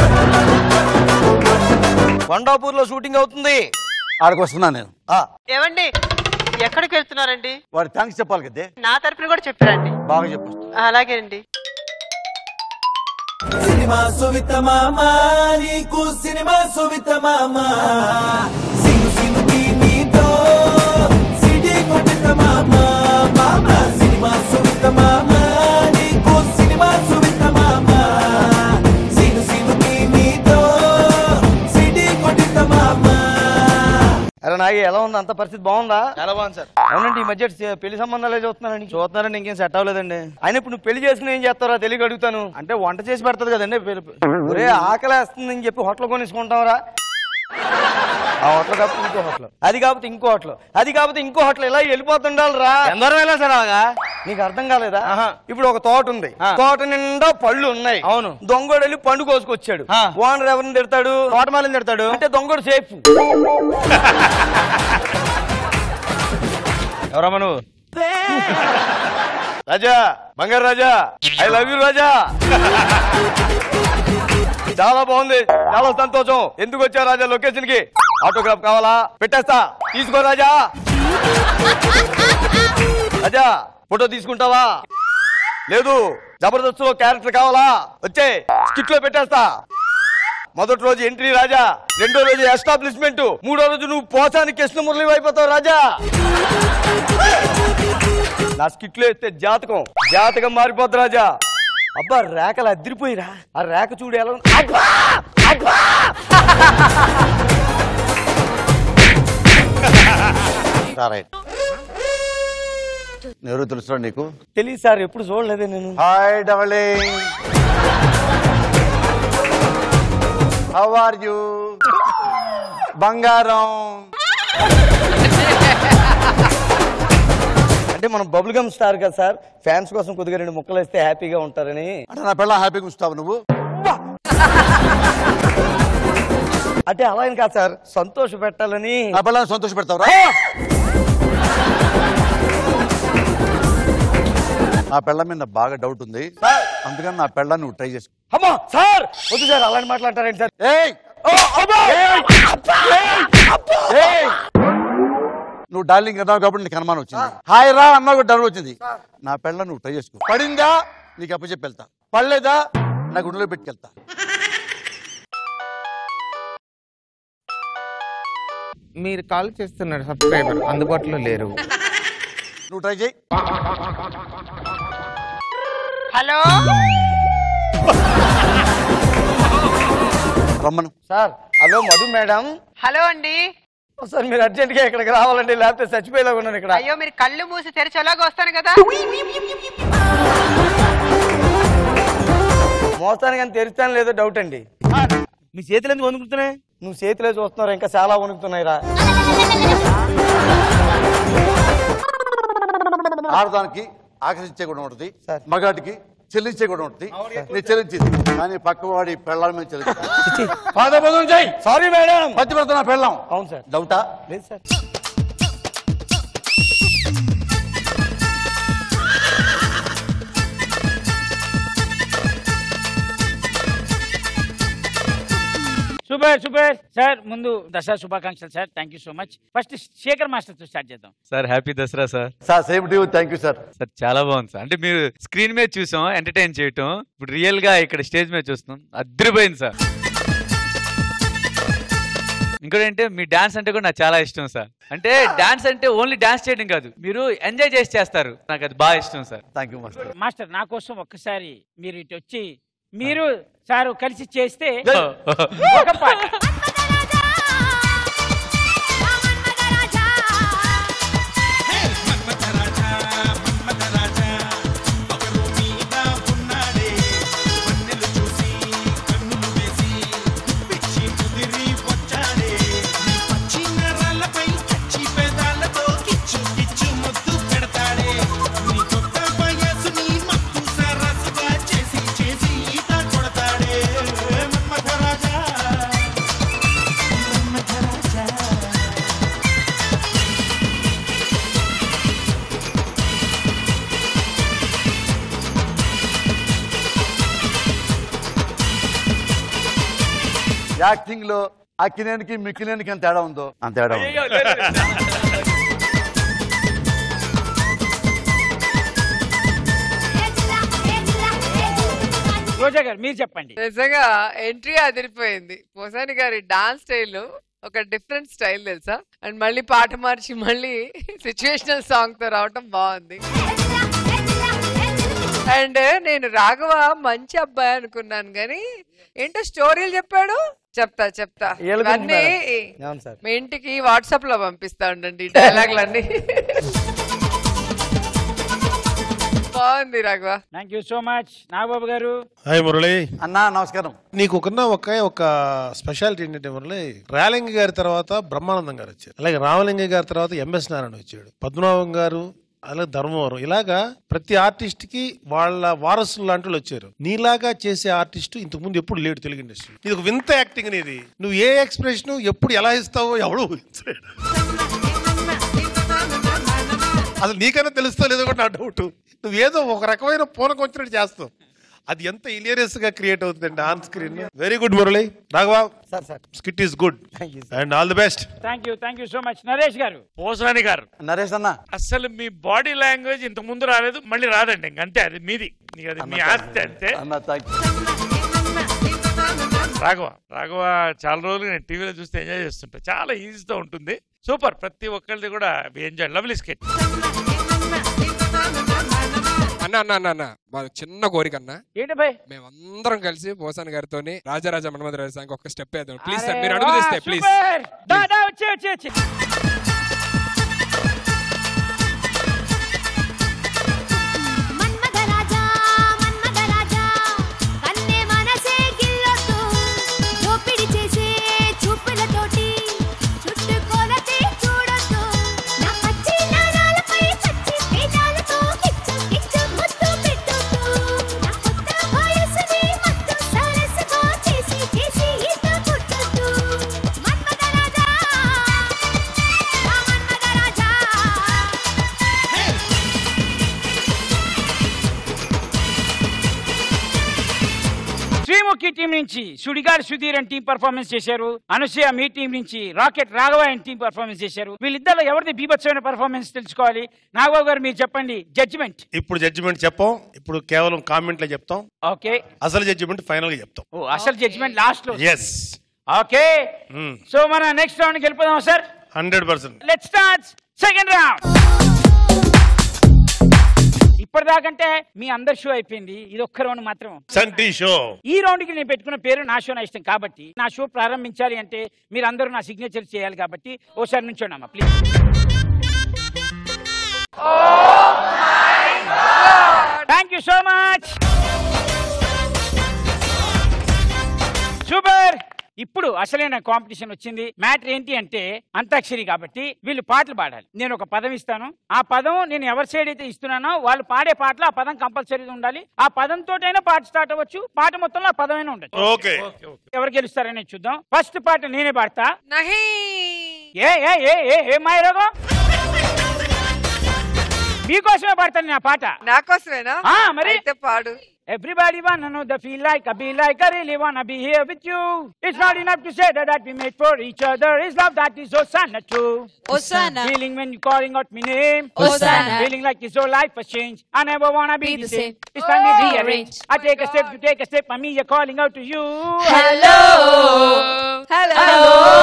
కొండాపూర్ లో షూటింగ్ అవుతుంది. ఆడికి వస్తున్నా నేను. ఏమండి ఎక్కడికి వెళ్తున్నారండి? వాడి థ్యాంక్స్ చెప్పాలి కదే. నా తరపున కూడా చెప్పారండి. బాగా చెప్పు. అలాగే అండి. సినిమా సువిత మామ నీకు సినిమా సువిత మామ సిను సినుకి నీతో సిటీ కొట్టిత మామ మామ సినిమా సువిత మామ నీకు సినిమా సువిత మామ సిను సినుకి నీతో సిటీ కొట్టిత మామ. అరే నాగి ఎలా ఉంది? అంత పరిస్థితి బాగుందా? చాలా బాగుంది సార్. అవునండి ఈ మధ్య పెళ్లి సంబంధాలే చూస్తున్నారండి. చూస్తున్నారండి, ఇంకేం సెట్ అవ్వలేదండి. ఆయన ఇప్పుడు నువ్వు పెళ్లి చేసుకుని ఏం చేస్తారా తెలియక అడుగుతాను. అంటే వంట చేసి పెడతారు కదండి. ఒరే ఆకలేస్తుందని చెప్పి హోటల్ కొనేసుకుంటావరా? ఆ హోటల్ కాకపోతే ఇంకో హోటల్, అది కాకపోతే ఇంకో హోటల్, అది కాకపోతే ఇంకో హోటల్, ఇలా వెళ్ళిపోతుండాలరా. ఎందరూ వెళ్ళాలి సార్ అలాగా? నీకు అర్థం కాలేదా? ఇప్పుడు ఒక తోట ఉంది, తోట నిండా పళ్ళు ఉన్నాయి. అవును. దొంగోడు వెళ్ళి పండు కోసుకొచ్చాడు. ఓనర్ ఎవరిని తిడతాడు? తోటమాలని తిడతాడు. అంటే దొంగోడు సేఫ్. ఎవరమ్మా నువ్వు? రాజా, బంగారు Raja, I love you Raja. చాలా బాగుంది, చాలా సంతోషం. ఎందుకు వచ్చా రాజా లొకేషన్ కి? ఆటోగ్రాఫ్ కావాలా? పెట్టేస్తా, తీసుకో రాజా. రాజా ఫోటో తీసుకుంటావా? లేదు. జబర్దస్త్ లో క్యారెక్టర్ కావాలా? వచ్చే స్కిట్ లో పెట్టేస్తా. మొదటి రోజు ఎంట్రీ రాజా, రెండో రోజు ఎస్టాబ్లిష్మెంట్, మూడో రోజు నువ్వు పోసానికి కృష్ణమురళి అయిపోతావు రాజా. నా స్కిట్ లో ఎత్తే జాతకం మారిపోద్ది రాజా. అబ్బా రేఖలు అదిరిపోయిరా. ఆ రేఖ చూడు ఎలా ఉంది. ఎవరు తెలుసా నీకు? తెలియదు సార్, ఎప్పుడు చూడలేదే నేను. Hi darling, how are you? బంగారం. అంటే మనం బబుల్ గమ్ స్టార్ కదా సార్, ఫ్యాన్స్ కోసం కొద్దిగా 2 ముక్కలు వేస్తే హ్యాపీగా ఉంటారని. అంటే నా పిల్ల హ్యాపీగా ఉంచుతావు నువ్వు? అంటే అలా అని కాదు సార్, సంతోష పెట్టాలని. నా పిల్లని సంతోష పెడతావురా? నా పిల్ల మీద బాగా డౌట్ ఉంది, అందుకని నా పిల్లని నువ్వు ట్రై చేసి. అమ్మా సార్ వద్దు సార్, అలాంటి మాట్లాడతారేంటి సార్? నువ్వు డార్లింగ్ అన్నావు కాబట్టి నీకు అనుమానం వచ్చింది. హాయ్ రా అన్నావు డర్ వచ్చింది. నా పిల్ల నువ్వు ట్రై చేసుకో. పడిందా నీకు అప్పచెప్పి వెళ్తా, పడలేదా నా గుండెలో పెట్టుకెళ్తా. మీరు కాల్ చేస్తున్నారు సబ్స్క్రైబర్ అందుబాటులో లేరు. నువ్వు ట్రై చేయి. హలో రమ్మను sir. Hello Madhu madam. Hello అండి. సార్ మీరు అర్జెంట్ గా ఇక్కడికి రావాలండి, లేకపోతే చచ్చిపోయేలాగా ఉన్నాను ఇక్కడ. అయ్యో మీరు కళ్ళు మూసి తెరిచి ఎలాగో వస్తాను కదా. మోస్తాను కానీ తెరుస్తాను లేదో డౌట్ అండి. మీ చేతులు ఎందుకు వణుకుతున్నాయి? నువ్వు చేతులే చూస్తున్నారు, ఇంకా చాలా వణుకుతున్నాయి రా. ఆడదానికి ఆకర్షించే కూడా ఉంటుంది, మగాటికి చెల్లించే కూడా ఉంటుంది. నీ చెల్లించింది కానీ పక్కవాడి పెళ్ళాల మీద చెల్లించింది. పాదబోధం చేయి. Sorry madam. పచ్చిపడుతున్నా పెళ్ళాం. అవును సార్. డౌటా? లేదు సార్. Super super sir. ముందు దసరా శుభాకాంక్షలు sir. Thank you so much. First Sekhar master తో స్టార్ట్ చేద్దాం. Sir happy Dasara sir. Sir same to you. Thank you sir. Sir చాలా బాగుంది సార్. అంటే మీరు స్క్రీన్ మీద చూసాం ఎంటర్టైన్ చేయటం, ఇప్పుడు రియల్ గా ఇక్కడ స్టేజ్ మీద చూస్తున్నాం, అద్దరిపోయింది సార్. ఇంకోటి అంటే మీ డాన్స్ అంటే కూడా నాకు చాలా ఇష్టం సార్. అంటే డాన్స్ అంటే ఓన్లీ డాన్స్ చేయడం కాదు, మీరు ఎంజాయ్ చేసి చేస్తారు, నాకు అది బాగా ఇష్టం sir. Thank you master. Master నా కోసం ఒక్కసారి మీరు ఇటు వచ్చి మీరు సారు కలిసి చేస్తే ఒక పాట. యాక్టింగ్ లో అక్కినేనికి మిక్కినేనికి ఎంత తేడా ఉందో అంత తేడా ఉంది. రోజా గారు మీరు చెప్పండి. నిజంగా ఎంట్రీ అదిరిపోయింది. పోసాని గారి డాన్స్ స్టైల్ ఒక డిఫరెంట్ స్టైల్ తెలుసా. అండ్ మళ్ళీ పాట మార్చి మళ్ళీ సిచ్యువేషనల్ సాంగ్ తో రావటం బాగుంది. అండ్ నేను రాఘవ మంచి అబ్బాయి అనుకున్నాను కానీ ఏంటో స్టోరీలు చెప్పాడు. చెప్తా ఇవన్నీ మీ ఇంటికి వాట్సాప్ లో పంపిస్తా ఉండండి డైలాగులన్నీ. బాగుంది Raghava. Thank you so much. Nagababu గారు. హాయ్ మురళి అన్నా నమస్కారం. నీకు ఒక స్పెషాలిటీ ఏంటంటే మురళి, రాలింగ గారి తర్వాత బ్రహ్మానందం గారు వచ్చారు, అలాగే రామలింగ గారి తర్వాత ఎంఎస్ నారాయణ వచ్చాడు, పద్మనాభం గారు, అలాగే ధర్మవరం, ఇలాగా ప్రతి ఆర్టిస్ట్ కి వాళ్ళ వారసులు లాంటి వాళ్ళు వచ్చారు. నీలాగా చేసే ఆర్టిస్ట్ ఇంతకు ముందు ఎప్పుడు లేడు తెలుగు ఇండస్ట్రీ. ఇది ఒక వింత యాక్టింగ్ అనేది. నువ్వు ఏ ఎక్స్ప్రెషన్ ఎప్పుడు ఎలా ఇస్తావో ఎవడో ఊహించలేడు. అసలు నీకైనా తెలుస్తా లేదో కూడా నా డౌట్. నువ్వేదో ఒక రకమైన పూనకు వచ్చినట్టు చేస్తావు. అది ఎంత ఇలియరియస్ గా క్రియేట్ అవుతుందండి on screen. Very good Murali. Raghava skit is good and all the best. Thank you so much. Naresh గారు. పోసాని గారు. నరేష్ అన్న అసలు మీ బాడీ లాంగ్వేజ్ ఇంత ముందు రాలేదు, మళ్ళీ రాదండి. ఇంకంతే, అది మీది, అది మీ ఆస్తి అంతే. రాఘవ చాలా రోజులు నేను టీవీలో చూస్తే ఎంజాయ్ చేస్తుంటా. చాలా ఈజీతో ఉంటుంది. సూపర్. ప్రతి ఒక్కరిది కూడా ఎంజాయ్. Lovely sketch. అన్న చిన్న కోరిక అన్న. ఏంటి భయ్? మేమందరం కలిసి పోసాని గారితో రాజారాజా మన్మధరాజ సాంగ్ ఒక స్టెప్ వేద్దాం ప్లీజ్ సార్. మీరు అడుగు చేస్తే ప్లీజ్. కన్నే మనసే గిల్లొద్దు, దోపిడి చేసే చూపులతోటి శ్రీముఖి టీం నుంచి సుడిగాలి సుధీర్ అని టీం పర్ఫార్మెన్స్ చేశారు. అనసూయ మీ టీం నుంచి రాకెట్ రాఘవ అని టీం పర్ఫార్మెన్స్ చేశారు. వీళ్ళిద్దరు ఎవరిది బీభత్సమైన పర్ఫార్మెన్స్ తెలుసుకోవాలి. నాగబాబు గారు మీరు చెప్పండి జడ్జిమెంట్. ఇప్పుడు జడ్జిమెంట్ చెప్పాం, ఇప్పుడు కేవలం కామెంట్లే చెప్తాం. ఓకే, అసలు జడ్జిమెంట్ ఫైనల్ గా చెప్తాం. ఓ అసలు జడ్జిమెంట్ లాస్ట్ లో. ఎస్. ఓకే, సో మన నెక్స్ట్ రౌండ్ కి వెళ్ళిపోదాం sir. 100%. Let's start second round. ఇప్పటిదాకంటే మీ అందరి షో అయిపోయింది, ఇది ఒక్క రౌండ్ మాత్రం సంటి షో. ఈ రౌండ్ కి నేను పెట్టుకున్న పేరు నా షో నా ఇష్టం కాబట్టి నా షో ప్రారంభించాలి అంటే మీరు అందరూ నా సిగ్నేచర్ చేయాలి కాబట్టి ఓసారి నుంచోండి అమ్మా please. Thank you so much. Super. ఇప్పుడు అసలైన కాంపిటీషన్ వచ్చింది. మ్యాటర్ ఏంటి అంటే అంతాక్షరి కాబట్టి వీళ్ళు పాటలు పాడాలి. నేను ఒక పదం ఇస్తాను, ఆ పదం నేను ఎవరి సైడ్ అయితే ఇస్తున్నానో వాళ్ళు పాడే పాటలో ఆ పదం కంపల్సరీగా ఉండాలి. ఆ పదంతోటైనా పాట స్టార్ట్ అవ్వచ్చు, పాట మొత్తంలో ఆ పదమైనా ఉండదు. ఓకే, ఎవరు గెలుస్తారనే చూద్దాం. ఫస్ట్ పాట నేనే పాడతా. ఏ మాయరోగం మీకోసమే పాడతాను నా పాట. నా కోసమేనా? మరి అయితే పాడు. Everybody wanna know the feel like I be like I really wanna be here with you. It's not enough to say that we made for each other. It's love that is Hosanna true. Hosanna. Feeling when you calling out my name. Hosanna. Feeling like it's your life has changed. I never wanna be the same. It's time to rearrange. I take a step, you take a step. For me, you're calling out to you. Hello. Hello.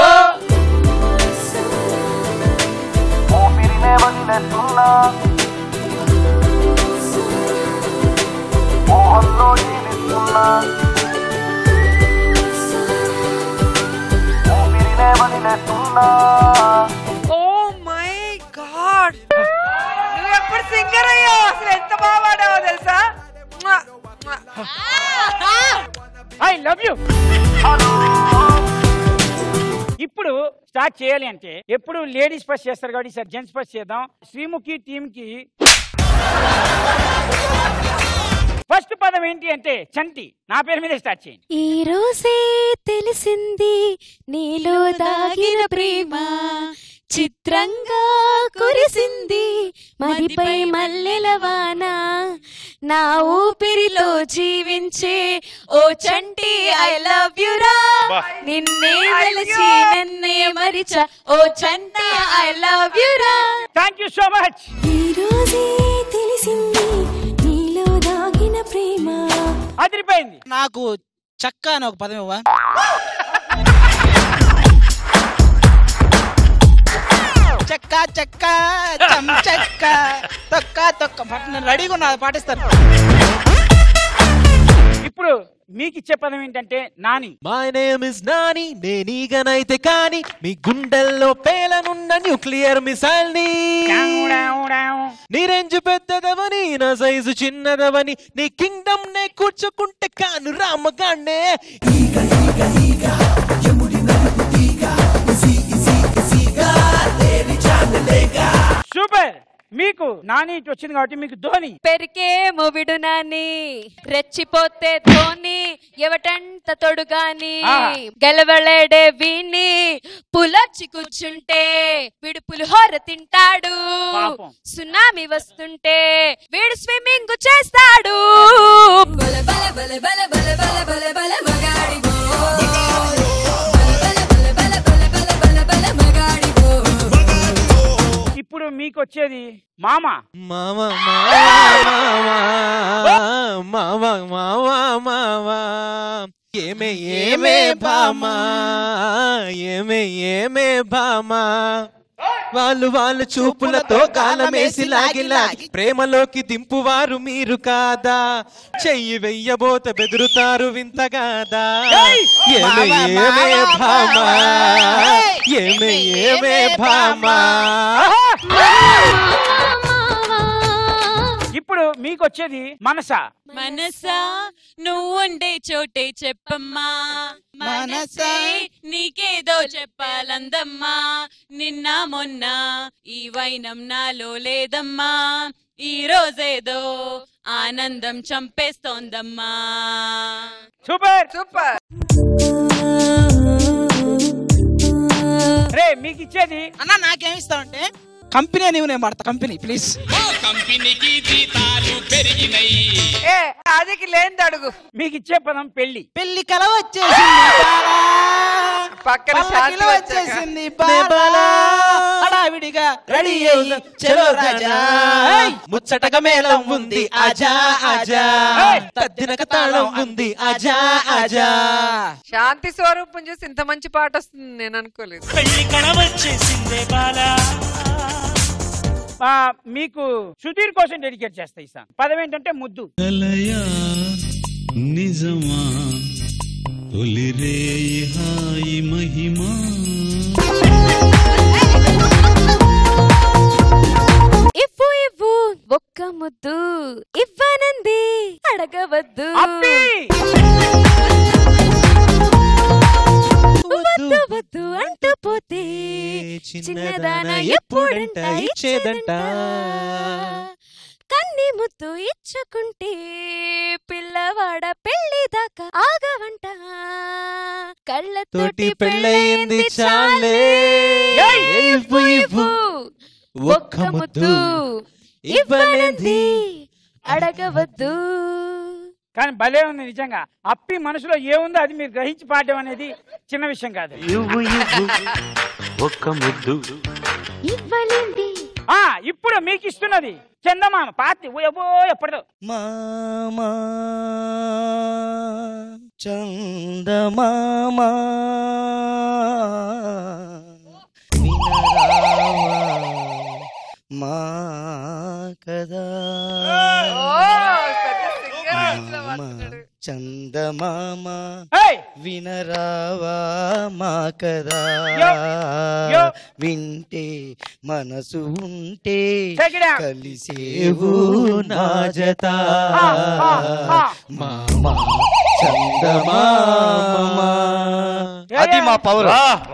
Oh my God! నువ్వు ఎప్పుడు singer అయ్యావు? అసలు ఎంత బాగా పాడావో తెలుసా? I love you. ఇప్పుడు start చేయాలి అంటే ఎప్పుడు లేడీస్ ఫస్ట్ చేస్తారు కాబట్టి సార్ జెంట్స్ ఫస్ట్ చేద్దాం. శ్రీముఖి టీమ్ కి ఫస్ట్ పదం ఏంటి అంటే చంటి. నా పేరు మీద స్టార్ట్ చేయండి. ఈ రోజే తెలిసింది నీలో దాగిన ప్రేమ చిత్రంగా కురిసింది మదిపై మల్లెల వాన నా ఊపిరిలో జీవించే ఓ చంటి ఐ లవ్ యు రా నిన్నే వెలసి నన్నే మరిచా ఓ చంటి ఐ లవ్ యు రా. Thank you so much. ఈ రోజే తెలిసింది నీలో దాగిన ప్రేమ. అదిరిపోయింది. నాకు చక్క అని ఒక పదం ఇవ్వవా? చెక్క చెక్క చం చెక్క తొక్క తొక్క నేను రెడీగా ఉన్నా పాటిస్తాను. ఇప్పుడు మీకు ఇచ్చే పదం ఏంటంటే Nani. My name is Nani, నేనీగనైతే కాని మీ గుండెల్లో పేలనున్న న్యూక్లియర్ మిసైల్ ని. నీ రేంజ్ పెద్దదవని నా సైజు చిన్నదవని నీ కింగ్డమ్ నే కూర్చుకుంటే కాను రామగాన్నే. సూపర్. మీకు నాని ఇటు వచ్చింది కాబట్టి మీకు ధోని. పెరికే మొవిడు నాని రెచ్చిపోతే ధోని ఎవటంత తొడుగాని గెలవలేడే వీణి పులొచ్చి కూర్చుంటే వీడు పులిహోర తింటాడు సునామీ వస్తుంటే వీడు స్విమ్మింగ్ చేస్తాడు. బల బల బల బల బల బల బల బల మగాడి ఇప్పుడు మీకు వచ్చేది మామ. మామ మామ మామ మామ ఏమే ఏమే భామా ఏమే ఏమే భామా వాళ్ళు వాళ్ళు చూపులతో కాలమేసి లాగి లాగి ప్రేమలోకి దింపువారు మీరు కాదా చెయ్యి వెయ్యబోత బెదురుతారు వింతగాదా ఏమే ఏమే భామా ఏమే ఏమే భామా. ఇప్పుడు మీకు వచ్చేది మనసా. మనసా నువ్వుండే చోటే చెప్పమ్మా మనసే నీకేదో చెప్పాలందమ్మా నిన్న మొన్న ఈ వైనం నాలో లేదమ్మా ఈ రోజేదో ఆనందం చంపేస్తోందమ్మా. Super super. రే మీకు ఇచ్చేది అన్న నాకేమిస్తావంటే కంపెనీ నీవు నేను మాడతా కంపెనీ ప్లీజ్. కంపెనీకి జీతాలు పెరిగినాయి. ఏ అదికి లేని అడుగు. మీకు ఇచ్చే పదం పెళ్లి. పెళ్లి కల వచ్చేసింది పక్కన శాంతి వచ్చేసింది బాలా హడావిడిగా రెడీ అయ్యి చలో రాజా ముచ్చటగా మేళం ఉంది ఆజా ఆజా తద్దినక తాళం ఉంది ఆజా ఆజా. శాంతి స్వరూపం చూసి ఇంత మంచి పాట వస్తుంది నేను అనుకోలేదు. పెళ్లి కళ వచ్చేసిందే బాలా. మీకు సుధీర్ కోసం డెడికేట్ చేస్తా ఈ సాంగ్. పదం ఏంటంటే ముద్దు. కలయా నిజమా తొలి రేయి హాయి మహిమా. ఇవ్వు ఇవ్వు ఒక్క ముద్దు ఇవ్వనంది అడగవద్దు. వద్దు వద్దు అంటూ పోతే చిన్నదాన ఎప్పుడంట ఇచ్చేదంట. కన్ని ముద్దు ఇచ్చుకుంటే పిల్లవాడ పెళ్లి దాకా ఆగవంట. కళ్ళతోటి పెళ్ళయింది చాలే ఇవ్వు ఇవ్వు ఒక్క ముద్దు ఇవ్వనంది అడగవద్దు. కానీ భలే ఉంది నిజంగా. అప్పి మనసులో ఏముందో అది మీరు గ్రహించి పాడడం అనేది చిన్న విషయం కాదు. ఒక్క ముద్దు ఇప్పుడు మీకు ఇస్తున్నది చందమామ పాతి ఎప్పటిదో. మామా చందమామా మా కదా చందమామ వినరావా మా కదా. వింటే మనసు ఉంటే కలిసేవు నా జత. మామ చందమామ అది మా పవర్.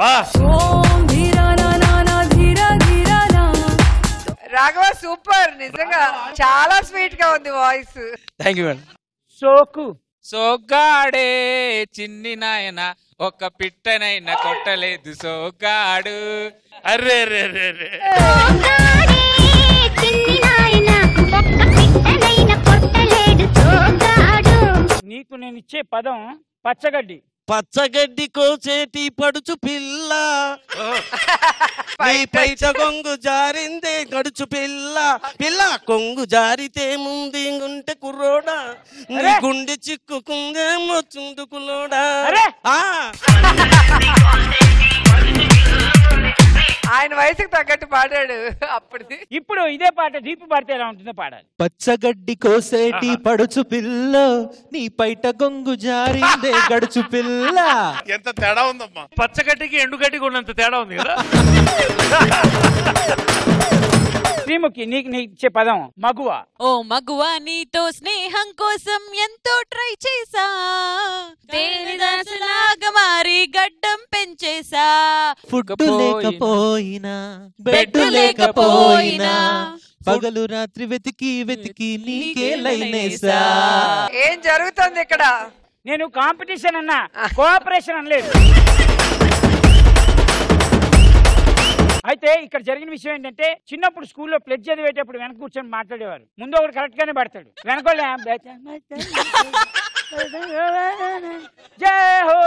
రాఘవ సూపర్, నిజంగా చాలా స్వీట్ గా ఉంది వాయిస్. Thank you madam. సోకు సోగ్గాడే చిన్ని నాయన ఒక్క పిట్టనైనా కొట్టలేదు సోగ్గాడు. అర్రే రే రే రే నీకు నేను ఇచ్చే పదం పచ్చగడ్డి. పచ్చగడ్డి కోసేటి పడుచు పిల్ల నీ పైట కొంగు జారిందే గడుచు పిల్ల. పిల్ల కొంగు జారితే ముందు గుంటె కుర్రోడా నీ గుండె చిక్కుకుందేమో చుందుకులోడా. ఆయన వయసుకు తగ్గట్టు పాడాడు అప్పుడు. ఇప్పుడు ఇదే పాట దీపు పాడితే ఎలా ఉంటుందో పాడాలి. పచ్చగడ్డి కోసేటి పడుచు పిల్ల నీ పైట గొంగు జారిందే గడుచు పిల్ల. ఎంత తేడా ఉందమ్మా. పచ్చగడ్డికి ఎండుగడ్డికి ఉన్నంత తేడా ఉంది కదా. శ్రీముఖి నీకు ఇచ్చే పదం మగువ. ఓ మగువ నీతో స్నేహం కోసం ఎంతో ట్రై చేసా, దేనిదాసులాగా మారి గడ్డం పెంచేసా. ఫుడ్ లేకపోయినా బెడ్ లేకపోయినా పగలు రాత్రి వెతికి వెతికి నీకే లైనేసా. ఏం జరుగుతుంది ఇక్కడ? నేను కాంపిటీషన్ అన్నా, కోఆపరేషన్ అనలేదు. అయితే ఇక్కడ జరిగిన విషయం ఏంటంటే చిన్నప్పుడు స్కూల్లో ప్లెడ్జ్ చదివేటప్పుడు వెనక కూర్చొని మాట్లాడేవారు. ముందు ఒకటి కరెక్ట్ గానే పడతాడు, వెనకోళ్ళ జై హో.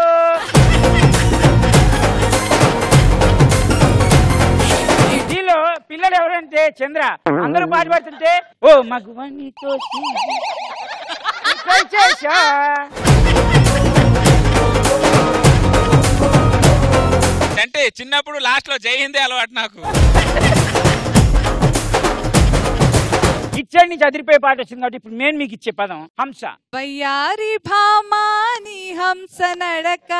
దీనిలో పిల్లలు ఎవరంటే చంద్ర అందరూ పాట పడుతుంటే ఓ మగువనితో చేశా. అంటే చిన్నప్పుడు లాస్ట్ లో జై హిందీ అలవాటు నాకు. ఇచ్చాడు నుంచి అదిరిపోయే పాట వచ్చింది కాబట్టి ఇప్పుడు నేను మీకు ఇచ్చే పదం హంస. వయ్యారి భామాని హంస నడక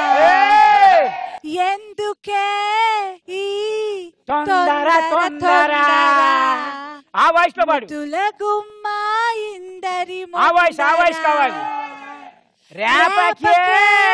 ఎందుకే ఈ తొందర తొందర. ఆ వాయిస్ లో పాడు. తులగుమ్మ ఇందరి ఆ వాయిస్ కావాలి. రేపకే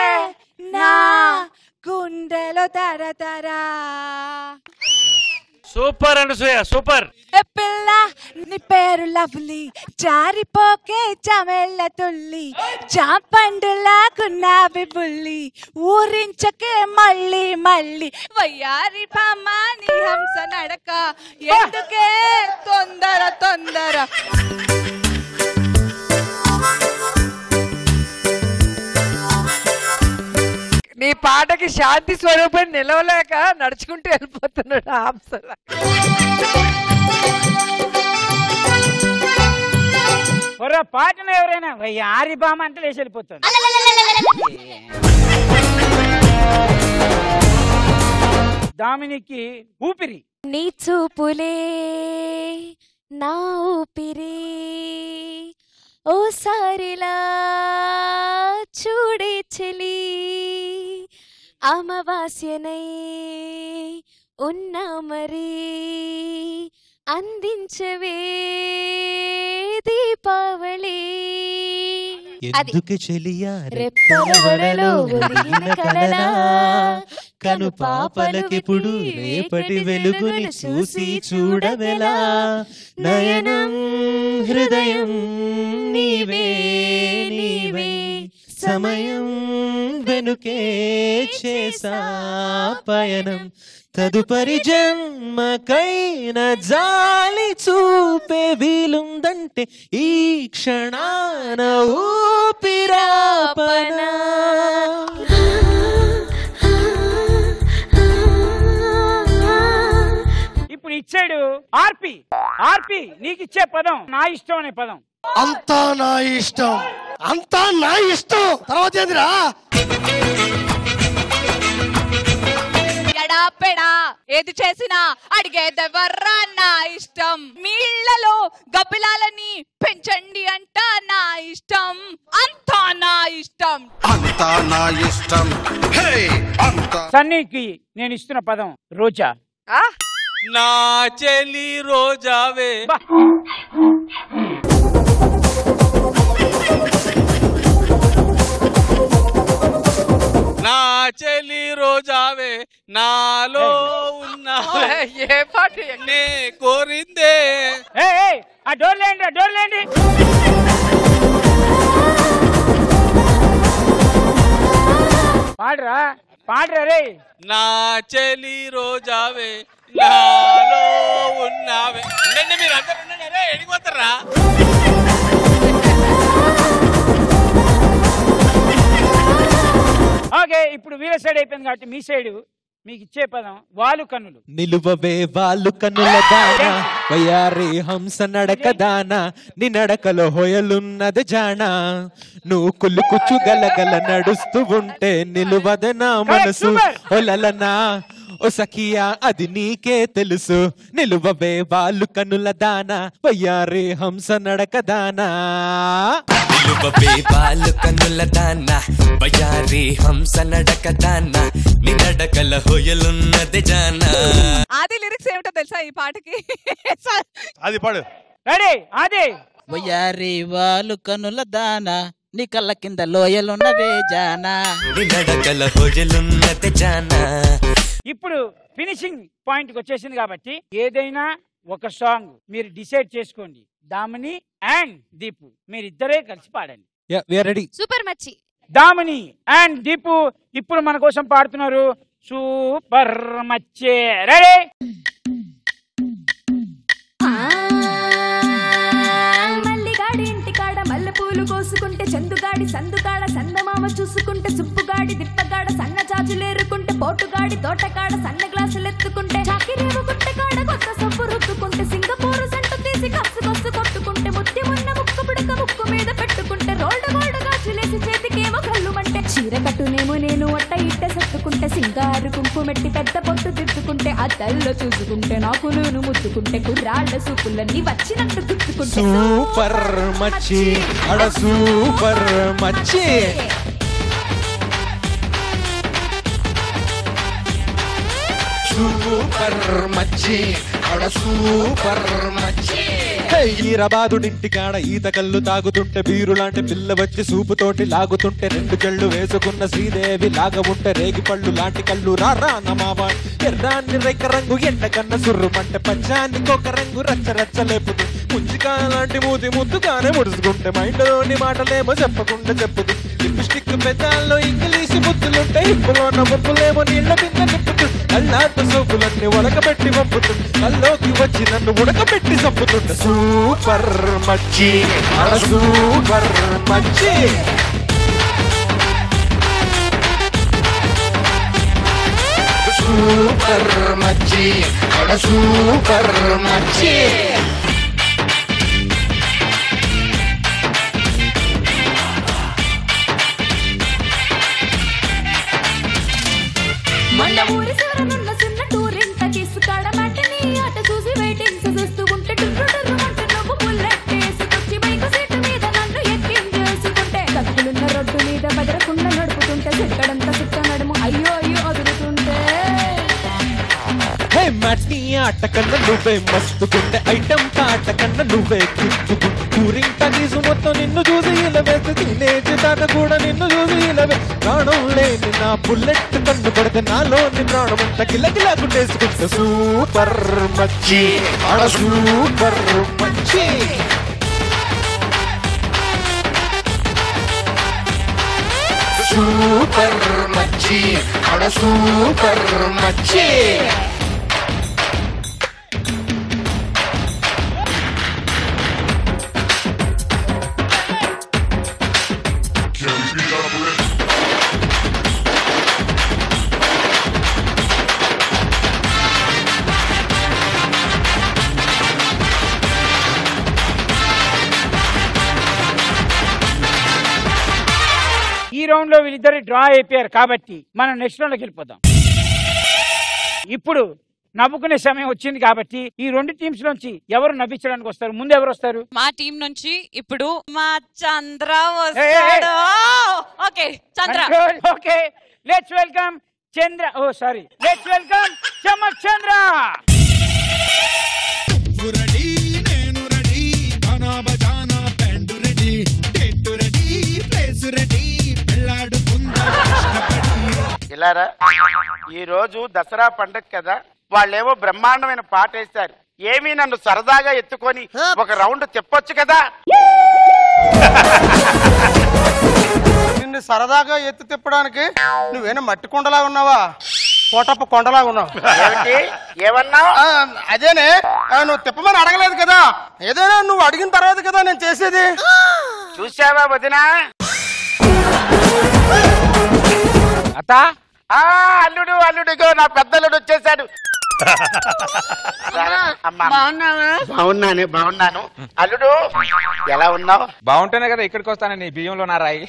నా గుండెలో తర తర. Super Anasuya super. పిల్ల నీ పేరు లవ్లీ, జారిపోకే చమెళ్ళ తుల్లి, జాంపండులాకున్నావి బుల్లి, ఊరించకే మళ్ళీ మళ్ళీ వయ్యారి పామా నీ హంస నడక, ఎందుకే తొందర తొందర. నీ పాటకి శాంతి స్వరూపం నిలవలేక నడుచుకుంటూ వెళ్ళిపోతున్నాడు హంసలా. పాటను ఎవరైనా వయ్యారి బామ అంటే లేచి వెళ్ళిపోతాడు. దామినికి ఊపిరి. నీ చూపులే నా ఊపిరి, ఓసారిలా చూడే చెలి, అమావాస్యనై ఉన్నా మరి, అందించవే దీపావళి. ఎందుకు చెలియా రెప్పలవరలో ఒదిగిన కలలా, కను పాపలకిప్పుడు రేపటి వెలుగుని చూసి చూడవెలా, నయనం హృదయం నీవే నీవే, సమయం వెనుకే చేసా పయనం, తదుపరి జన్మకైన జాలి చూపే వీలుందంటే ఈ క్షణాన ఊపిరాపనా. ఇప్పుడు ఇచ్చాడు ఆర్పి. ఆర్పి నీకు ఇచ్చే పదం నా ఇష్టం అనే పదం. అంతా నా ఇష్టం, అంతా నా ఇష్టం. తర్వాత ఏందిరా? ఎడా పెడా ఏది చేసినా అడిగేదెవర్రా నా ఇష్టం, మీ ఇళ్లలో గబ్బిలాలని పెంచండి అంట నా ఇష్టం, అంతా నా ఇష్టం. అంతా నా ఇష్టం. సన్నీకి నేను ఇస్తున్న పదం రోజా. నా చెలి రోజావే, నా చెలి రోజావే, నాలో ఉన్న ఏ పాట నే కోరిందే. ఆ డోర్ లేండి, డోర్ లేండి. పాడరా పాడరా రే. నా చెలి రోజావే, నాలో ఉన్నావే. ఉండండి మీరు అందరు ఉండండి. అరే ఎడిపోతారా? ఓకే, ఇప్పుడు వీళ్ళ సైడ్ అయిపోయింది కాబట్టి మీ సైడ్ మీకు ఇచ్చే పదం వాలు కన్నులు. నిలువవే వాళ్ళు కన్నుల దానా, వయారి హంస నడక దానా, నీ నడకలో హొయలున్నది జానా, నువ్వు కుళ్ళు కుచ్చు గలగల నడుస్తూ ఉంటే నిలువద నా మనసు ఒలలనా, ఓ సఖియా అది నీకే తెలుసు, నిలువవే వాళ్ళు కన్నుల దానా, వయారి హంస నడక దానా. నిలువవే వాళ్ళు కన్నుల దానా, వయారి హంస నడక దానా, నీ నడకల హొయలున్నది జానా. ఆది లిరిక్స్ ఏమిటో తెలుసా ఈ పాటకి? అది పాడు. రెడీ ఆది. వయారి వాళ్ళు కన్నుల దానా, నీ కళ్ళ కింద లోయలున్నవే జానా, నీ నడకల హొయలున్నది జానా. ఇప్పుడు ఫినిషింగ్ పాయింట్ కి వచ్చేసింది కాబట్టి ఏదైనా ఒక సాంగ్ మీరు డిసైడ్ చేసుకోండి. దామిని అండ్ దీపు మీరిద్దరే కలిసి పాడండి. రెడీ. సూపర్ మచ్చి. దామిని అండ్ దీపు ఇప్పుడు మన కోసం పాడుతున్నారు సూపర్ మచ్చే. రెడీ. మల్లిగాడి ఇంటికాడ మల్లెపూలు కోసుకుంటే, చందుగాడి సందుకాడ సందమామ చూసుకుంటే, సుప్పుగాడి దిప్పగాడ సన్న చాచులేరుకుంటే, పోటుగాడి తోటకాడ సన్న గ్లాసులు ఎత్తుకుంటే, చాకిరేవు గుట్టకాడ కొత్త సబ్బు రుద్దుకుంటే, సింగపూరు సెంటు తీసి కస్సు కొస్సు కొట్టుకుంటే, ముత్తి ఉన్న ముక్కు పుడక ముక్కు మీద పెట్టుకుంటే, రోల్డ్ గోల్డ్ గాజులేసి చేతికేమో కళ్ళుమంటే, చీర కట్టునేమో నేను ఒట్ట ఇట్ట సత్తుకుంటే, సింగారు కుంకుమెట్టి పెద్ద పొట్టు దిద్దుకుంటే, అద్దల్లో చూసుకుంటే నాకు నేను ముద్దుకుంటే, కుర్రాళ్ళ సూపులన్నీ వచ్చినట్టు గుర్తుకుంటే, సూపర్ మచ్చి అడ సూపర్ మచ్చి. సూపర్ మచ్చి అడ సూపర్ మచ్చి. ఈరబాదుడింటికాడ ఈత కళ్ళు తాగుతుంటే బీరు లాంటి పిల్ల వచ్చి సూపుతోటి లాగుతుంటే 2 చెళ్ళు వేసుకున్న శ్రీదేవి లాగా ఉంటే రేగి పళ్ళు లాంటి కళ్ళు రారా నమావా ఎర్రాన్ని రేక రంగు ఎండ కన్న సుర్రుమంటే పంచానికి ఒక రంగు రచ్చ రచ్చ లేపుతూ ముంచికా లాంటి మూతి ముద్దుగానే ముడుచుకుంటే మైండ్లోని మాటలేమో చెప్పకుండా చెప్పుతూ లిప్స్టిక్ పెదాల్లో ఇంగ్లీష్ ముద్దులుంటే ఇప్పులోన ముప్పులేమో నీళ్ల కింద నిప్పుతూ కళ్ళాట సోపులన్నీ ఉడకబెట్టి పంపుతూ కల్లోకి వచ్చి నన్ను ఉడకబెట్టి చంపుతుంటే సూపర్ మచ్చి సూపర్ మచ్చి సూపర్ మచ్చి సూపర్ మచ్చి మొన్న ఊరి సూరనున్న సున్న టూరింట తీసుకాడ మటని ఆట చూసి వెయిటింగ్స్ చూస్తూ ఉంటే టుర్రు టుర్రు అంటూ నువ్వు బుల్లెట్ వేసుకొచ్చి బైక్ సీటు మీద నన్ను ఎక్కించేసుకుంటే కత్తులున్న రోడ్డు మీద బెదరకుండా నడుపుతుంటే సిక్కడంతా సిక్క నడుము అయ్యో అయ్యో అదురుతుంటే మట్టి ఆట కన్నా నువ్వే మస్తుకుంటే ఐటమ్ తాట కన్నా నువ్వే కిట్టుకుంటే టూరింగ్ తగీసు మొత్తం నిన్ను చూసి ఇలా వేస్తే టీనేజ్ తాట కూడా నిన్ను చూసి ఇలా ప్రాణం లేని నా బుల్లెట్ కన్ను పడితే నాలోని ప్రాణం అంతా కిలకిలా కుట్టేసుకుంటే సూపర్ మచ్చి సూపర్ మచ్చి సూపర్ మచ్చి సూపర్ మచ్చి ఈ రౌండ్ లో వీళ్ళిద్దరు డ్రా అయిపోయారు కాబట్టి మనం నెక్స్ట్ రౌండ్ లోకి వెళ్ళిపోదాం. ఇప్పుడు నవ్వుకునే సమయం వచ్చింది కాబట్టి ఈ 2 టీమ్స్ నుంచి ఎవరు నవ్వించడానికి వస్తారు? ముందు ఎవరు వస్తారు? మా టీం నుంచి ఇప్పుడు మా చంద్ర వస్తాడు. Okay Chandra. Okay let's welcome Chandra. Oh sorry, let's welcome Chamak Chandra. ఇలారా, ఈ రోజు దసరా పండగ కదా, వాళ్ళేవో బ్రహ్మాండమైన పాట వేశారు. ఏమీ నన్ను సరదాగా ఎత్తుకొని ఒక రౌండ్ తిప్పొచ్చు కదా. నిన్ను సరదాగా ఎత్తు తిప్పడానికి నువ్వేనా మట్టి కొండలా ఉన్నావా, కోటప్ప కొండలా ఉన్నావు? ఏమన్నా? అదేనే, నువ్వు తిప్పమని అడగలేదు కదా, ఏదైనా నువ్వు అడిగిన తర్వాత కదా నేను చేసేది. చూసావా వదినా? అత్తా అల్లుడు అల్లుడిగో నా పెద్దల్లుడు వచ్చేసాడు. బాగున్నాను. అల్లుడు ఎలా ఉన్నావు? బాగుంటేనే కదా ఇక్కడికి వస్తాను. నీ బియ్యంలో నా రాయి.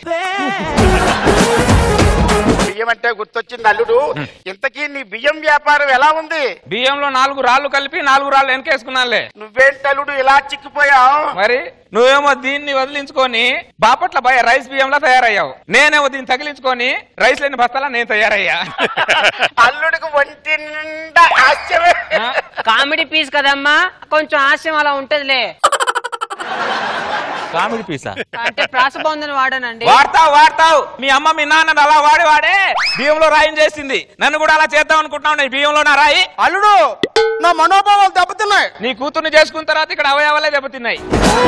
బియ్యం అంటే గుర్తొచ్చింది అల్లుడు. ఇంతకీ నీ బియ్యం వ్యాపారం ఎలా ఉంది? బియ్యంలో 4 రాళ్ళు కలిపి 4 రాళ్ళు వెనకేసుకున్నానులే. నువ్వేంటి అల్లుడు ఇలా చిక్కిపోయావు? మరి నువ్వేమో దీన్ని వదిలించుకొని బాపట్ల రైస్ బియ్యంలా తయారయ్యావు. నేనేమో దీన్ని తగిలించుకొని రైస్ లేని బస్తాలా నేను తయారయ్యా. అల్లుడికి ఒంటి నిండా హాస్యమే. కామెడీ పీస్ కదమ్మా, కొంచెం హాస్యం అలా ఉంటదిలే. కామెడీ పీసా అంటే ప్రాసబంధన వాడనండి. వాడతావు. మీ అమ్మ మీ నాన్న అలా వాడే బియ్యంలో రాయిని చేసింది. నన్ను కూడా అలా చేద్దాం అనుకుంటున్నావు. నేను బియ్యంలో నా రాయి. అల్లుడు, నా మనోభావాలు దెబ్బతిన్నాయి. నీ కూతుర్ని చేసుకున్న తర్వాత ఇక్కడ అవయవాలే దెబ్బతిన్నాయి.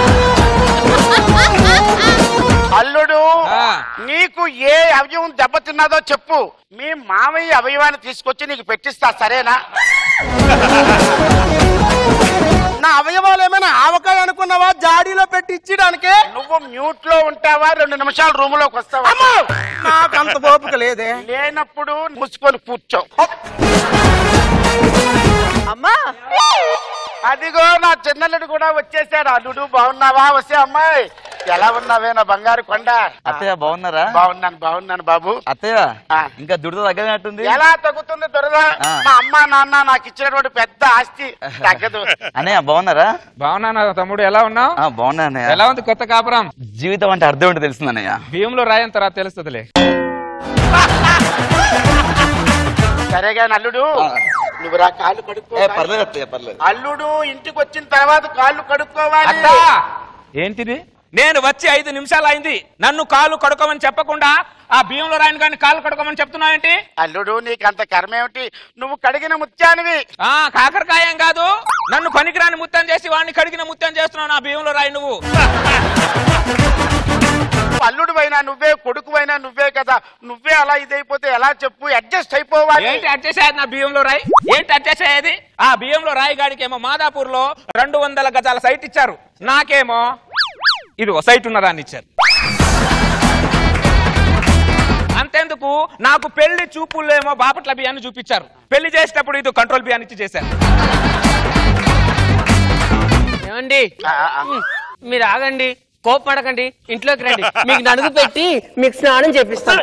అల్లుడు, నీకు ఏ అవయవం దెబ్బతిన్నదో చెప్పు. మీ మామయ్య అవయవాన్ని తీసుకొచ్చి నీకు పెట్టిస్తా, సరేనా? నా అవయవాలు ఏమైనా ఆవకాయ అనుకున్నావా జాడీలో పెట్టి ఇచ్చడానికి? నువ్వు మ్యూట్ లో ఉంటావా? 2 నిమిషాలు రూమ్ లోకి వస్తావా? నాకు అంత ఓపిక లేదే. లేనప్పుడు మూసుకొని కూర్చో. అమ్మా, అదిగో నా చిన్నల్లుడు కూడా వచ్చేసాడు. అల్లుడు బాగున్నావా? వస్తే అమ్మాయి ఎలా ఉన్నావే నా బంగారు కొండ? అత్తయ్య బాగున్నారా? బాగున్నాను బాబు. అత్తయ్య ఇంకా దురద తగ్గనట్టుంది. ఎలా తగ్గుతుంది దురద? మా అమ్మ నాన్న నాకు ఇచ్చినటువంటి పెద్ద ఆస్తి తగ్గదు. అన్నయ్య బాగున్నారా? బాగున్నాను తమ్ముడు. ఎలా ఉన్నావు? బాగున్నా అన్నయ్య. ఎలా ఉంది కొత్త కాపురం? జీవితం అంటే అర్థం ఏంటో తెలుస్తుంది అన్నయ్య. బియ్యంలో రాయని తర్వాత తెలుస్తుందిలే. సరేగా నల్లుడు, నువ్వు రా కాళ్ళు కడుక్కో. అల్లుడు ఇంటికి వచ్చిన తర్వాత కాళ్ళు కడుక్కోవాలి. ఏంటిది? నేను వచ్చి 5 నిమిషాలు అయింది, నన్ను కాళ్ళు కడుకోమని చెప్పకుండా ఆ బియ్యంలో రాయని కానీ కాళ్ళు కడుకోమని చెప్తున్నావేంటి? అల్లుడు నీకు అంత కర్మేమిటి? నువ్వు కడిగిన ముత్యానివి. కాకరకాయం కాదు, నన్ను పనికిరాని ముత్యం చేసి వాడిని కడిగిన ముత్యం చేస్తున్నావు నా బియ్యంలో రాయి నువ్వు. అల్లుడు అయినా నువ్వే, కొడుకు అయినా నువ్వే కదా. నువ్వే అలా ఇదైపోతే ఎలా చెప్పు? అడ్జస్ట్ అయిపోవాలి. ఏంటి అడ్జస్ట్ అయ్యేది నా బియ్యంలో రాయి? ఏంటి అడ్జస్ట్ అయ్యేది? ఆ బియ్యంలో రాయి గాడికి ఏమో మాదాపూర్ లో 200 గజాల సైట్ ఇచ్చారు, నాకేమో ఇదిగో సైట్ ఉన్నదాన్ని ఇచ్చారు. అంతెందుకు, నాకు పెళ్లి చూపుల్లో ఏమో బాపట్ల బియ్యాన్ని చూపించారు, పెళ్లి చేసేటప్పుడు ఇది కంట్రోల్ బియ్యాన్ని ఇచ్చి చేశారు. ఏమండి మీరు ఆగండి, కోపడకండి, ఇంట్లోకి రండి, మీకు నడుగు పెట్టి మీకు స్నానం చేపిస్తాను.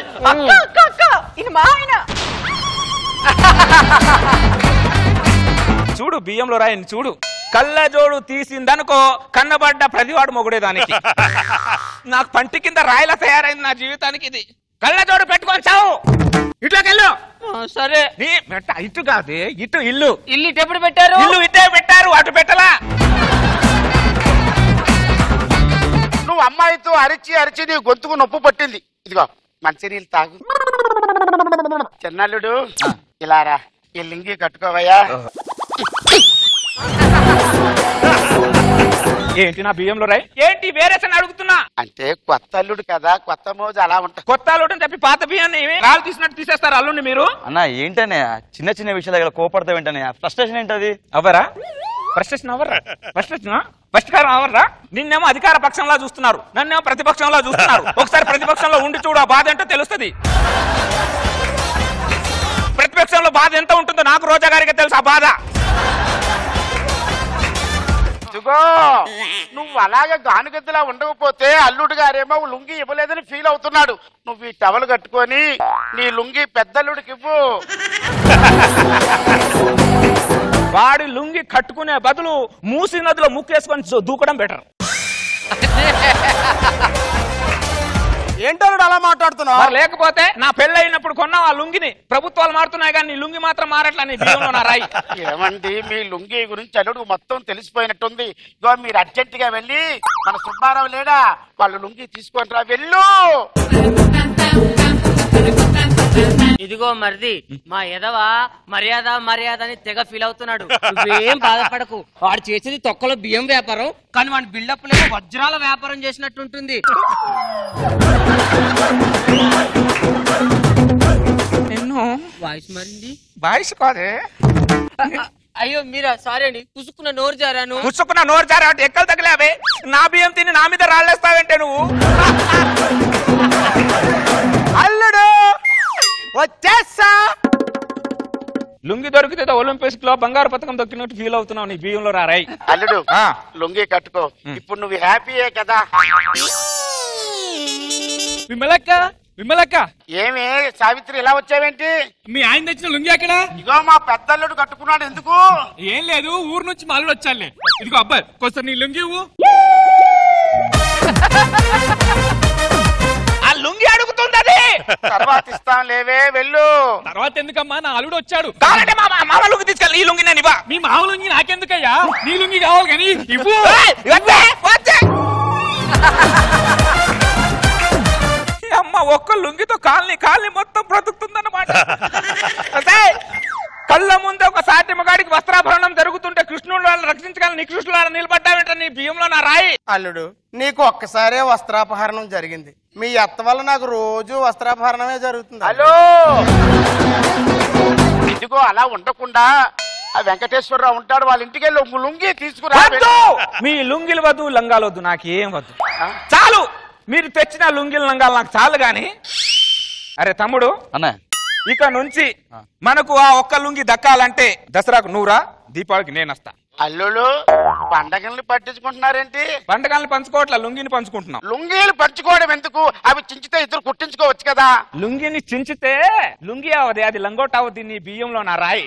చూడు బియ్యంలో రాయని చూడు, కళ్ళజోడు తీసిందనుకో కన్నబడ్డ ప్రతివాడు మొగుడే దానికి. నాకు పంటి కింద రాయిలా తయారైంది నా జీవితానికి ఇది. కళ్ళజోడు పెట్టుకొని చావు, ఇట్లోకి వెళ్ళు. సరే. ఇటు కాదు, ఇటు ఇల్లు. ఇల్లు ఎప్పుడు పెట్టారు? ఇల్లు ఇటే పెట్టారు, అటు పెట్టలా. నువ్వు అమ్మాయితో అరిచి అరిచి నీ గొంతుకు నొప్పు పట్టింది. ఇదిగో మంచినీళ్ళు తాగు. చిన్నల్లుడు ఇలా రా, ఈ లింగి కట్టుకోవయ్యా. ఏంటి నా బియ్యంలో రాయి? ఏంటి వేరేసని అడుగుతున్నా? అంటే కొత్త అల్లుడు కదా, కొత్త మోజు అలా ఉంటాయి. కొత్త అల్లుడు అని చెప్పి పాత బియ్యాన్ని రాళ్ళు తీసినట్టు తీసేస్తారు అల్లుడిని మీరు. అన్న ఏంటనే చిన్న చిన్న విషయాలు కోపడతావు ఏంటనే? ఫ్రస్ట్రేషన్ ఏంటది? అవరా ఫ్రస్ట్రేషన్ అవర్రా? ఫ్రస్ట్రేషన్ పరిష్కారం అవర్రా? నిన్నేమో అధికార పక్షంలా చూస్తున్నారు, నన్నేమో ప్రతిపక్షంలా చూస్తున్నారు. ఒకసారి ప్రతిపక్షంలో ఉండి చూడు, ఆ బాధ ఏంటో తెలుస్తుంది. ప్రతిపక్షంలో బాధ ఎంత ఉంటుందో నాకు రోజా గారికి తెలుసు ఆ బాధ. ఇదిగో నువ్వు అలాగే గానుగద్దులా ఉండకపోతే అల్లుడు గారేమో లుంగి ఇవ్వలేదని ఫీల్ అవుతున్నాడు. నువ్వు ఈ టవల్ కట్టుకొని నీ లుంగి పెద్దల్లుడికి ఇవ్వు. వాడి లుంగి కట్టుకునే బదులు మూసి నదిలో ముక్కేసుకొని దూకడం బెటర్. ఏంటో అలా మాట్లాడుతున్నావు? లేకపోతే నా పెళ్లి అయినప్పుడు కొన్నావు ఆ లుంగిని, ప్రభుత్వాలు మారుతున్నాయి కానీ నీ లుంగి మాత్రం మారట్లా. నీ బియ్యంలో నా రాయి. ఏమండి మీ లుంగి గురించి అల్లుడు మొత్తం తెలిసిపోయినట్టుంది. ఇగో మీరు అర్జెంట్ గా వెళ్ళి మన సుబ్బారావు లేడా, వాళ్ళు లుంగి తీసుకొని రా, వెళ్ళు. ఇదిగో మరిది, మా ఎదవ మర్యాద మర్యాద అని తెగ ఫీల్ అవుతున్నాడు. నువ్వేం బాధపడకు, వాడు చేసేది తొక్కలో బియ్యం వ్యాపారం, కానీ వాడి బిల్డప్ లేదో వజ్రాల వ్యాపారం చేసినట్టుంటుంది. వాయిస్ మరింది. వాయిస్ కాదే. అయ్యో మీరా, సారీ అండి, పుసుకున్న నోరు జారాను. పుసుకున్న నోరు జారా అంటే ఎక్కలు తగిలావే? నా బియ్యం తిని నా మీద రాళ్ళేస్తావేంటే నువ్వు? అల్లుడు వచ్చేసా. లుంగి దొరికితే ఒలింపిక్స్ లో బంగారు పథకం దొక్కినట్టు ఫీల్ అవుతున్నావు నీ బియ్యంలో రాయి. అల్లుడు లుంగి కట్టుకో, ఇప్పుడు నువ్వు హ్యాపీయే కదా. విమలక్క, విమలక్క, ఏమి సావిత్రి ఇలా వచ్చావేంటి? మీ ఆయన తెచ్చిన లుంగి అక్కడ? ఇగో మా పెద్దల్లుడు కట్టుకున్నాడు. ఎందుకు? ఏం లేదు, ఊరు నుంచి మాలు వచ్చాలే. ఇదిగో అబ్బాయి, కొంచెం నీ లుంగి ఇవ్వు. ఆ లుంగి అడుగుతుంది అది. తర్వాత ఇస్తాం లేవే, వెళ్ళు. తర్వాత ఎందుకమ్మా, నా అల్లుడు వచ్చాడు. కావాలంటే మా మామ లుంగి తీసుకెళ్ళి ఈ లుంగి నేను ఇవ్వ. మీ మామ లుంగి నాకెందుకయ్యా, నీ లుంగి కావాలి కానీ ఇవ్వు. అమ్మ ఒక్క లుంగితో కాలనీ మొత్తం బ్రతుకుతుందన్నమాట. కళ్ళ ముందే ఒక సాటి మగాడికి వస్త్రాభరణం జరుగుతుంటే కృష్ణుడు వాళ్ళని రక్షించగల నీ కృష్ణుడు వాళ్ళని నిలబడ్డావేంట నీ బియ్యంలో నా రాయి. అల్లుడు నీకు ఒక్కసారే వస్త్రాపహరణం జరిగింది, మీ అత్త వల్ల నాకు రోజు వస్త్రాపహరణమే జరుగుతుంది. హలో, ఇదిగో అలా ఉండకుండా ఆ వెంకటేశ్వరరావు ఉంటాడు, వాళ్ళ ఇంటికి వెళ్ళి లుంగి తీసుకురా. మీ లుంగిలు వద్దు, లంగాలు వద్దు, నాకేం వద్దు, చాలు. మీరు తెచ్చిన లుంగిలు లంగాలు నాకు చాలు గాని. అరే తమ్ముడు అన్న, ఇక నుంచి మనకు ఆ ఒక్క లుంగి దక్కాలంటే దసరాకు నువ్వురా, దీపావళికి నేను వస్తా. అల్లుడు పండగల్ని పట్టించుకుంటున్నారేంటి? పండగల్ని పంచుకోవట్లా, లుంగిని పంచుకుంటున్నాం. లుంగీలు పంచుకోవడం ఎందుకు? అవి చించితే ఇద్దరు కుట్టించుకోవచ్చు కదా. లుంగిని చించితే లుంగి అవది, అది లంగోట్ అవద్ది నీ బియ్యంలో నా రాయి.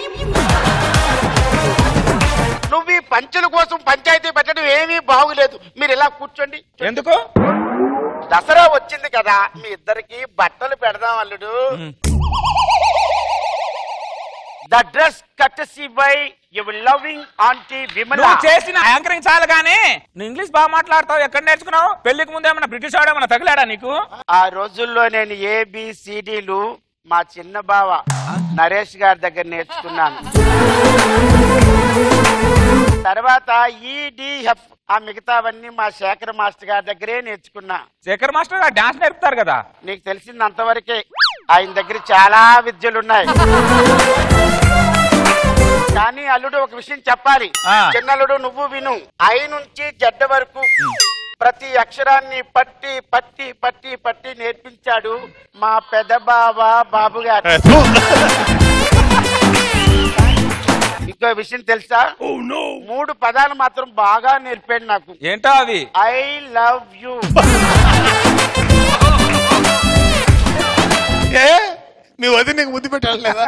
నువ్వు ఈ పంచుల కోసం పంచాయతీ పెట్టడం ఏమీ బాగులేదు. మీరు ఇలా కూర్చోండి. ఎందుకు? దసరా వచ్చింది కదా, మీ ఇద్దరికి బట్టలు పెడదాం అల్లుడు. The dress courtesy by your loving auntie Vimala. నువ్వు చేసిన యాంకరింగ్ చాలు గానీ నువ్వు ఇంగ్లీష్ బాగా మాట్లాడతావు. ఎక్కడ నేర్చుకున్నావు? పెళ్లికి ముందు ఏమన్నా బ్రిటిష్ వాడు ఏమన్నా తగిలాడా నీకు? ఆ రోజుల్లో నేను ABCDలు మా చిన్న బావ నరేష్ గారి దగ్గర నేర్చుకున్నాను. తర్వాత EDF ఆ మిగతావన్నీ మా శేఖర్ మాస్టర్ గారి దగ్గరే నేర్చుకున్నా. శేఖర్ మాస్టర్ గారు డాన్స్ నేర్పుతారు కదా? నీకు తెలిసింది అంతవరకే. ఆయన దగ్గర చాలా విద్యలున్నాయి. కానీ అల్లుడు ఒక విషయం చెప్పాలి. చిన్నల్లుడు నువ్వు విను. ఐ నుంచి జడ్డ వరకు ప్రతి అక్షరాన్ని పట్టి పట్టి పట్టి పట్టి నేర్పించాడు మా పెద్ద బావ బాబు గారు. ఇంకో విషయం తెలుసా? 3 పదాలు మాత్రం బాగా నేర్పాడు నాకు. ఏంటో అవి? I love you. మీ వదిన నీకు ముద్దు పెట్టాలేదా?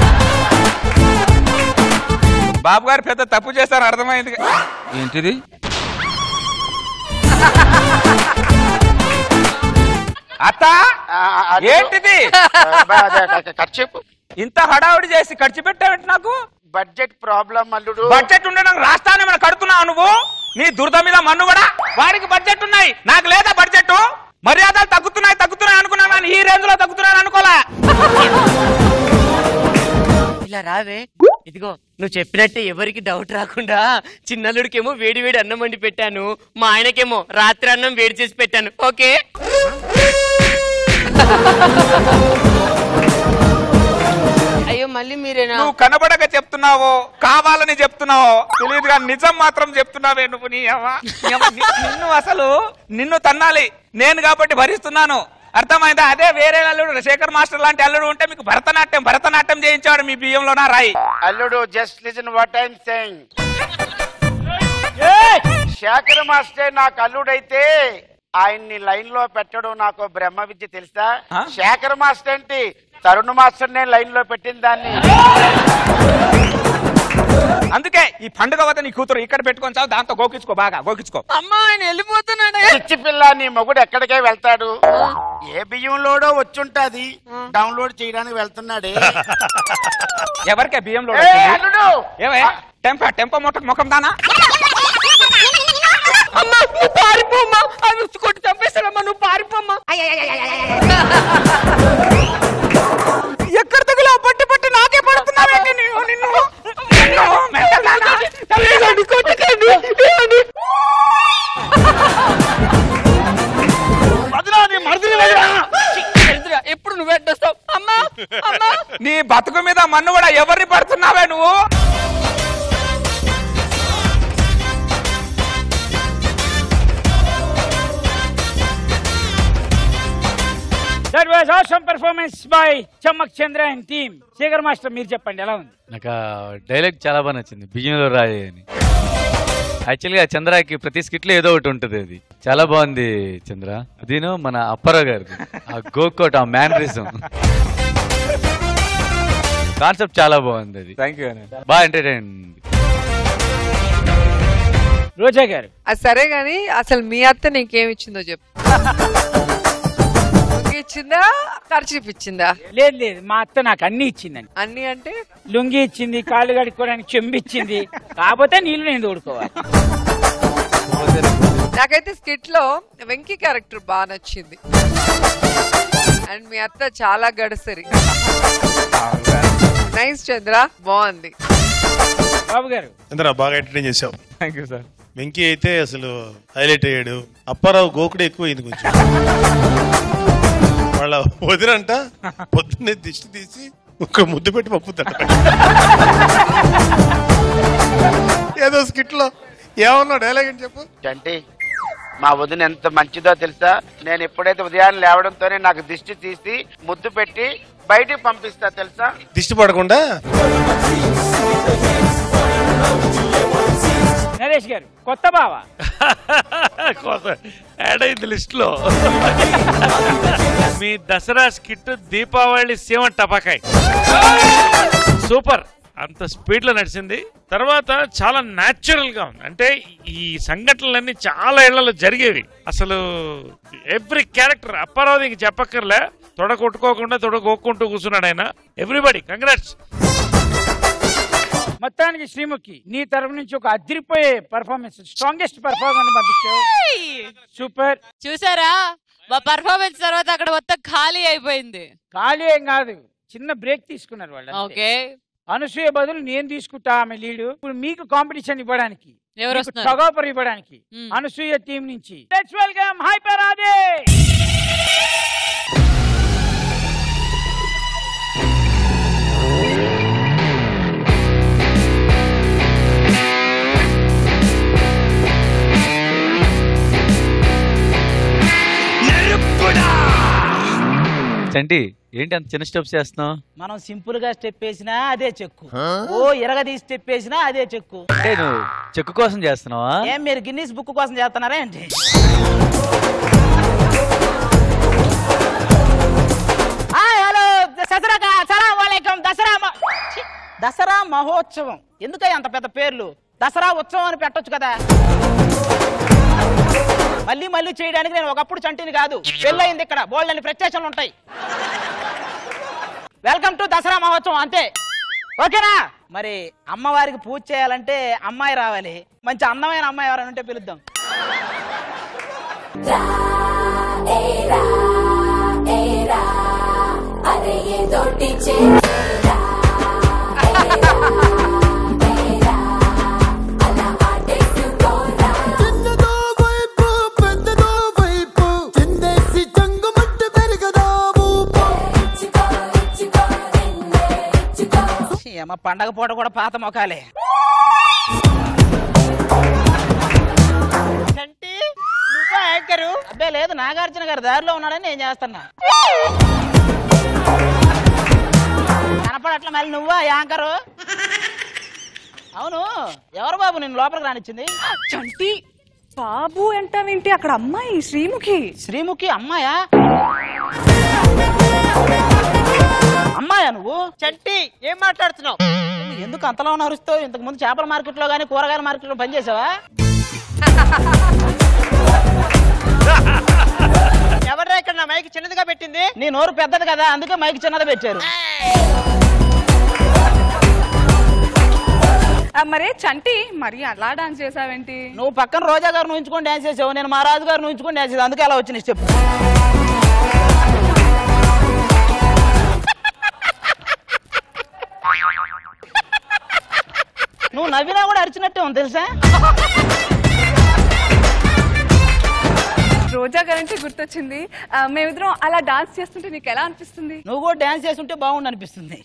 బాబు గారు పెద్ద తప్పు చేస్తారు అర్థమైంది. ఏంటిది? అత్త ఏంటిది? ఇంత హడావుడి చేసి ఖర్చు పెట్టావేంటి నాకు? బడ్జెట్ ప్రాబ్లం అల్లుడు. బడ్జెట్ ఉండడం రాష్ట్రాన్ని మనం కడుతున్నావు నువ్వు. నీ దురద మీద మన్ను కూడా. వాడికి బడ్జెట్ ఉన్నాయి, నాకు లేదా బడ్జెట్? మర్యాదలు తగ్గుతున్నాయి అనుకున్నాను కానీ ఈ రేంజ్ లో తగ్గుతున్నాను అనుకోలే. ఇలా రావే. ఇదిగో నువ్వు చెప్పినట్టే ఎవరికి డౌట్ రాకుండా చిన్నల్లుడికేమో వేడి వేడి అన్నం వండి పెట్టాను, మా ఆయనకేమో రాత్రి అన్నం వేడి చేసి పెట్టాను. ఓకే అయ్యో మళ్ళీ మీరేనా? నువ్వు కనబడక చెప్తున్నావో కావాలని చెప్తున్నావో తెలియదు కానీ నిజం మాత్రం చెప్తున్నావే నువ్వు. నిన్ను అసలు నిన్ను తన్నాలి నేను కాబట్టి భరిస్తున్నాను. అర్థమైందా? అదే వేరే అల్లుడు శేఖర్ మాస్టర్ లాంటి అల్లుడు ఉంటే మీకు భరతనాట్యం చేయించాడు మీ బియ్యంలో నా రాయి. అల్లుడు just listen what I'm saying. Sekhar master నాకు అల్లుడైతే ఆయన్ని లైన్ లో పెట్టడం నాకు బ్రహ్మ విద్య తెలుసా? శేఖర్ మాస్టర్ ఏంటి, తరుణ్ మాస్టర్ నేను లైన్ లో పెట్టిన దాన్ని. అందుకే ఈ పండుగ వద్ద నీ కూతురు ఇక్కడ పెట్టుకొని చావు, దాంతో గోకించుకో, బాగా గోకించుకో. అమ్మా ఆయన వెళ్ళిపోతున్నాడు. పిచ్చి పిల్ల, నీ మొగుడు ఎక్కడికే వెళ్తాడు? ఏ బియ్యంలోడో వచ్చుంటాది, డౌన్లోడ్ చేయడానికి వెళ్తున్నాడే. ఎవరికే బియ్యంలో? ఏమే టెంపో ముఖం దానా? అమ్మా నువ్వు పారిపోమ్మా, అవి కొట్టి చంపేస్తానమ్మా, నువ్వు పారిపోమ్మా. ఎక్కడ తగిలా పట్టి పట్టి నాకే పడుతున్నావేంటి? నిన్ను ఎప్పుడు నువ్వు ఎట్టొస్తావు? అమ్మా అమ్మా నీ బతుకు మీద మన్ను కూడా ఎవరిని పడుతున్నావే నువ్వు? That was awesome performance by Chamak Chandra and team. Sekhar master మీరు చెప్పండి ఎలా ఉంది? నాకు డైలాగ్ చాలా బాగా నచ్చింది, బియ్యంలో రాయి అని. యాక్చువల్గా చంద్రకి ప్రతి స్కిట్ లో ఏదో ఒకటి ఉంటుంది, అది చాలా బాగుంది చంద్ర. అదేనో మన అప్పారావు గారిది ఆ గోకోట్, ఆ మ్యానరిజం కాన్సెప్ట్ చాలా బాగుంది. అది థ్యాంక్ యూ, బాగా ఎంటర్టైన్. రోజా గారు అది సరే గాని అసలు మీ అత్త నీకేమి ఇచ్చిందో చెప్పు. ఇచ్చిందా, ఖర్చు ఇచ్చిందా? లేదు లేదు, మా అత్త నాకు అన్ని ఇచ్చిందండి. అన్ని అంటే లుంగి ఇచ్చింది, కాళ్ళు కడుక్కోవడానికి చెంబు ఇచ్చింది, కాకపోతే నీళ్లు నేను తోడుకోవాలి. నాకైతే స్కిట్ లో వెంకీ క్యారెక్టర్ బాగా నచ్చింది. అండ్ మీ అత్త చాలా గడసరి. నైస్ చంద్ర, బాగుంది. బాబు గారు చంద్ర బాగా ఎంటర్టైన్ చేసావు. Thank you sir. వెంకీ అయితే అసలు హైలైట్ అయ్యాడు. అప్పారావు గోకుడు ఎక్కువైంది కొంచెం. వాళ్ళ వదినంట పొద్దున్నే దిష్టి తీసి ఒక ముద్దు పెట్టి పంపుతాడు. ఏదో స్కిట్ లో ఏమన్నా డైలాగ్ అని చెప్పు. అంటే మా వదిన ఎంత మంచిదో తెలుసా? నేను ఎప్పుడైతే ఉదయాన్నే లేవడంతోనే నాకు దిష్టి తీసి ముద్దు పెట్టి బయటికి పంపిస్తా తెలుసా? దిష్టి పడకుండా. నరేష్ గారు కొత్త బావ యాడ్ అయింది లిస్ట్ లో. మీ దసరా స్కిట్ దీపావళి సీమ టపాకాయ్ సూపర్, అంత స్పీడ్ లో నడిచింది. తర్వాత చాలా న్యాచురల్ గా ఉంది. అంటే ఈ సంఘటనలన్నీ చాలా ఏళ్లలో జరిగేవి. అసలు ఎవ్రీ క్యారెక్టర్ అప్పారావు చెప్పక్కర్లే, తొడ కొట్టుకోకుండా తొడ కొక్కుంటూ కూర్చున్నాడు ఆయన. Everybody congrats. మొత్తానికి శ్రీముఖి నీ తరపు నుంచి ఒక అదిరిపోయే పర్ఫార్మెన్స్, స్ట్రాంగెస్ట్ పర్ఫార్మెన్స్ పంపించావు. సూపర్. చూసారా మా పర్ఫార్మెన్స్ తర్వాత అక్కడ మొత్తం ఖాళీ అయిపోయింది. ఖాళీ ఏం కాదు, చిన్న బ్రేక్ తీసుకున్నారు వాళ్ళు. ఓకే. అనసూయ బదులు నేను తీసుకుంటా ఆమె లీడ్. ఇప్పుడు మీకు కాంపిటీషన్ ఇవ్వడానికి, ఎవరు వస్తున్నారు? టగాపర్ ఇవ్వడానికి అనసూయ టీం నుంచి let's welcome hyper Aadi. Chanti ఏంటి అంత చిన్న స్టెప్స్ చేస్తున్నావు? మనం సింపుల్ గా స్టెప్ వేసినా అదే చెక్కు, ఓ ఎరగదీసి స్టెప్ వేసినా అదే చెక్కు. అంటే నువ్వు చెక్కు కోసం చేస్తున్నావా? ఏం మీరు గిన్నీస్ బుక్ కోసం చేస్తున్నారా ఏంటి? హలో దసరా మహోత్సవం ఎందుకయ్య అంత పెద్ద పేర్లు? దసరా ఉత్సవం అని పెట్టొచ్చు కదా. మళ్ళీ మళ్ళీ చేయడానికి నేను ఒకప్పుడు చంటిని కాదు, పెళ్ళయింది ఇక్కడ బోల్డని ప్రత్యేషన్లు ఉంటాయి. వెల్కమ్ టు దసరా మహోత్సవం అంతే, ఓకేనా? మరి అమ్మవారికి పూజ చేయాలంటే అమ్మాయి రావాలి, మంచి అందమైన అమ్మాయి ఎవరైనా ఉంటే పిలుద్దాం. మా పండగ పూట కూడా పాత మొఖాలే. నువ్వా యాంకరు? అబ్బే లేదు, నాగార్జున గారు దారిలో ఉన్నాడని నేను చేస్తున్నా. కనపడట్ల మళ్ళీ నువ్వా యాంకరు? అవును, ఎవరు బాబు నిన్ను లోపలికి రానిచ్చింది? చంటి బాబు అంటావేంటి? అక్కడ అమ్మాయి శ్రీముఖి. శ్రీముఖి అమ్మాయా? అమ్మాయా నువ్వు? చంటి ఏం మాట్లాడుతున్నావు? ఎందుకు అంతలో నరుస్తావు? ఇంతకు ముందు చేపల మార్కెట్ లో గానీ కూరగాయల మార్కెట్ లో పనిచేసావా? ఎవరా ఇక్కడ నా మైక్ చిన్నదిగా పెట్టింది? నీ నోరు పెద్దది కదా, అందుకే మైక్ చిన్నది పెట్టారు. మరే చంటి మరి అలా డాన్స్ చేసావేంటి? నువ్వు పక్కన రోజా గారు నుంచుకొని డాన్స్ చేసావు, నేను మా రాజు గారు నుంచుకొని డాన్స్ చేసావు, అందుకే అలా వచ్చిన స్టెప్. నువ్వు నవ్వినా కూడా అరిచినట్టే ఉంది తెలుసా? రోజా గారంటే గుర్తొచ్చింది, మేమిద్దరం అలా డాన్స్ చేస్తుంటే నీకు ఎలా అనిపిస్తుంది? నువ్వు కూడా డాన్స్ చేస్తుంటే బాగుండు అనిపిస్తుంది.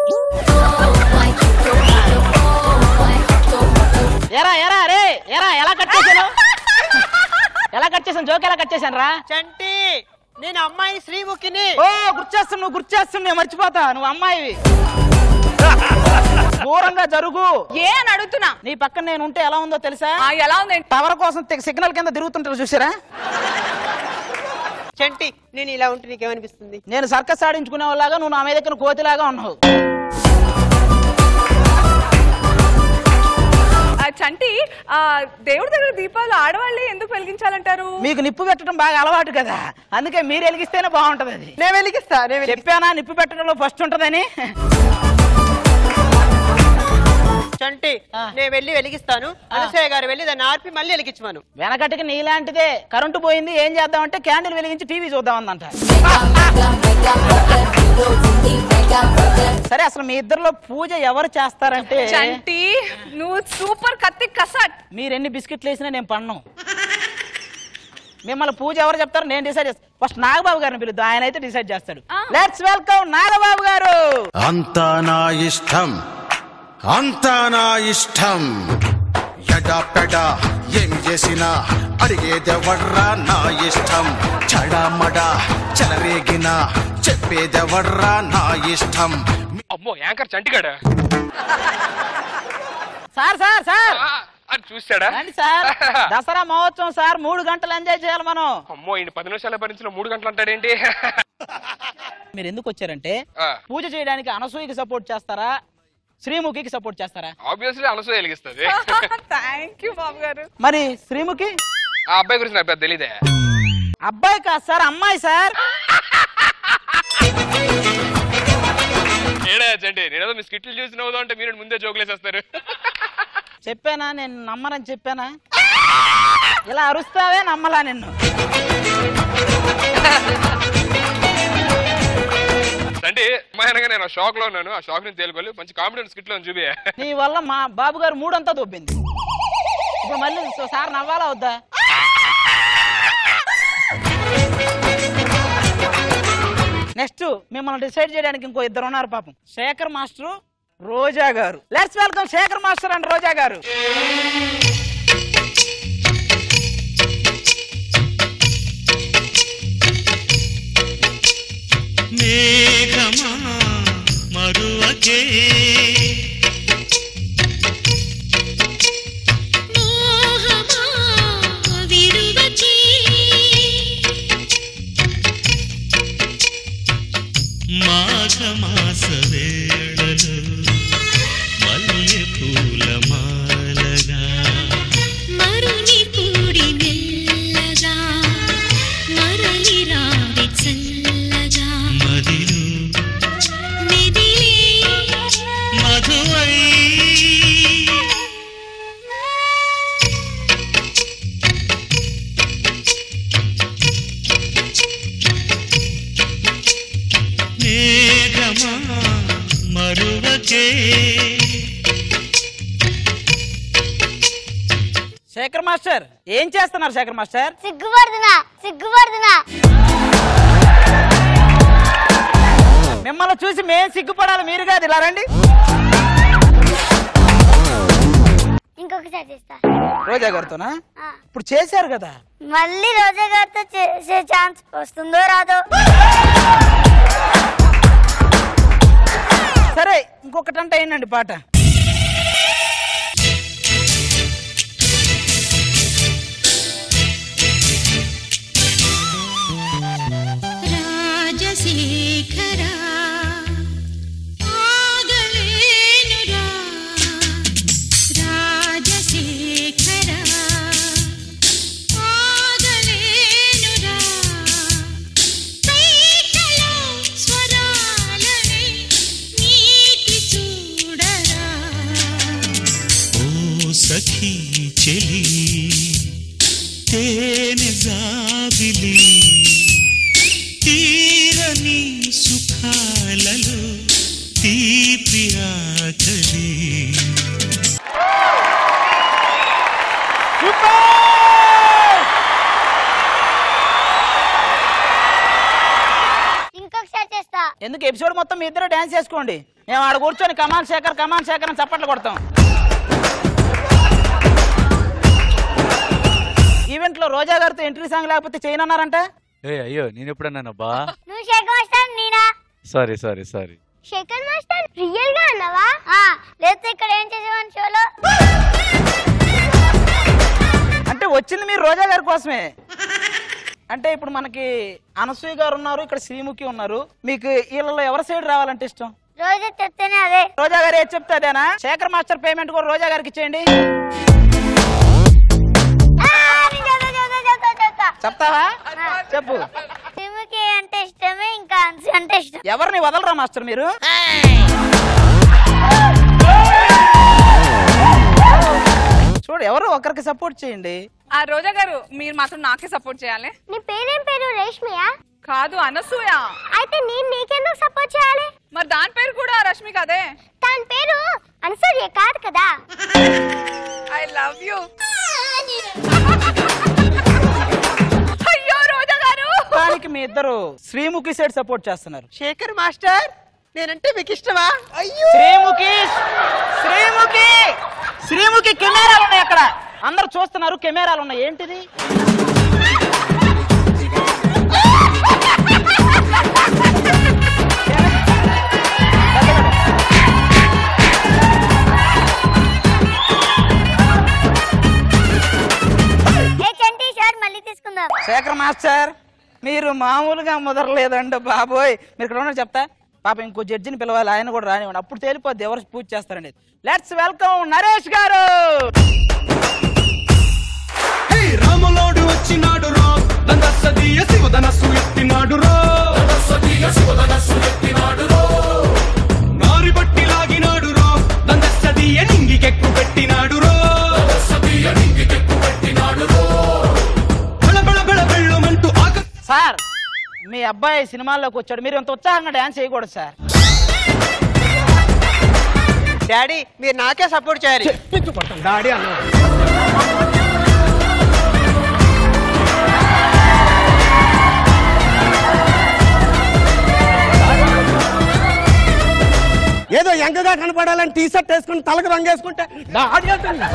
ఎరా ఎరా రే ఎరా ఎలా కట్ చేశాను? ఎలా కట్ చేశాను? జోక్ ఎలా కట్ చేశాను రా? చంటి నేను అమ్మాయి శ్రీముఖిని. ఓ గుర్చేస్తున్నా, నువ్వు గుర్చేస్తున్నా, నేను మర్చిపోతా, నువ్వు అమ్మాయివి. దూరంగా జరుగు. ఏ అని అడుగుతున్నా. నీ పక్కన నేను ఉంటే ఎలా ఉందో తెలుసా? ఎలా ఉంది? టవర్ కోసం సిగ్నల్ కింద తిరుగుతుంటారు చూసారా? చంటి నేను ఇలా ఉంటే నీకేమనిపిస్తుంది? నేను సర్కస్ ఆడించుకునే వాళ్ళగా, నువ్వు నా మీద ఎక్కిన కోతిలాగా ఉన్నావు. చంటి దేవుడి దగ్గర దీపాలు ఆడవాళ్ళే ఎందుకు వెలిగించాలంటారు? మీకు నిప్పు పెట్టడం బాగా అలవాటు కదా, అందుకే మీరు వెలిగిస్తేనే బాగుంటది. అది నేను వెలిగిస్తా. చెప్పానా నిప్పు పెట్టడంలో ఫస్ట్ ఉంటదని? చంటి నేను వెళ్ళి వెలిగిస్తాను, అనసూయ గారు వెళ్ళి దాన్ని ఆర్పి మళ్ళీ వెలిగించమను. వెనకటికి నీలాంటిదే, కరెంటు పోయింది ఏం చేద్దామంటే క్యాండిల్ వెలిగించి టీవీ చూద్దామందంట. సరే అసలు మీ ఇద్దరిలో పూజ ఎవరు చేస్తారంటే? చంటి నువ్వు సూపర్ కత్తి కసట్. మీరు ఎన్ని బిస్కెట్లు వేసినా నేను పన్ను. మిమ్మల్ని పూజ ఎవరు చెప్తారు నేను డిసైడ్ చేస్తాను. ఫస్ట్ నాగబాబు గారిని పిలుద్దాం, ఆయన అయితే డిసైడ్ చేస్తాడు. లెట్స్ వెల్కమ్ నాగబాబు గారు. అంతా నా ఇష్టం, అంతా నా ఇష్టం, ఎడా పెడా ఏం చేసినా అడిగేదెవర్రా నా ఇష్టం, చడామడా చెలరేగిన చెప్పేదెవర్రా నా ఇష్టం. అమ్మో యాంకర్ చంటిగాడ. సార్ సార్ సార్ చూసాడా సార్? దసరా మహోత్సవం సార్, 3 గంటలు ఎంజాయ్ చేయాలి మనం. అమ్మో ఈయన 10 నిమిషాల భరించిన 3 గంటలు అంటాడేంటి? మీరు ఎందుకు వచ్చారంటే పూజ చేయడానికి అనసూయకి సపోర్ట్ చేస్తారా, శ్రీముఖికి సపోర్ట్ చేస్తారా? ఆబ్వియస్లీ అనసూయ వెలిగిస్తుంది. థాంక్యూ బాబు గారు. మరి శ్రీముఖి? ఆ అబ్బాయి గురించి నాకు పెద్ద తెలీదే. అబ్బాయి కాదు సార్, అమ్మాయి సార్. ఏడాచండి నేనేదో మీ స్కిట్లు చూసి నవ్వుదా అంటే మీరు ముందే జోకులేసేస్తారు. చెప్పానా నేను నమ్మనని చెప్పానా? ఇలా అరుస్తావే నమ్మలా నిన్ను. అంటే అనగా నేను షాక్ లో ఉన్నాను. ఆ షాక్ నుంచి తేలుకోవాలి. మంచి కామెడీ స్కిట్ లో చూపి. నీ వల్ల మా బాబు గారు మూడంతా దొబ్బింది. ఇప్పుడు మళ్ళీ సార్ నవ్వాలా వద్దా? నెక్స్ట్ మిమ్మల్ని డిసైడ్ చేయడానికి ఇంకో ఇద్దరు ఉన్నారు పాపం. శేఖర్ మాస్టర్, రోజా గారు. Let's welcome Sekhar master and Roja గారు. మేఘమా మరువకే మాఘమాస వేళలో మల్లె పూల మాలగా మరుని పూడి మెల్లగా మరలి రావి చల్లగా మదిలో మెదిలే మధువై మేఘమా మరువకే. శేఖర్ మాస్టర్ ఏం చేస్తున్నారు? శేఖర్ మాస్టర్ సిగ్గుపడుతున్నా మిమ్మల్ని చూసి మేం సిగ్గుపడాలి, మీరు కాదు. ఇలా రండి. ఇంకొకసారి చేస్తా. రోజా గారితోనా? ఇప్పుడు చేశారు కదా. మళ్ళీ రోజా గారితో చేసే ఛాన్స్ వస్తుందో రాదో? సరే ఇంకొకటంటే ఏంటండి పాట? రాజశేఖరా ఆగలేనురా రాజశేఖరా ఆగలేనురా పైకలో స్వరాలనే నీటి చూడరా ఓ సఖీ చెలి తేనె జాబిలి తీరని సుఖాలలో తీపి ఆకలి. ఇంకొకసారి చేస్తా. ఎందుకు ఎపిసోడ్ మొత్తం మీ ఇద్దరు డాన్స్ చేసుకోండి. మేము ఆడ కూర్చొని కమాన్ శేఖర్ అని చప్పట్లు కొడతాం. ఈవెంట్ లో రోజా గారితో ఎంట్రీ సాంగ్ లేకపోతే చేయనన్నారంట. అయ్యో నేను ఎప్పుడన్నానబ్బా? నువ్వు శేఖర్ మాస్టర్ నేనా? సారీ శేఖర్ మాస్టర్ రియల్ గా అన్నావా? లేకపోతే ఇక్కడ ఏం చేసేవాని షోలో? అంటే వచ్చింది మీరు రోజా గారి కోసమే. అంటే ఇప్పుడు మనకి అనసూయ గారు ఉన్నారు, ఇక్కడ శ్రీముఖి ఉన్నారు. మీకు వీళ్ళలో ఎవరి సైడ్ రావాలంటే ఇష్టం? రోజా చెప్తేనే అదే. రోజా గారు ఏది చెప్తే అదేనా? శేఖర్ మాస్టర్ పేమెంట్ కూడా రోజా గారికి ఇచ్చేయండి. చెప్తావా? చెప్పు. శ్రీముఖి అంటే ఇష్టమే, ఇంకా అన్సు అంటే ఇష్టం. ఎవరిని వదలరా మాస్టర్ మీరు? చూడు ఎవరు ఒకరికి సపోర్ట్ చేయండి. ఆ రోజా గారు మీరు మాత్రం నాకే సపోర్ట్ చేయాలి. నీ పేరేం పేరు? రేష్మియా? కాదు, అనసూయ. అయితే నేను నీకెందుకు సపోర్ట్ చేయాలి? మరి దాని పేరు కూడా రష్మి కదే. దాని పేరు అనసూయ కాదు కదా. I love you. అయ్యో రోజా గారు, దానికి మీ ఇద్దరు శ్రీముఖి సైడ్ సపోర్ట్ చేస్తున్నారు. శేఖర్ మాస్టర్ నేనంటే మీకు ఇష్టమా? శ్రీముఖి కెమెరాలు ఉన్నాయి అక్కడ, అందరు చూస్తున్నారు. కెమెరాలు ఉన్నాయి. ఏంటిది? మళ్ళీ తీసుకుందాం. శేఖర్ మాస్టర్ మీరు మామూలుగా ముదరలేదండి బాబోయ్. మీరు ఇక్కడ ఉన్నారు చెప్తా. పాప ఇంకో జడ్జిని పిలవాలి, ఆయన కూడా రానివ్వండి. అప్పుడు తేలిపోద్ది ఎవరు పూజ చేస్తారండి. లెట్స్ వెల్కమ్ నరేష్ గారు. రాములోడు వచ్చినాడు రో, దందసదీయ శివధనస్సు ఎత్తినాడు రో, దందసదీయ శివధనస్సు ఎత్తినాడు రో. పట్టి లాగినాడు రో దందస్తీయ నింగికెక్కు పెట్టినాడు రో బెళ్ళమంటూ సార్ మీ అబ్బాయి సినిమాల్లోకి వచ్చాడు, మీరు ఇంత ఉత్సాహంగా డాన్స్ చేయకూడదు సార్. డాడీ మీరు నాకే సపోర్ట్ చేయాలి. డాడీ అన్న ఏదో ఎంగగా కనపడాలని టీ షర్ట్ వేసుకుని తలకు రంగు వేసుకుంటే డాడీ అంటుంది.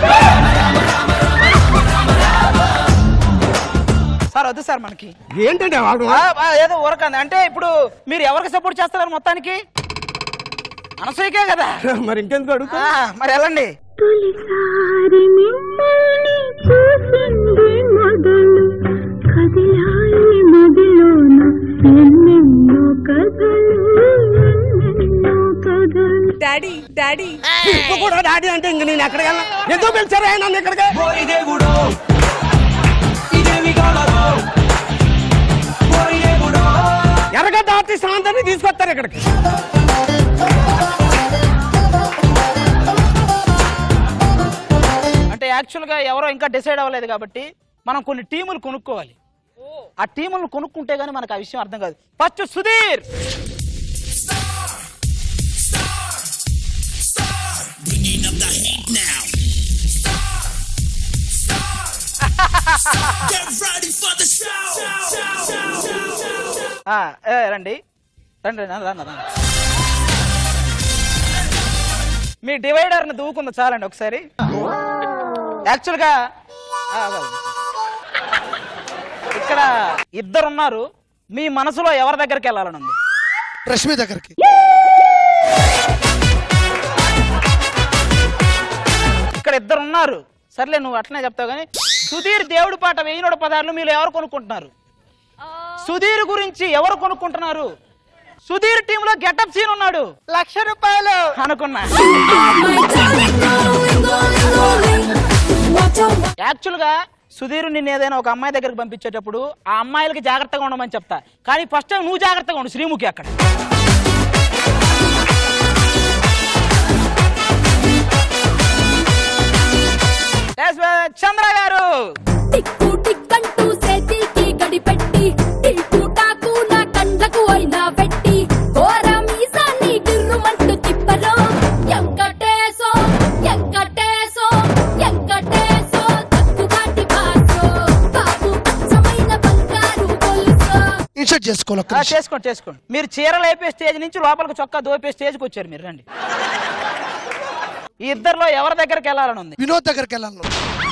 సార్ వద్దు సార్ మనకి. ఏంటంటే ఏదో ఊరకంది అంటే ఇప్పుడు మీరు ఎవరికి సపోర్ట్ చేస్తున్నారు మొత్తానికి? అనసూయకే కదా. మరి ఇంకెందుకు అడుగుతా? మరి వెళ్ళండి. తొలిసారి మిమ్మల్ని చూసింది మొదలు కదిలాయి మదిలోన ఎన్నెన్నో కథలు ఎన్నెన్నో కథలు. డాడీ డాడీ ఇప్పుడు కూడా డాడీ అంటే ఇంక నేను ఎక్కడికి వెళ్ళా? ఎందుకు పిలిచారా నన్ను ఇక్కడికి? ఎర్రగడ్డ ఆర్టిస్ట్ అందరినీ తీసుకొస్తారు ఇక్కడికి. అంటే యాక్చువల్గా ఎవరో ఇంకా డిసైడ్ అవ్వలేదు కాబట్టి మనం కొన్ని టీములు కొనుక్కోవాలి. ఆ టీములను కొనుక్కుంటే గానీ మనకు ఆ విషయం అర్థం కాదు. ఫస్ట్ సుధీర్. రండి రండి రండి. మీ డివైడర్ని దూకుంది చాలండి ఒకసారి. యాక్చువల్గా ఇక్కడ ఇద్దరున్నారు, మీ మనసులో ఎవరి దగ్గరికి వెళ్ళాలని ఉంది? రష్మి దగ్గరికి. ఇక్కడ ఇద్దరు ఉన్నారు, సర్లే నువ్వు అట్లనే చెప్తావు కానీ సుధీర్ దేవుడి పాట 1016 మీరు ఎవరు కొనుక్కుంటున్నారు? సుధీర్ గురించి ఎవరు కొనుక్కుంటున్నారు? సుధీర్ టీమ్ లో గెటప్ సీన్ ఉన్నాడు, 1,00,000 రూపాయలు అనుకున్నా. యాక్చువల్ గా సుధీర్ నిన్ను ఏదైనా ఒక అమ్మాయి దగ్గరికి పంపించేటప్పుడు ఆ అమ్మాయిలకి జాగ్రత్తగా ఉండమని చెప్తా, కానీ ఫస్ట్ టైం నువ్వు జాగ్రత్తగా ఉండు. శ్రీముఖి అక్కడ చంద్ర గారు. టిక్కు టిక్కంటూ చేతికి గడిపెట్టి టిల్టుటాకు నా కండ్లకు అయినా పెట్టి ఘోర మీసాన్ని గిర్రుమంటూ తిప్పలో ఎంకటేశో ఎంకటేశో ఎంకటేశో తక్కుగాటి బాసో బాబు పచ్చమైన బంగారు గొలుసో. ఇన్సర్ట్ చేసుకోండి. చేసుకోండి. మీరు చీరలు అయిపోయే స్టేజ్ నుంచి లోపలికి చొక్కా దోపే స్టేజ్కి వచ్చారు మీరు. రండి. ఈ ఇద్దరిలో ఎవరి దగ్గరికి వెళ్ళాలని ఉంది? వినోద్ దగ్గరికి వెళ్ళాలి.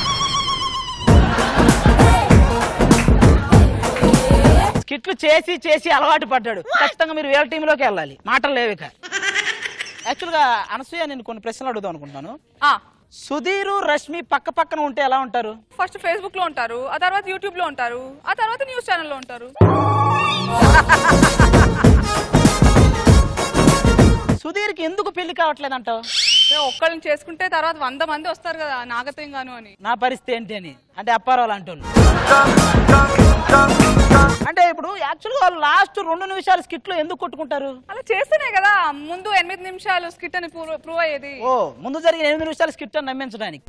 స్కిట్లు చేసి చేసి అలవాటు పడ్డాడు. ఖచ్చితంగా మీరు వేరే టీంలోకి వెళ్ళాలి, మాటలు లేవిక. యాక్చువల్గా అనసూయ నేను కొన్ని ప్రశ్నలు అడుగుదాం అనుకుంటున్నాను. సుధీర్ రష్మి పక్క పక్కన ఉంటే ఎలా ఉంటారు? ఫస్ట్ ఫేస్బుక్ లో ఉంటారు, ఆ తర్వాత యూట్యూబ్ లో ఉంటారు, ఆ తర్వాత న్యూస్ ఛానల్ లో ఉంటారు. సుధీర్కి ఎందుకు పెళ్లి కావట్లేదు అంటావు? ఒక్కళ్ళని చేసుకుంటే తర్వాత 100 మంది వస్తారు కదా నాగతం గాను అని. నా పరిస్థితి ఏంటి అని అంటే అప్పారావు లాంటి వాళ్ళు. అంటే ఇప్పుడు యాక్చువల్గా వాళ్ళు లాస్ట్ 2 నిమిషాలు స్కిట్ లో ఎందుకు కొట్టుకుంటారు? అలా చేస్తేనే కదా ముందు 8 నిమిషాలు స్కిట్ అని ప్రూవ్ అయ్యేది. ఓ ముందు జరిగిన 8 నిమిషాలు స్కిట్ అని నమ్మించడానికి.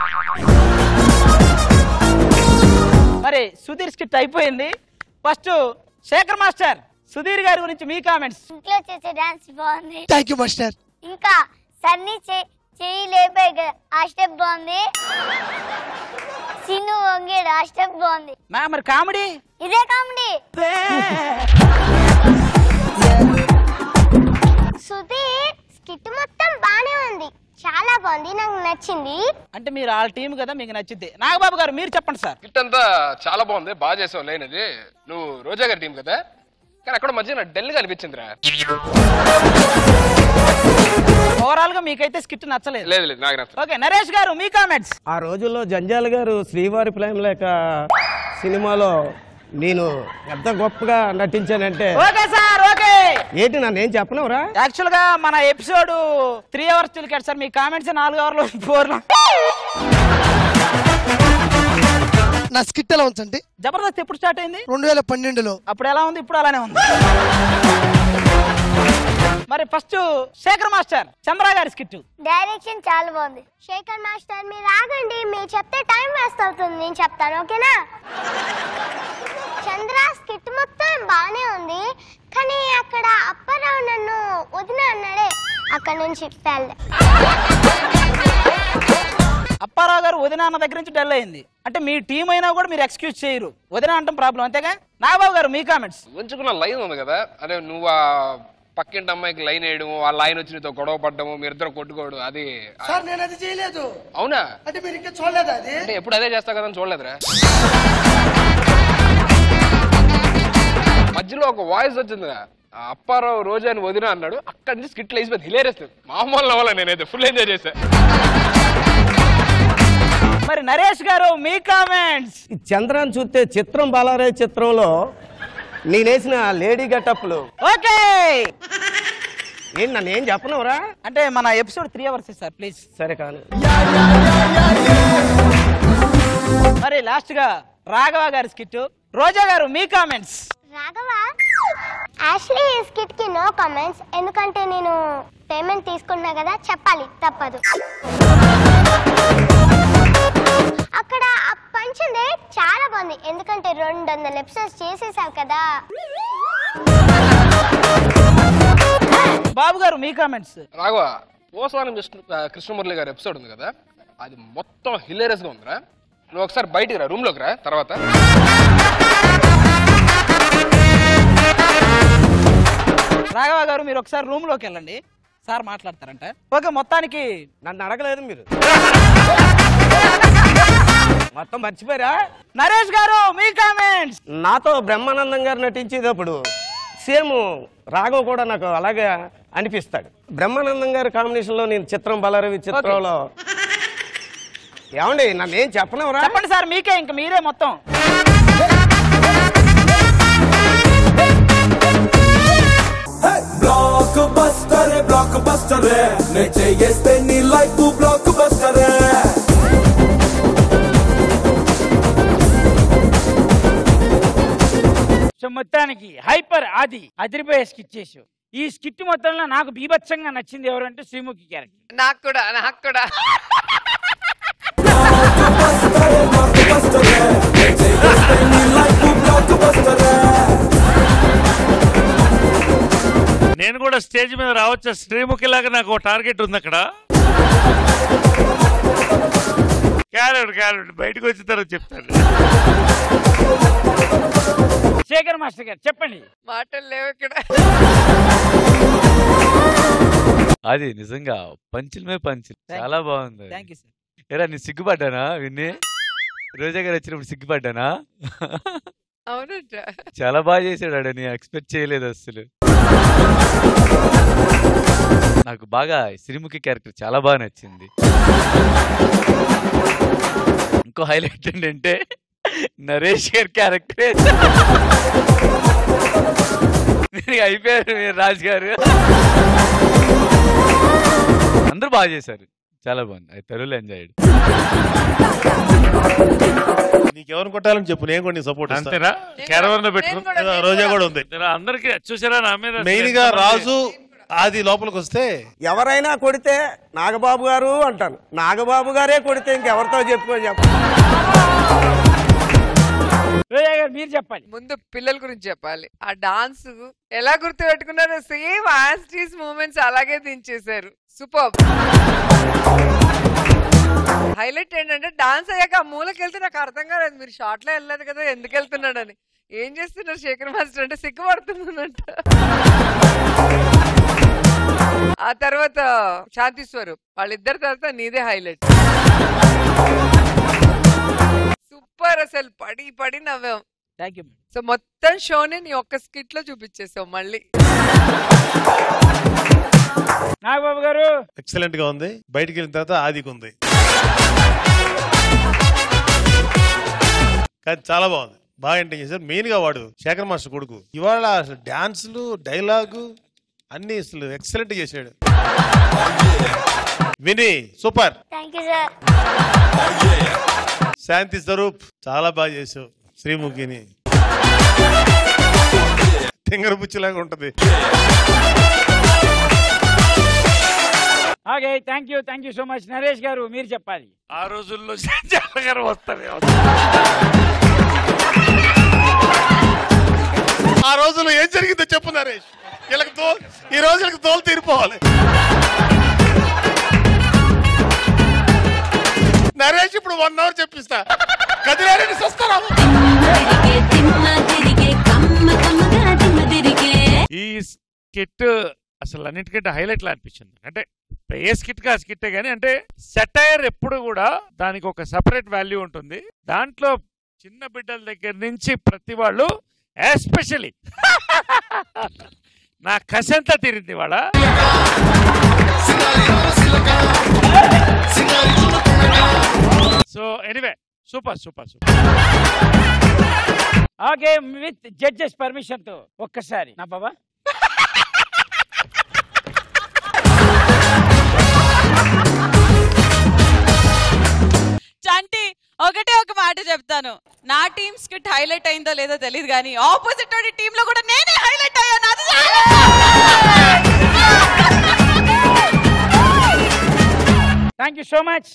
మరి సుధీర్ స్కిట్ అయిపోయింది. ఫస్ట్ శేఖర్ మాస్టర్, సుధీర్ గారి గురించి మీ కామెంట్స్. ఇంట్లో చేసే డాన్స్ బాగుంది. Thank you master. ఇంకా సన్నీ చెయ్యి లేపాయి కదా ఆ స్టెప్ బాగుంది. సిన్ను వంగేడు ఆ స్టెప్ బాగుంది. మరి కామెడీ ఇదే కామెడీ. సుధీర్ స్కిట్ మొత్తం బానే ఉంది, చాలా బాగుంది, నాకు నచ్చింది. అంటే మీరు ఆ టీం కదా, మీకు నచ్చింది. నాగబాబు గారు మీరు చెప్పండి సార్. స్కిట్ అంతా చాలా బాగుంది, బాగా చేసావు. లేనిది నువ్వు రోజా గారి టీం కదా, కానీ అక్కడ మధ్య డల్ గా అనిపించిందిరా. ఓవరాల్ గా మీకైతే స్కిట్ నచ్చలేదు? లేదు నాకు నచ్చలేదు. ఓకే నరేష్ గారు మీ కామెంట్స్. ఆ రోజుల్లో జంజాల గారు శ్రీవారి ప్రేమ లేక సినిమాలో నేను ఎంత గొప్పగా నటించానంటే. Okay sir okay. ఏంటి నన్ను ఏం చెప్పనవరా? యాక్చువల్ గా మన ఎపిసోడ్ 3 hours తిరిగాడు సార్, మీ కామెంట్స్ 4 hours 4. నా స్కిట్ ఎలా ఉంచండి? జబర్దస్త్ ఎప్పుడు స్టార్ట్ అయింది? 2012లో. అప్పుడు ఎలా ఉంది? ఇప్పుడు అలానే ఉంది. మరి ఫస్ట్ శేఖర్ మాస్టర్ చంద్ర గారి స్కిట్. డైరెక్షన్ చాలా బాగుంది. శేఖర్ మాస్టర్ మీరు ఆగండి, మీరు చెప్తే టైం వేస్ట్ అవుతుంది, నేను చెప్తాను ఓకేనా? చంద్ర స్కిట్ మొత్తం బాగానే ఉంది, కానీ అక్కడ అప్పారావు నన్ను వదిన అన్నాడే, అక్కడ నుంచి ఫెయిల్. అప్పారావు గారు వదిన అన్న దగ్గర నుంచి డల్ అయింది అంటే మీ టీం అయినా కూడా మీరు ఎక్స్క్యూజ్ చేయరు, వదిన అంటాం ప్రాబ్లం అంతేగా. నాగబాబు గారు మీ కామెంట్స్. ఉంచుకున్న లైన్ ఉంది కదా, అదే నువ్వు ఆ పక్కింటి అమ్మాయికి లైన్ వేయడము, ఆ లైన్ వచ్చి నీతో గొడవ పడ్డము, మీరిద్దరు కొట్టుకోవడం, అది సార్ నేను అది చేయలేదు. అవునా? అంటే మీరు ఇంకా చూడలేదా అది? అంటే ఎప్పుడు అదే చేస్తా కదా చూడలేదురా. మధ్యలో ఒక వాయిస్ వచ్చింది, అప్పారావు రోజా అని వదిన అన్నాడు, అక్కడి నుంచి స్కిట్లు వేసిపోయింది. హిలేరియస్, మామూలు నవ్వాల, నేనైతే ఫుల్ ఎంజాయ్ చేశా. మరి నరేష్ గారు మీ కామెంట్స్. చంద్రాన్ని చూస్తే చిత్రం బాలారాయ్ చిత్రంలో నేనేసిన లేడీ గెటప్లు ఓకే. ఏంటి నన్ను ఏం చెప్పనవరా? అంటే మన ఎపిసోడ్ 3 hours సార్ ప్లీజ్. సరే కాను. మరి లాస్ట్ గా రాఘవ గారి స్కిట్. రోజా గారు మీ కామెంట్స్. రాఘవ యాక్చువల్లీ ఈ స్కిట్ కి నో కామెంట్స్, ఎందుకంటే నేను పేమెంట్ తీసుకున్నా కదా, చెప్పాలి తప్పదు. అక్కడ ఆ పంచింది చాలా బాగుంది, ఎందుకంటే 200 ఎపిసోడ్స్ చేసేసావు కదా. బాబు గారు మీ కామెంట్స్. రాఘవ పోసానం కృష్ణమురళి గారి ఎపిసోడ్ ఉంది కదా, అది మొత్తం హిలేరియస్ గా ఉందిరా. నువ్వు ఒకసారి బయటికి రా, రూమ్ లోకి రా. తర్వాత రాఘవ గారు మీరు ఒకసారి రూమ్ లోకి వెళ్ళండి, సార్ మాట్లాడతారంట. ఓకే, మొత్తానికి నన్ను అడగలేదు మీరు, మొత్తం మర్చిపోయారా? నరేష్ గారు మీ కామెంట్స్. నాతో బ్రహ్మానందం గారు నటించేటప్పుడు సేమ్ రాఘవ్ కూడా నాకు అలాగే అనిపిస్తాడు. బ్రహ్మానందం గారి కాంబినేషన్ లో నేను చిత్రం బలరవి చిత్రంలో ఏమండి నన్ను ఏం చెప్పనవరా? చెప్పండి సార్, మీకే ఇంక మీరే మొత్తం. బ్లాక్ బస్టర్ నే చేస్తే నీ లైఫ్ బ్లాక్ బస్టర్. సో మొత్తానికి హైపర్ ఆది అదిరిపోయే స్కిట్ చేసావు. ఈ స్కిట్ మొత్తంలో నాకు బీభత్సంగా నచ్చింది ఎవరంటే శ్రీముఖి క్యారెక్టర్. నాకు కూడా నేను కూడా స్టేజ్ మీద రావచ్చు శ్రీముఖి లాగా, నాకు ఒక టార్గెట్ ఉంది అక్కడ. క్యారెక్టర్ బయటకు వచ్చిన తర్వాత చెప్తాను. శేఖర్ మాస్టర్ గారు చెప్పండి. మాటలు లేవు ఇక్కడ. అది నిజంగా పంచులమే పంచులు, చాలా బాగుంది. Thank you sir. ఎరా నీ సిగ్గుపడ్డానా విన్ని? రోజా గారు వచ్చినప్పుడు సిగ్గుపడ్డానా? అవునంట, చాలా బాగా చేశాడు, నేను ఎక్స్పెక్ట్ చేయలేదు అసలు. నాకు బాగా శ్రీముఖి క్యారెక్టర్ చాలా బాగా నచ్చింది. ఇంకో హైలైట్ ఏంటంటే నరేష్ గారి క్యారెక్టర్ అయిపోయారు రాజు గారు. అందరూ బాగా చేశారు, చాలా బాగుంది. అది తెలుగులో ఎంజాయ్. నీకెవరు కొట్టాలని చెప్పు, నేను కూడా సపోర్ట్. అంతేనా? క్యారవాన్ పెట్టుకుని రోజా కూడా ఉంది. అందరికి చూసారా నా మీద? మెయిన్ గా రాజు ఆది లోపలికి వస్తే ఎవరైనా కొడితే నాగబాబు గారు అంటాను, నాగబాబు గారే కొడితే ఇంకెవరితో చెప్పుకొని మీరు చెప్పాలి. ముందు పిల్లల గురించి చెప్పాలి. ఆ డాన్స్ ఎలా గుర్తు పెట్టుకున్నారో సేమ్ యాస్టీస్ మూమెంట్స్ అలాగే దించేశారు. సూపర్. హైలైట్ ఏంటంటే డాన్స్ అయ్యాక ఆ మూలకి వెళ్తే నాకు అర్థం కాలేదు, మీరు షార్ట్ లో వెళ్ళలేదు కదా, ఎందుకు వెళ్తున్నాడని. ఏం చేస్తున్నారు శేఖర్ మాస్టర్ అంటే సిగ్గుపడుతుందంట. ఆ తర్వాత శాంతి స్వరూప్, వాళ్ళిద్దరి తర్వాత నీదే హైలైట్. సూపర్, అసలు పడి పడి నవ్వాం. Thank you. సో మొత్తం షోని నీ ఒక్క స్కిట్ లో చూపించేసావు మళ్ళీ. నాగబాబు గారు ఎక్సలెంట్ గా ఉంది. బయటికి వెళ్ళిన తర్వాత ఆదికి ఉంది, కానీ చాలా బాగుంది, బాగా ఎంటర్ చేశారు. మెయిన్ గా వాడు శేఖర్ మాస్టర్ కొడుకు ఇవాళ అసలు డాన్సులు డైలాగు అన్ని అసలు ఎక్సలెంట్ చేశాడు. విని super. Thank you sir. Shanti Swaroop చాలా బాగా చేసావు. శ్రీముఖిని తింగర పుచ్చిలాగా ఉంటది. Okay, thank you so much. Naresh గారు మీరు చెప్పాలి. ఆ రోజుల్లో సంజయ్ గారు వస్తారే. ఆ రోజుల్లో ఏం జరిగిందో చెప్పు నరేష్. ఈ రోజులకి తోలు తీరిపోవాలి. నరేష్ ఇప్పుడు 1 అవర్ చెప్పిస్తా. కదిలేరని వస్తారా? ఈ స్కిట్ అసలు అన్నిటికంటే హైలైట్ లా అనిపించింది. అంటే ఏ స్కిట్ కా స్కిట్టే గానీ, అంటే సెటైర్ ఎప్పుడు కూడా దానికి ఒక సెపరేట్ వాల్యూ ఉంటుంది. దాంట్లో చిన్న బిడ్డల దగ్గర నుంచి ప్రతి వాళ్ళు, ఎస్పెషలీ నా కసంతా తీరింది వాళ్ళ. So anyway super. Okay, with judges permission తో ఒక్కసారి నా బాబా చంటి ఒకటే ఒక మాట చెప్తాను. నా టీమ్ స్కిట్ హైలైట్ అయిందో లేదో తెలియదు కానీ ఆపోజిట్ టీమ్ లో కూడా నేనే హైలైట్ అయ్యాను. అది thank you so much.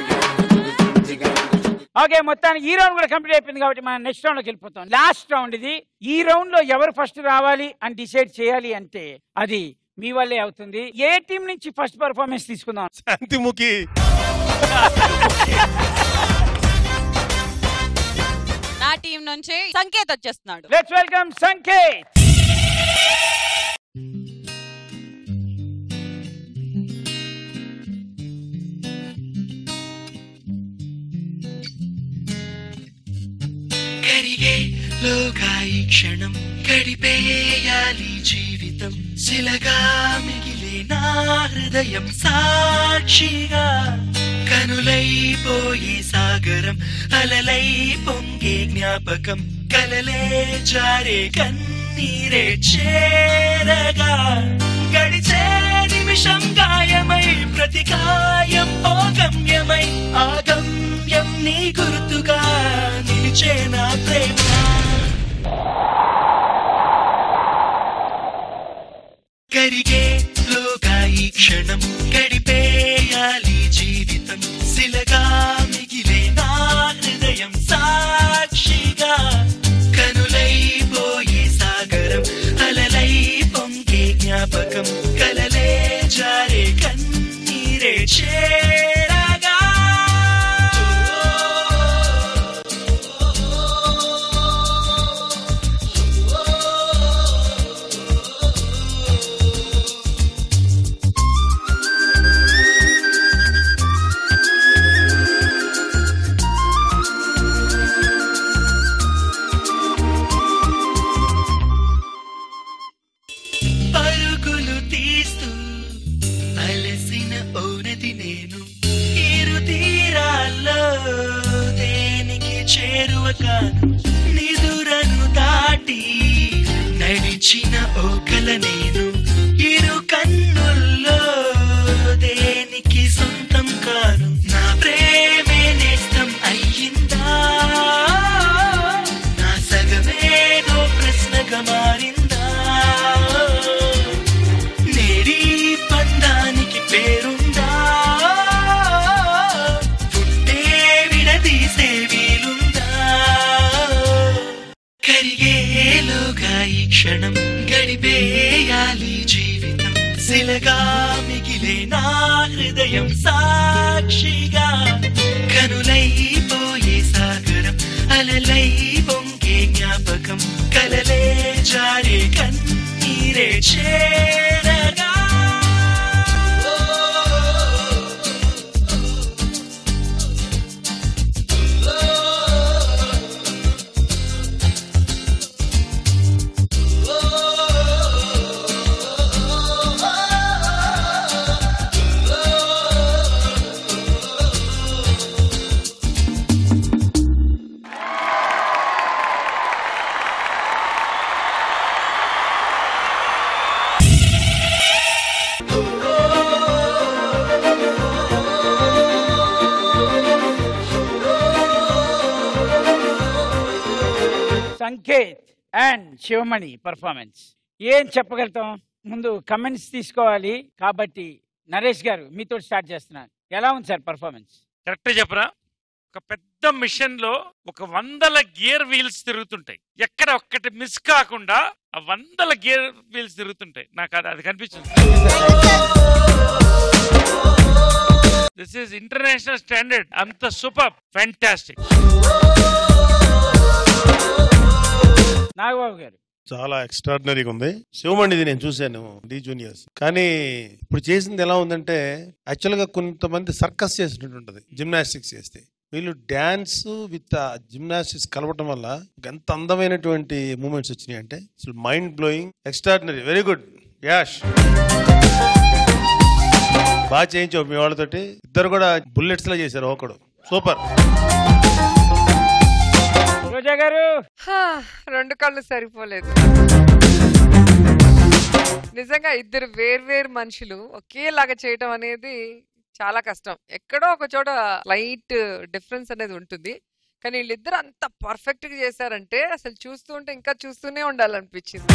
Okay, మొత్తానికి ఈ రౌండ్ కూడా కంప్లీట్ అయిపోయింది కాబట్టి మనం నెక్స్ట్ రౌండ్ లోకి వెళ్ళిపోతాం. లాస్ట్ రౌండ్ ఇది. ఈ రౌండ్ లో ఎవరు ఫస్ట్ రావాలి అని డిసైడ్ చేయాలి అంటే అది మీ వల్లే అవుతుంది. ఏ టీం నుంచి ఫస్ట్ పర్ఫార్మెన్స్ తీసుకుందాం? శాంతిముఖి. నా టీం నుంచి సంకేత్ వచ్చేస్తున్నాడు. Let's welcome Sanket. కరిగేలోగా ఈ క్షణం గడిపేయాలి జీవితం శిలగా మిగిలే నా హృదయం సాక్షిగా కనులైపోయే సాగరం అలలై పొంగే జ్ఞాపకం కలలే జారే కన్నీరే చేరగా గడిచే నిమిషం గాయమై ప్రతి గాయం ఓ గమ్యమై ఆ గమ్యం నీ గుర్తుగా నిలిచే నా ప్రేమ. కరిగేలోగా ఈ క్షణం గడిపేయాలి జీవితం శిలగా మిగిలే నా హృదయం సాక్షిగా కనులైపోయే సాగరం అలలై పొంగే జ్ఞాపకం కలలే జారే కన్నీరే చేరగా పరుగులు తీస్తూ అలసిన ఓనది నేను ఇరు తీరాల్లో దేనికి చేరువ కాను నిదురను దాటి నడిచిన ఓకల నేను ఇరు కన్నుల్లో దేనికి సొంతం కాను నా ప్రేమే నేస్తం అయ్యిందా నా సగమేదో ప్రశ్నగా మారిందా నేడి పందానికి పేరుందా పుట్టే విడదీసే వీలుందా కరిగేలోగా ఈ క్షణం గడిపేయాలి జీవితం శిలగా మిగిలే నా హృదయం సాక్షిగా కనులైపోయే సాగరం అలలై పొంగే జ్ఞాపకం కలలే జారే కన్నీరే చేరగా సంకేత్ అండ్ శివమణి పర్ఫార్మెన్స్ ఏం చెప్పగలుగుతాం? ముందు కమెంట్స్ తీసుకోవాలి కాబట్టి నరేష్ గారు మీతో స్టార్ట్ చేస్తున్నాను. ఎలా ఉంది సార్ పర్ఫార్మెన్స్? కరెక్ట్ చెప్పరా? ఒక పెద్ద మిషన్ లో 100 గేర్ వీల్స్ తిరుగుతుంటాయి. ఎక్కడ ఒక్కటి మిస్ కాకుండా ఆ 100 గేర్ వీల్స్ తిరుగుతుంటాయి. నాకు అది కనిపించింది. This is international standard. అంత సూపర్, ఫ్యాంటాస్టిక్. నాగబాబు గారు చాలా ఎక్స్ట్రాడినరీగా ఉంది. శివమండిది నేను చూశాను డి జూనియర్స్. కానీ ఇప్పుడు చేసింది ఎలా ఉందంటే యాక్చువల్గా కొంతమంది సర్కస్ చేసినట్టు ఉంటుంది జిమ్నాస్టిక్స్ చేస్తే. వీళ్ళు డ్యాన్స్ విత్ జిమ్నాస్టిక్స్ కలవటం వల్ల ఎంత అందమైనటువంటి మూమెంట్స్ వచ్చినాయి అంటే అసలు mind blowing, extraordinary. Very good Yash, బాగా చేయించావు మీ వాళ్ళతోటి. ఇద్దరు కూడా బుల్లెట్స్ లా చేశారు. ఒకడు సూపర్. రోజా గారు 2 కళ్ళు సరిపోలేదు. నిజంగా ఇద్దరు వేర్వేరు మనుషులు ఒకేలాగా చేయటం అనేది చాలా కష్టం. ఎక్కడో ఒక చోట లైట్ డిఫరెన్స్ అనేది ఉంటుంది. కానీ వీళ్ళిద్దరు అంత పర్ఫెక్ట్ గా చేశారంటే అసలు చూస్తూ ఉంటే ఇంకా చూస్తూనే ఉండాలనిపించింది.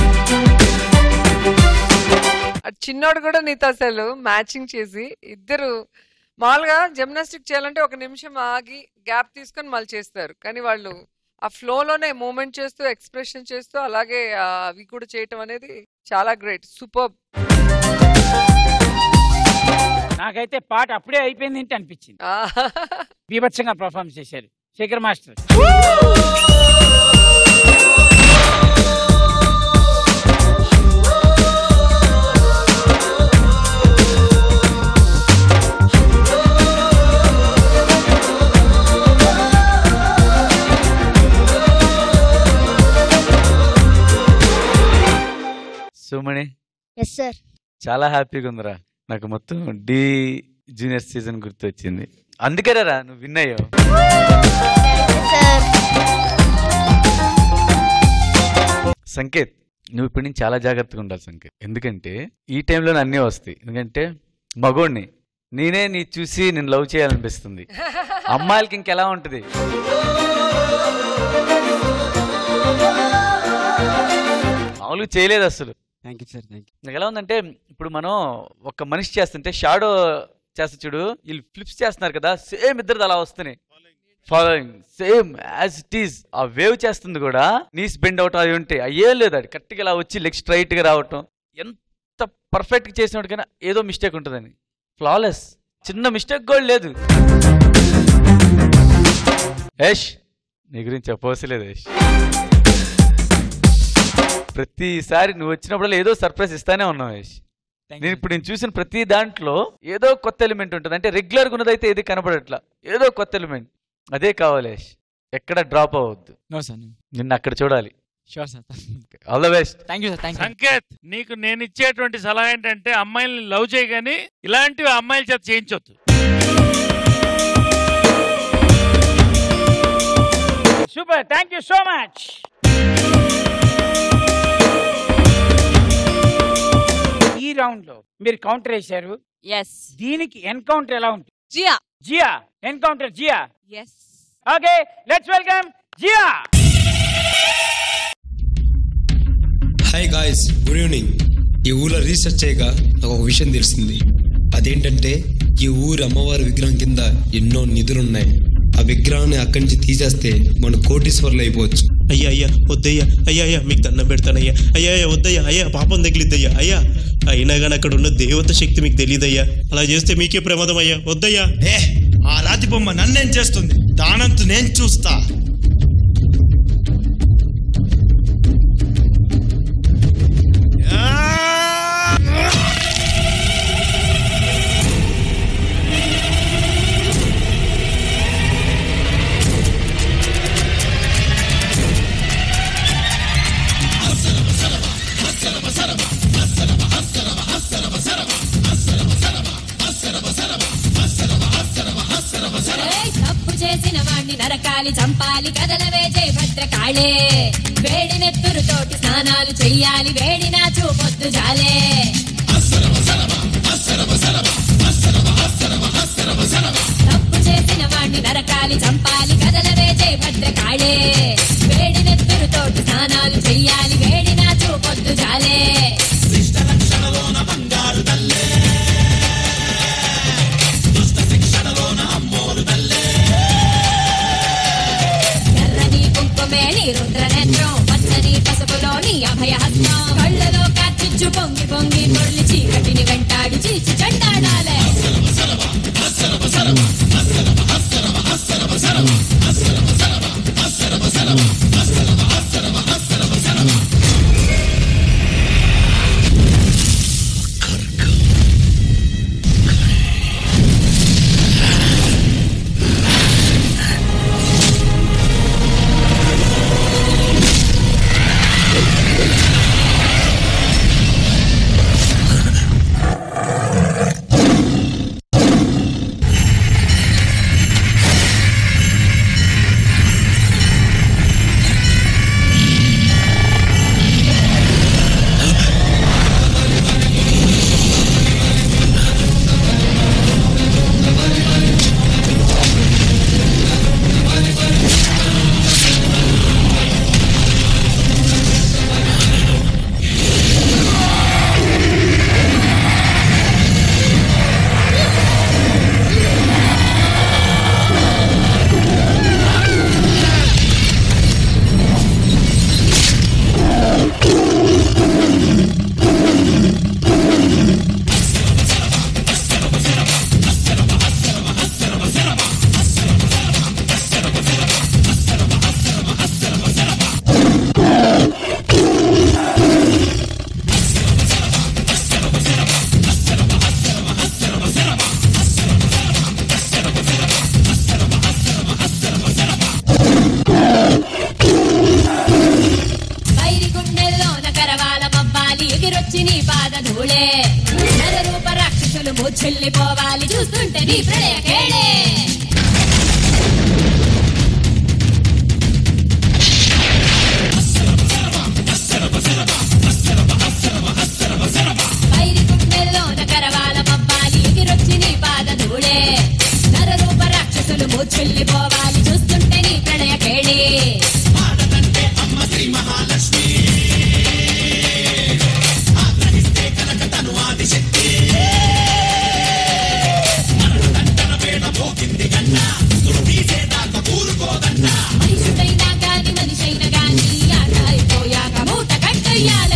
చిన్నోడు కూడా నీతో అసలు మ్యాచింగ్ చేసి ఇద్దరు మామూలుగా జిమ్నాస్టిక్ చేయాలంటే 1 నిమిషం ఆగి గ్యాప్ తీసుకొని మళ్ళీ చేస్తారు. కానీ వాళ్ళు ఆ ఫ్లోలోనే మూమెంట్ చేస్తూ ఎక్స్ప్రెషన్ చేస్తూ అలాగే అవి కూడా చేయటం అనేది చాలా గ్రేట్, సూపర్. నాకైతే పాట అప్పుడే అయిపోయింది ఏంటి అనిపించింది. బీభత్సంగా పర్ఫార్మెన్స్ చేశారు శేఖర్ మాస్టర్. సుమణి ఎస్ సార్. చాలా హ్యాపీగా ఉందిరా. నాకు మొత్తం డి జూనియర్ సీజన్ గుర్తొచ్చింది. అందుకేరా నువ్వు విన్ అయ్యావు. సంకేత్, నువ్వు ఇప్పటి నుంచి చాలా జాగ్రత్తగా ఉండాలి సంకేత్. ఎందుకంటే ఈ టైంలో అన్నీ వస్తాయి. ఎందుకంటే మగోడిని నేనే నీ చూసి నేను లవ్ చేయాలనిపిస్తుంది. అమ్మాయిలకి ఇంకెలా ఉంటుంది? మామూలుగా చేయలేదు అసలు. నాకు ఎలా ఉందంటే ఇప్పుడు మనం ఒక మనిషి చేస్తుంటే షాడో చేస్తా చూడు, వీళ్ళు ఫ్లిప్స్ చేస్తున్నారు కదా, సేమ్ ఇద్దరు అలా వస్తున్నాయి. Following same as it is. ఆ వేవ్ చేస్తుంది కూడా నీస్ బెండ్ అవటం అవి ఉంటాయి. అయ్యేం లేదు, అది కరెక్ట్గా ఇలా వచ్చి లెగ్ స్ట్రైట్ గా రావటం. ఎంత పర్ఫెక్ట్ గా చేసినట్టుకైనా ఏదో మిస్టేక్ ఉంటుందని. ఫ్లాలెస్, చిన్న మిస్టేక్ కూడా లేదు. యష్, నీ గురించి చెప్పవసలేదు యష్. ప్రతిసారి నువ్వు వచ్చినప్పుడు ఏదో సర్ప్రైజ్ ఇస్తానే ఉన్నావు యష్. నేను చూసిన ప్రతి దాంట్లో ఏదో కొత్త ఎలిమెంట్ ఉంటుంది. అంటే రెగ్యులర్గా ఉన్నదైతే ఏది కనపడట్లా, ఏదో కొత్త ఎలిమెంట్. అదే కావాలి యష్, ఎక్కడ డ్రాప్ అవ్వద్దు. నిన్న అక్కడ చూడాలి. All the best. సంకేత్, నీకు నేను ఇచ్చేటువంటి సలహా ఏంటంటే అమ్మాయిల్ని లవ్ చేయగాని ఇలాంటివి అమ్మాయిల చేత చేయించొద్దు. Super, thank you so much. ఈ రౌండ్ లో మీరు కౌంటర్ వేశారు. ఎస్. దీనికి ఎన్కౌంటర్ ఎలా ఉంటుంది? Jiya. Jiya encounter. Jiya. Yes. Okay, let's welcome Jiya. Hi guys, good evening. ఈ ఊళ్ళో రీసెర్చ్ చేయగా నాకు ఒక విషయం తెలిసింది. అదేంటంటే ఈ ఊరు అమ్మవారి విగ్రహం కింద ఎన్నో నిధులున్నాయి. ఆ విగ్రహాన్ని అక్కడి నుంచి తీసేస్తే మన కోటీశ్వర్లు అయిపోవచ్చు. అయ్యా అయ్యా వద్దయ్యా, అయ్యా అయ్యా మీకు దండం పెడతానయ్యా, అయ్యా అయ్యా వద్దయ్యా, అయ్యా పాపం తగిలిద్దయ్యా, అయ్యా అయినా కానీ అక్కడ ఉన్న దేవత శక్తి మీకు తెలియదయ్యా, అలా చేస్తే మీకే ప్రమాదం అయ్యా, వద్దయ్యా. ఆ రాతి బొమ్మ నన్నేం చేస్తుంది? దానంతు నేను చూస్తా. తప్పు చేసిన వాణ్ణి నరకాలి, చంపాలి, కదలవే జై భద్రకాళే. వేడి నెత్తురుతోటి స్నానాలు చెయ్యాలి, వేడినా చూపొద్దు జాలే. తప్పు చేసిన వాణ్ణి నరకాలి, చంపాలి, కదలవే జై భద్రకాళే. వేడి నెత్తురుతోటి స్నానాలు చెయ్యాలి, వేడినా చూపొద్దు జాలే. పాదధూళే నరరూప రాక్షసులు మూర్ఛిల్లిపోవాలి చూస్తుంటే నీ ప్రళయ కేళే వైరి గుండెల్లోన కరవాల పబ్బాలి ఎగిరొచ్చి నీ పాదధూళే నరరూప రాక్షసులు మూర్ఛిల్లిపోవాలి చూస్తుంటే నీ ప్రళయ కేళే మనిషినైనా గాని మనిషైనా గాని ఆట అయిపోయాక మూట కట్టయ్యాలే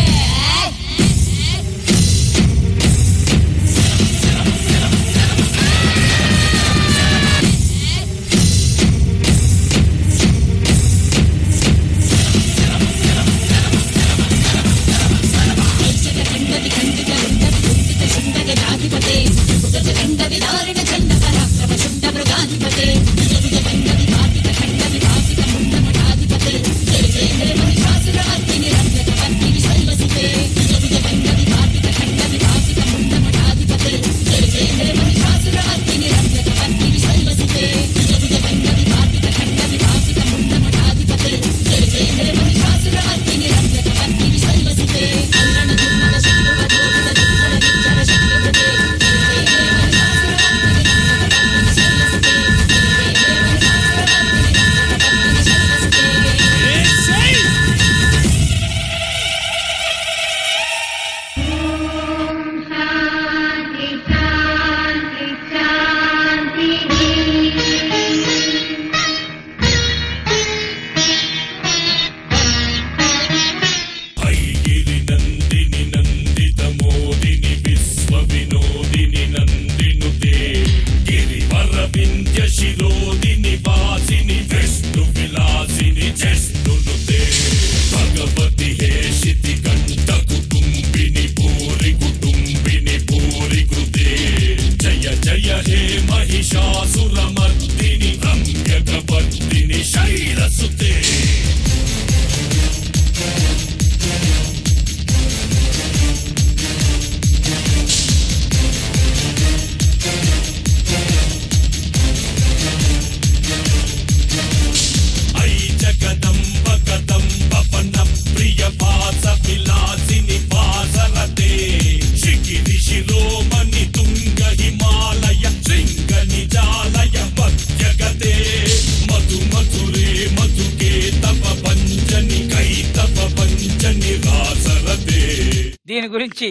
దీని గురించి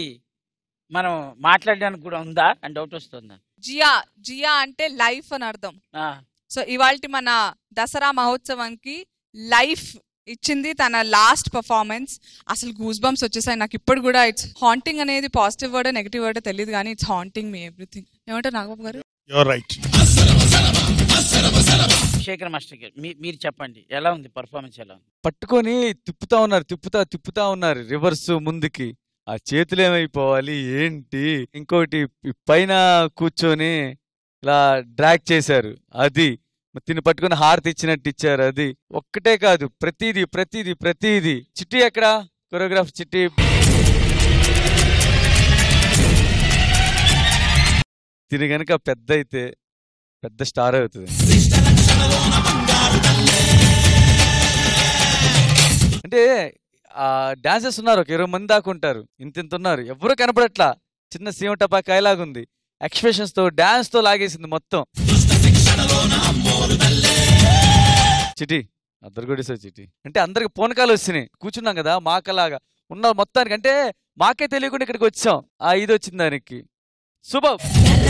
మనం మాట్లాడడానికి కూడా ఉందా అని డౌట్ వస్తుందా? జియా జియా అంటే లైఫ్ అని అర్థం. సో ఇవాల్టి మన దసరా మహోత్సవానికి లైఫ్ ఇచ్చింది తన లాస్ట్ పర్ఫార్మెన్స్. అసలు గూస్ బంప్స్ వచ్చేసాయి నాకు ఇప్పుడు కూడా. ఇట్స్ హాంటింగ్ అనేది పాజిటివ్ వర్డ్ నెగిటివ్ వర్డ్ తెలియదు కానీ ఇట్స్ హాంటింగ్ మీ ఎవ్రీథింగ్. ఏమంటారు నాగబాబు గారు? శేఖర్ మాస్టర్ గారు మీరు చెప్పండి, ఎలా ఉంది పర్ఫార్మెన్స్? ఎలా ఉంది? పట్టుకొని తిప్పుతా ఉన్నారు రివర్స్ ముందుకి. ఆ చేతులు ఏమైపోవాలి ఏంటి? ఇంకోటి పైన కూర్చొని ఇలా డ్రాగ్ చేశారు, అది తిని పట్టుకుని హారతి ఇచ్చినట్టు ఇచ్చారు. అది ఒక్కటే కాదు, ప్రతిదీ. చిట్టి ఎక్కడ? కొరియోగ్రాఫ్ చిట్టి. తిని గనక పెద్ద అయితే పెద్ద స్టార్ అవుతుంది. అంటే ఆ డాన్సర్స్ ఉన్నారు, ఒక 20 మంది దాకా ఉంటారు, ఇంత ఉన్నారు, ఎవరు కనపడట్లా. చిన్న సీమ టపాకాయలాగుంది, ఎక్స్ప్రెషన్స్ తో డాన్స్ తో లాగేసింది మొత్తం. చిటి అద్దరు కొడేసావు చిటి. అంటే అందరికి పూనకాలు వస్తున్నాయి, కూర్చున్నాం కదా మాకలాగా ఉన్న మొత్తానికి. అంటే మాకే తెలియకుండా ఇక్కడికి వచ్చాం. ఆ ఇది వచ్చింది దానికి. శుభం.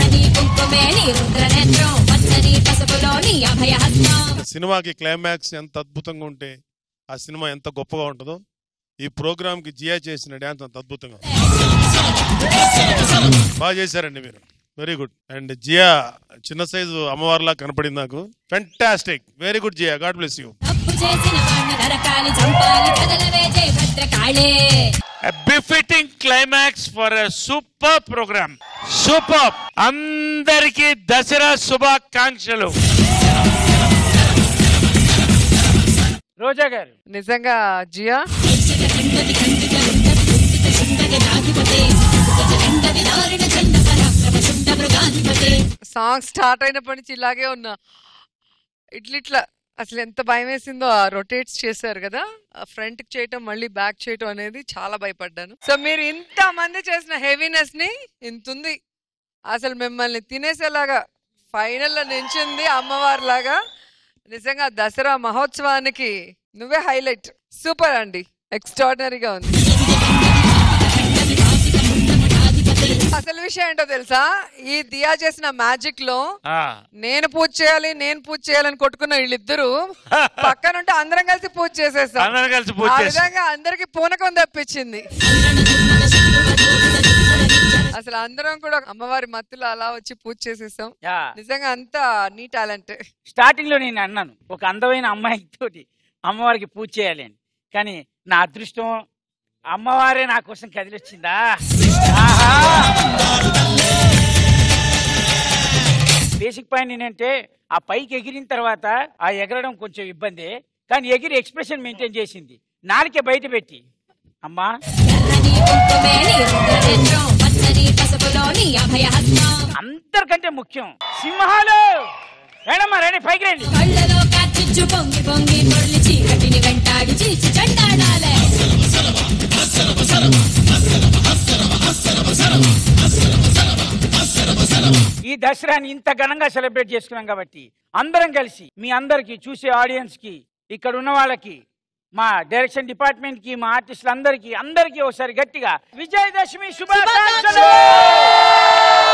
సినిమాకి క్లైమాక్స్ ఎంత అద్భుతంగా ఉంటే ఆ సినిమా ఎంత గొప్పగా ఉంటుందో, ఈ ప్రోగ్రామ్ కి జియా చేసిన డ్యాన్స్ అంత అద్భుతంగా బాగా చేశారండి మీరు. Very good. అండ్ జియా చిన్న సైజు అమ్మవారిలా కనపడింది నాకు. Fantastic, very good Jiya, god bless you. A befitting climax for a super program. Super. అందరికి దసరా శుభాకాంక్షలు. రోజా గారు నిజంగా జియా సాంగ్ స్టార్ట్ అయినప్పటి నుంచి ఇలాగే ఉన్నా. ఇట్లా అసలు ఎంత భయం వేసిందో. ఆ రొటేట్స్ చేశారు కదా, ఫ్రంట్ కి చేయటం మళ్ళీ బ్యాక్ చేయటం అనేది చాలా భయపడ్డాను. సో మీరు ఇంత మంది చేసిన హెవీనెస్ ని ఇంతుంది, అసలు మిమ్మల్ని తినేసేలాగా ఫైనల్ లో నించింది అమ్మవారి లాగా. నిజంగా దసరా మహోత్సవానికి నువ్వే హైలైట్. సూపర్ అండి, ఎక్స్ట్రాడినరీగా ఉంది. అసలు విషయం ఏంటో తెలుసా, ఈ దియా చేసిన మ్యాజిక్ లో నేను పూజ చేయాలని కొట్టుకున్న వీళ్ళిద్దరు పక్కనుంటే అందరం కలిసి పూజ చేసేస్తాం. ఆ విధంగా అందరికి పూనకం తెప్పించింది. అసలు అందరం కూడా అమ్మవారి మత్తులో అలా వచ్చి పూజ చేసేస్తాం. నిజంగా అంతా నీ టాలెంట్. స్టార్టింగ్ లో నేను అన్నాను ఒక అందమైన అమ్మాయి తోటి అమ్మవారికి పూజ చేయాలి అని, కానీ నా అదృష్టం అమ్మవారే నా కోసం కదిలొచ్చిందా. బేసిక్ పాయింట్ ఏంటంటే ఆ పైకి ఎగిరిన తర్వాత ఆ ఎగరడం కొంచెం ఇబ్బంది, కానీ ఎగిరి ఎక్స్ప్రెషన్ మెయింటైన్ చేసింది. నాలుకే బయట పెట్టి అమ్మా అందరికంటే ముఖ్యం సింహాలు రేడమ్మా, రెడీ పైకి రండి. ఈ దసరాని ఇంత ఘనంగా సెలబ్రేట్ చేసుకున్నాం కాబట్టి అందరం కలిసి మీ అందరికి, చూసే ఆడియన్స్ కి, ఇక్కడ ఉన్న వాళ్ళకి, మా డైరెక్షన్ డిపార్ట్మెంట్ కి, మా ఆర్టిస్టులు అందరికి ఒకసారి గట్టిగా విజయదశమి శుభాకాంక్షలు.